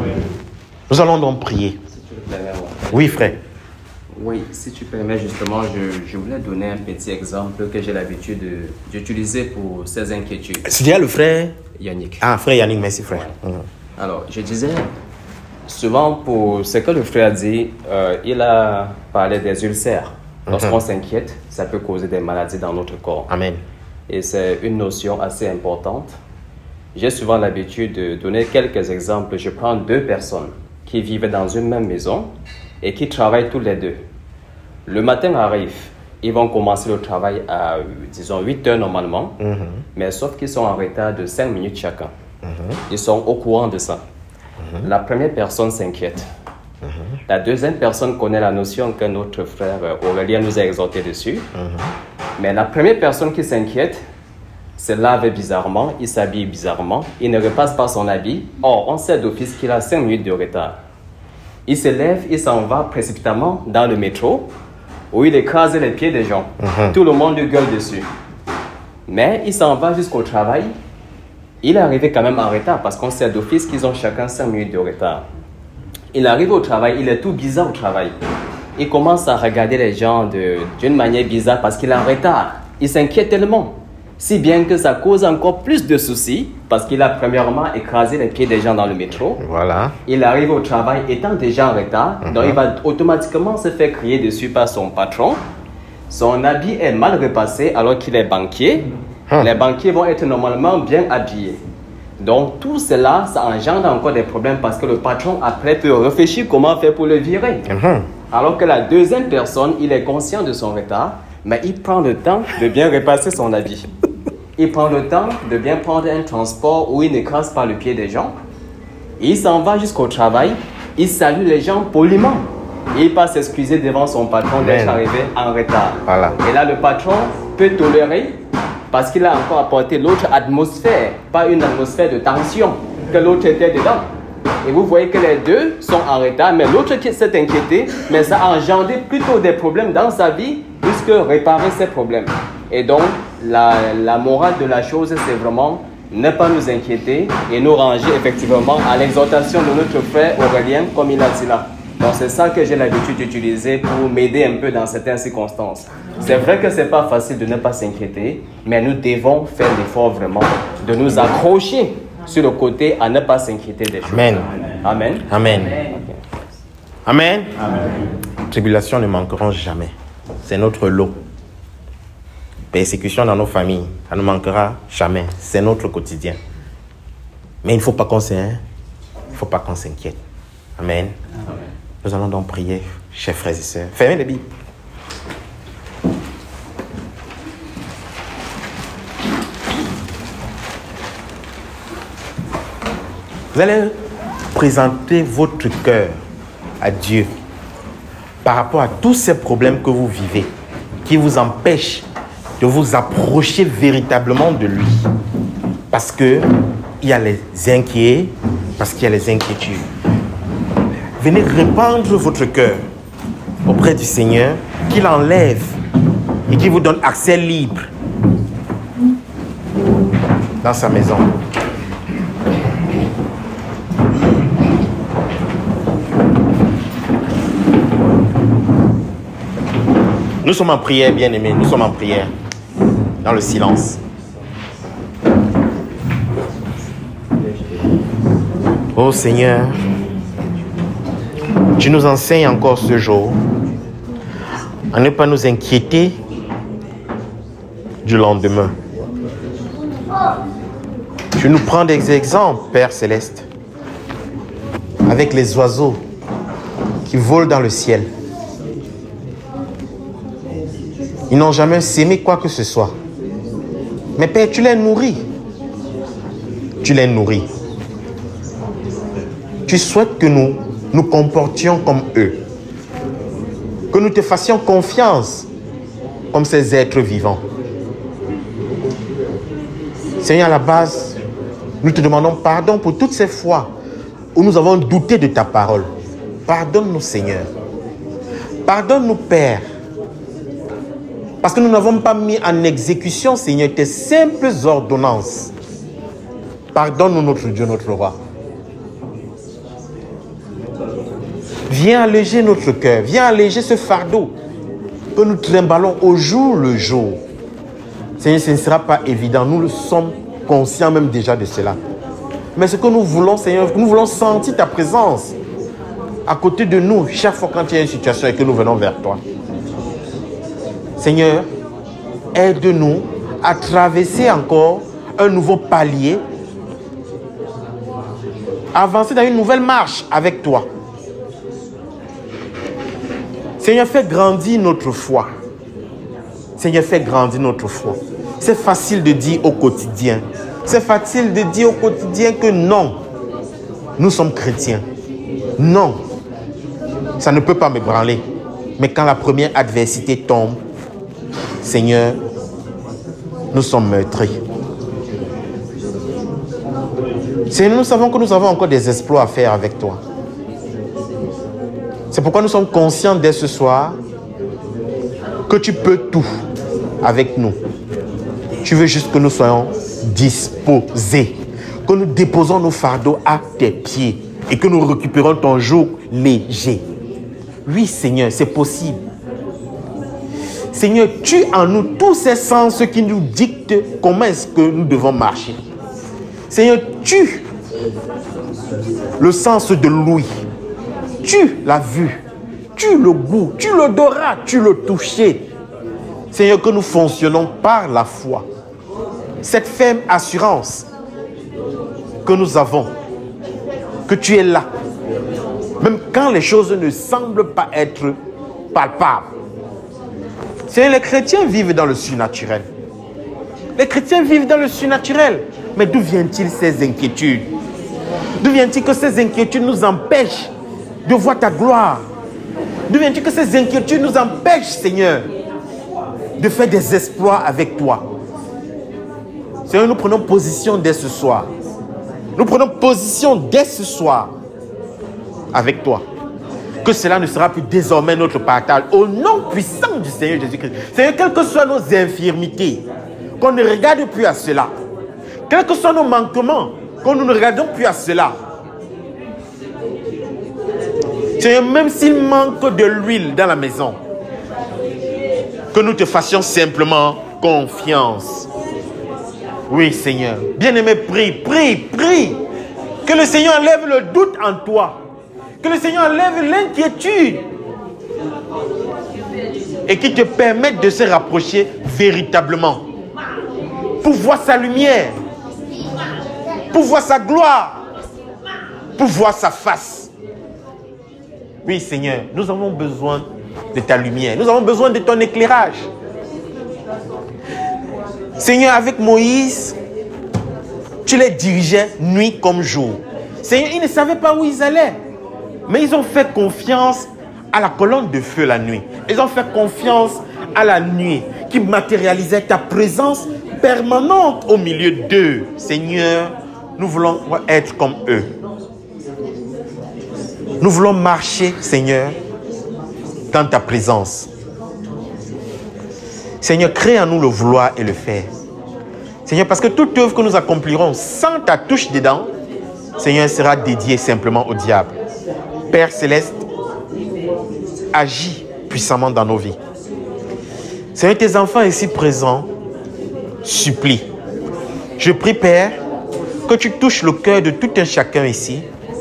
Nous allons donc prier. Oui, frère. Oui, si tu permets, justement, je voulais donner un petit exemple que j'ai l'habitude d'utiliser pour ces inquiétudes. C'est déjà le frère Yannick. Ah, frère Yannick, merci frère. Ouais. Alors, je disais, souvent pour ce que le frère a dit, il a parlé des ulcères. Lorsqu'on s'inquiète, ça peut causer des maladies dans notre corps. Amen. Et c'est une notion assez importante. J'ai souvent l'habitude de donner quelques exemples. Je prends 2 personnes qui vivent dans une même maison et qui travaillent tous les deux. Le matin arrive, ils vont commencer le travail à, disons, 8 heures normalement, mais sauf qu'ils sont en retard de 5 minutes chacun. Ils sont au courant de ça. La première personne s'inquiète. La deuxième personne connaît la notion que notre frère Aurélien nous a exhorté dessus. Mais la première personne qui s'inquiète se lave bizarrement, il s'habille bizarrement, il ne repasse pas son habit. Or, on sait d'office qu'il a 5 minutes de retard. Il se lève, il s'en va précipitamment dans le métro où il écrase les pieds des gens. Tout le monde lui gueule dessus. Mais il s'en va jusqu'au travail. Il est arrivé quand même en retard parce qu'on sait d'office qu'ils ont chacun 5 minutes de retard. Il arrive au travail, il est tout bizarre au travail. Il commence à regarder les gens d'une manière bizarre parce qu'il est en retard. Il s'inquiète tellement. Si bien que ça cause encore plus de soucis parce qu'il a premièrement écrasé les pieds des gens dans le métro. Voilà. Il arrive au travail étant déjà en retard, donc il va automatiquement se faire crier dessus par son patron. Son habit est mal repassé alors qu'il est banquier. Les banquiers vont être normalement bien habillés. Donc tout cela, ça engendre encore des problèmes parce que le patron après peut réfléchir comment faire pour le virer. Alors que la deuxième personne, il est conscient de son retard, mais il prend le temps de bien repasser son habit. Il prend le temps de bien prendre un transport où il n'écrase pas le pied des gens. Il s'en va jusqu'au travail, il salue les gens poliment. Il passe s'excuser devant son patron d'être arrivé en retard. Voilà. Et là, le patron peut tolérer parce qu'il a encore apporté l'autre atmosphère, pas une atmosphère de tension que l'autre était dedans. Et vous voyez que les deux sont en retard, mais l'autre qui s'est inquiété, mais ça a engendré plutôt des problèmes dans sa vie, plus que réparer ces problèmes. Et donc, la morale de la chose, c'est vraiment ne pas nous inquiéter et nous ranger effectivement à l'exhortation de notre frère Aurélien, comme il a dit là. Donc, c'est ça que j'ai l'habitude d'utiliser pour m'aider un peu dans certaines circonstances. C'est vrai que ce n'est pas facile de ne pas s'inquiéter, mais nous devons faire l'effort vraiment de nous accrocher sur le côté à ne pas s'inquiéter des choses. Amen. Amen. Amen. Okay. Amen. Tribulations ne manqueront jamais. C'est notre lot. Persécution dans nos familles, ça ne manquera jamais. C'est notre quotidien. Mais il ne faut pas qu'on s'inquiète. Amen. Nous allons donc prier, chers frères et sœurs. Fermez les Bibles. Vous allez présenter votre cœur à Dieu par rapport à tous ces problèmes que vous vivez, qui vous empêchent de vous approcher véritablement de lui. Parce qu'il y a les inquiets, parce qu'il y a les inquiétudes. Venez répandre votre cœur auprès du Seigneur, qu'il enlève et qu'il vous donne accès libre dans sa maison. Nous sommes en prière, bien-aimés. Nous sommes en prière. Dans le silence. Oh Seigneur, tu nous enseignes encore ce jour à ne pas nous inquiéter du lendemain. Tu nous prends des exemples, Père Céleste, avec les oiseaux qui volent dans le ciel. Ils n'ont jamais sémé quoi que ce soit. Mais Père, tu les nourris. Tu les nourris. Tu souhaites que nous nous comportions comme eux. Que nous te fassions confiance comme ces êtres vivants. Seigneur, à la base, Nous te demandons pardon pour toutes ces fois où nous avons douté de ta parole. Pardonne-nous, Seigneur. Pardonne-nous, Père. Parce que nous n'avons pas mis en exécution, Seigneur, tes simples ordonnances. Pardonne-nous, notre Dieu, notre roi. Viens alléger notre cœur. Viens alléger ce fardeau que nous trimballons au jour le jour. Seigneur, ce ne sera pas évident. Nous le sommes conscients même déjà de cela. Mais ce que nous voulons, Seigneur, nous voulons sentir ta présence à côté de nous chaque fois quand il y a une situation et que nous venons vers toi. Seigneur, aide-nous à traverser encore un nouveau palier, avancer dans une nouvelle marche avec toi. Seigneur, fais grandir notre foi. Seigneur, fais grandir notre foi. C'est facile de dire au quotidien. C'est facile de dire au quotidien que non, nous sommes chrétiens. Non, ça ne peut pas me branler. Mais quand la première adversité tombe, Seigneur, nous sommes meurtris. Seigneur, nous savons que nous avons encore des exploits à faire avec toi. C'est pourquoi nous sommes conscients dès ce soir que tu peux tout avec nous. Tu veux juste que nous soyons disposés, que nous déposons nos fardeaux à tes pieds et que nous récupérons ton joug léger. Oui, Seigneur, c'est possible. Seigneur, tue en nous tous ces sens qui nous dictent comment est-ce que nous devons marcher. Seigneur, tue le sens de l'ouïe, tue la vue, tue le goût, tue l'odorat, tue le toucher. Seigneur, que nous fonctionnons par la foi. Cette ferme assurance que nous avons, que tu es là, même quand les choses ne semblent pas être palpables. Seigneur, les chrétiens vivent dans le surnaturel. Les chrétiens vivent dans le surnaturel. Mais d'où viennent-ils ces inquiétudes? D'où vient-il que ces inquiétudes nous empêchent de voir ta gloire? D'où vient-il que ces inquiétudes nous empêchent, Seigneur, de faire des exploits avec toi? Seigneur, nous prenons position dès ce soir. Nous prenons position dès ce soir avec toi. Que cela ne sera plus désormais notre partage. Au nom puissant du Seigneur Jésus-Christ. Seigneur, quelles que soient nos infirmités, qu'on ne regarde plus à cela. Quels que soient nos manquements, qu'on ne regardons plus à cela. Seigneur, même s'il manque de l'huile dans la maison, que nous te fassions simplement confiance. Oui, Seigneur. Bien-aimé, prie, prie, prie. Que le Seigneur enlève le doute en toi. Que le Seigneur enlève l'inquiétude. Et qu'il te permette de se rapprocher véritablement. Pour voir sa lumière. Pour voir sa gloire. Pour voir sa face. Oui, Seigneur, nous avons besoin de ta lumière. Nous avons besoin de ton éclairage. Seigneur, avec Moïse, tu les dirigeais nuit comme jour. Seigneur, ils ne savaient pas où ils allaient. Mais ils ont fait confiance à la colonne de feu la nuit. Ils ont fait confiance à la nuit qui matérialisait ta présence permanente au milieu d'eux. Seigneur, nous voulons être comme eux. Nous voulons marcher, Seigneur, dans ta présence. Seigneur, crée en nous le vouloir et le faire. Seigneur, parce que toute œuvre que nous accomplirons sans ta touche dedans, Seigneur, sera dédiée simplement au diable. Père Céleste, agis puissamment dans nos vies. Seigneur, tes enfants ici présents supplient. Je prie, Père, que tu touches le cœur de tout un chacun ici,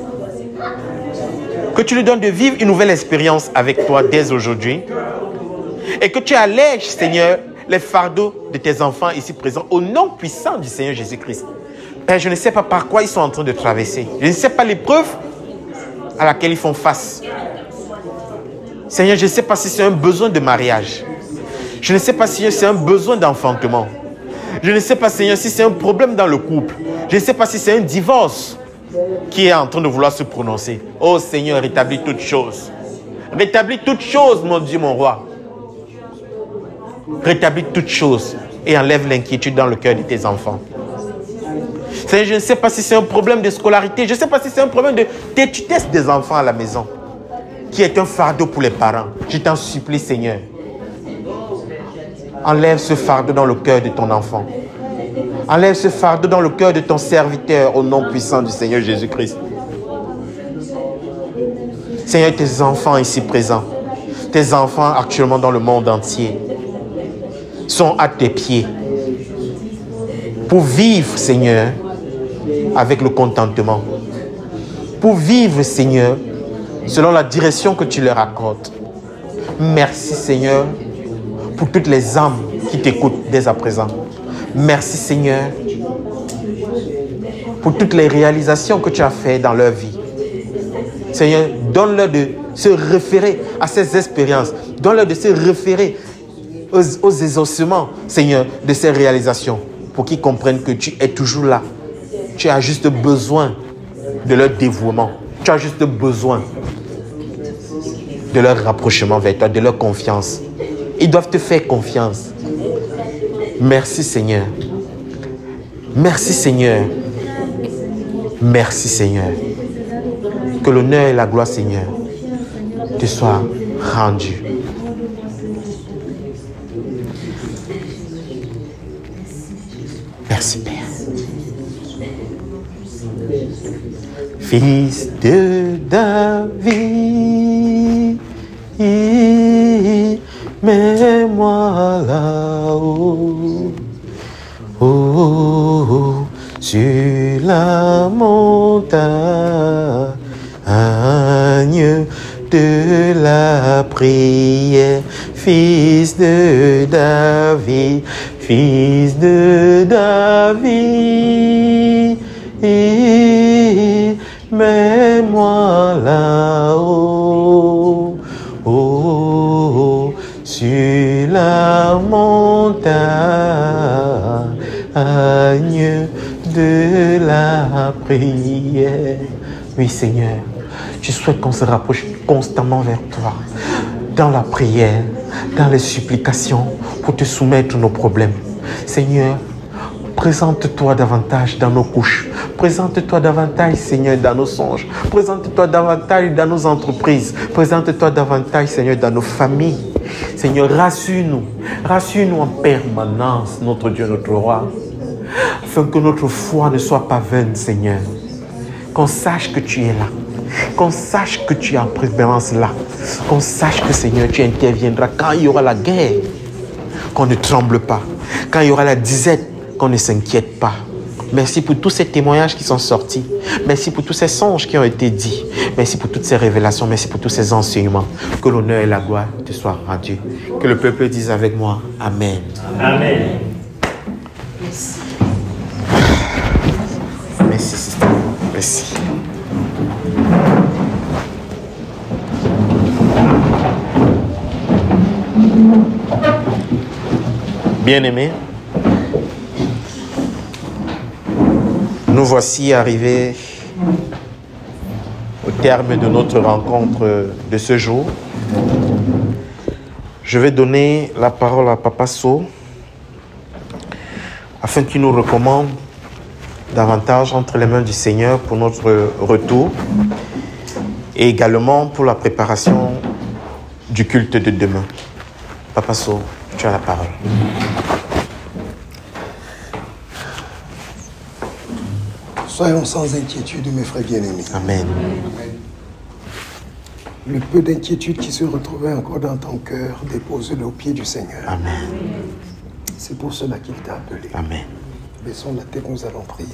que tu lui donnes de vivre une nouvelle expérience avec toi dès aujourd'hui, et que tu allèges, Seigneur, les fardeaux de tes enfants ici présents au nom puissant du Seigneur Jésus-Christ. Père, je ne sais pas par quoi ils sont en train de traverser. Je ne sais pas l'épreuve à laquelle ils font face. Seigneur, je ne sais pas si c'est un besoin de mariage. Je ne sais pas si c'est un besoin d'enfantement. Je ne sais pas, Seigneur, si c'est un problème dans le couple. Je ne sais pas si c'est un divorce qui est en train de vouloir se prononcer. Oh Seigneur, rétablis toutes choses. Rétablis toutes choses, mon Dieu, mon roi. Rétablis toutes choses et enlève l'inquiétude dans le cœur de tes enfants. Seigneur, je ne sais pas si c'est un problème de scolarité, je ne sais pas si c'est un problème de têtutesse des enfants à la maison, qui est un fardeau pour les parents. Je t'en supplie, Seigneur. Enlève ce fardeau dans le cœur de ton enfant. Enlève ce fardeau dans le cœur de ton serviteur au nom puissant du Seigneur Jésus-Christ. Seigneur, tes enfants ici présents, tes enfants actuellement dans le monde entier, sont à tes pieds pour vivre, Seigneur, avec le contentement. Pour vivre, Seigneur, selon la direction que tu leur accordes. Merci, Seigneur, pour toutes les âmes qui t'écoutent dès à présent. Merci, Seigneur, pour toutes les réalisations que tu as faites dans leur vie. Seigneur, donne-leur de se référer à ces expériences. Donne-leur de se référer aux exaucements, Seigneur, de ces réalisations, pour qu'ils comprennent que tu es toujours là. Tu as juste besoin de leur dévouement. Tu as juste besoin de leur rapprochement vers toi, de leur confiance. Ils doivent te faire confiance. Merci, Seigneur. Merci, Seigneur. Merci, Seigneur. Que l'honneur et la gloire, Seigneur, te soient rendus. Merci, Père. Fils de David, mets-moi là-haut, sur la montagne de la prière. Fils de David, fils de David, mets-moi là-haut, sur la montagne de la prière. Oui, Seigneur, je souhaite qu'on se rapproche constamment vers toi, dans la prière, dans les supplications, pour te soumettre nos problèmes. Seigneur, présente-toi davantage dans nos couches. Présente-toi davantage, Seigneur, dans nos songes. Présente-toi davantage dans nos entreprises. Présente-toi davantage, Seigneur, dans nos familles. Seigneur, rassure-nous. Rassure-nous en permanence, notre Dieu, notre roi. Afin que notre foi ne soit pas vaine, Seigneur. Qu'on sache que tu es là. Qu'on sache que tu es en préférence là. Qu'on sache que, Seigneur, tu interviendras quand il y aura la guerre. Qu'on ne tremble pas. Quand il y aura la disette, qu'on ne s'inquiète pas. Merci pour tous ces témoignages qui sont sortis. Merci pour tous ces songes qui ont été dits. Merci pour toutes ces révélations. Merci pour tous ces enseignements. Que l'honneur et la gloire te soient rendus. Que le peuple dise avec moi Amen. Amen. Merci, sister. Merci. Bien-aimés, nous voici arrivés au terme de notre rencontre de ce jour. Je vais donner la parole à Papa So afin qu'il nous recommande davantage entre les mains du Seigneur pour notre retour et également pour la préparation du culte de demain. Papa So, tu as la parole. Soyons sans inquiétude, mes frères bien-aimés. Amen. Le peu d'inquiétude qui se retrouvait encore dans ton cœur, dépose-le au pied du Seigneur. Amen. C'est pour cela qu'il t'a appelé. Amen. Baissons la tête, nous allons prier.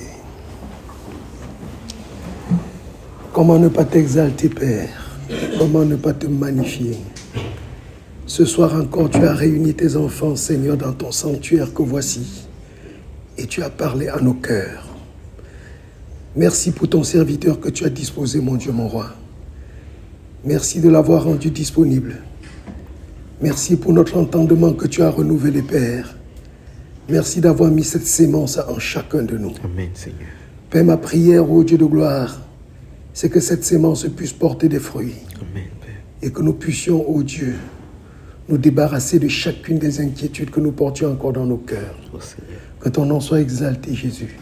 Comment ne pas t'exalter, Père? Comment ne pas te magnifier? Ce soir encore, tu as réuni tes enfants, Seigneur, dans ton sanctuaire que voici. Et tu as parlé à nos cœurs. Merci pour ton serviteur que tu as disposé, mon Dieu, mon roi. Merci de l'avoir rendu disponible. Merci pour notre entendement que tu as renouvelé, Père. Merci d'avoir mis cette sémence en chacun de nous. Amen, Seigneur. Père, ma prière, ô Dieu de gloire, c'est que cette sémence puisse porter des fruits. Amen, Père. Et que nous puissions, ô Dieu, nous débarrasser de chacune des inquiétudes que nous portions encore dans nos cœurs. Oh, Seigneur. Que ton nom soit exalté, Jésus.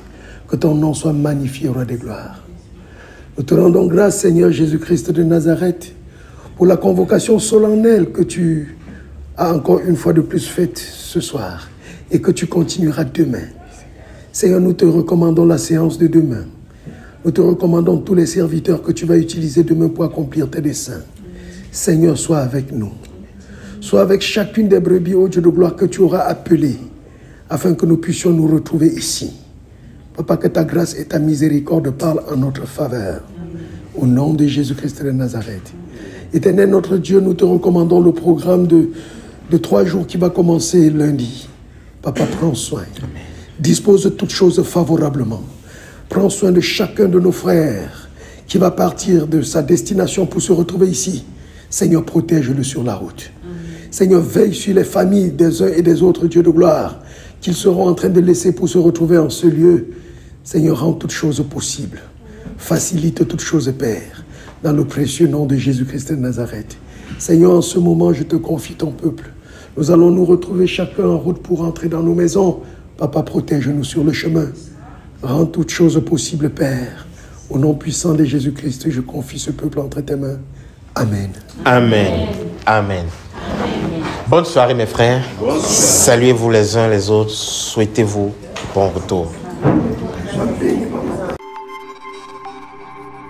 Que ton nom soit magnifié, roi des gloires. Nous te rendons grâce, Seigneur Jésus-Christ de Nazareth, pour la convocation solennelle que tu as encore une fois de plus faite ce soir et que tu continueras demain. Seigneur, nous te recommandons la séance de demain. Nous te recommandons tous les serviteurs que tu vas utiliser demain pour accomplir tes desseins. Seigneur, sois avec nous. Sois avec chacune des brebis, ô Dieu de gloire, que tu auras appelées, afin que nous puissions nous retrouver ici. Papa, que ta grâce et ta miséricorde parlent en notre faveur. Au nom de Jésus-Christ de Nazareth. Éternel notre Dieu, nous te recommandons le programme de 3 jours qui va commencer lundi. Papa, prends soin. Dispose de toutes choses favorablement. Prends soin de chacun de nos frères qui va partir de sa destination pour se retrouver ici. Seigneur, protège-le sur la route. Seigneur, veille sur les familles des uns et des autres, Dieu de gloire, qu'ils seront en train de laisser pour se retrouver en ce lieu. Seigneur, rends toutes choses possibles. Facilite toutes choses, Père, dans le précieux nom de Jésus-Christ de Nazareth. Seigneur, en ce moment, je te confie ton peuple. Nous allons nous retrouver chacun en route pour entrer dans nos maisons. Papa, protège-nous sur le chemin. Rends toutes choses possibles, Père. Au nom puissant de Jésus-Christ, je confie ce peuple entre tes mains. Amen. Amen. Amen. Bonne soirée, mes frères. Saluez-vous les uns les autres. Souhaitez-vous bon retour.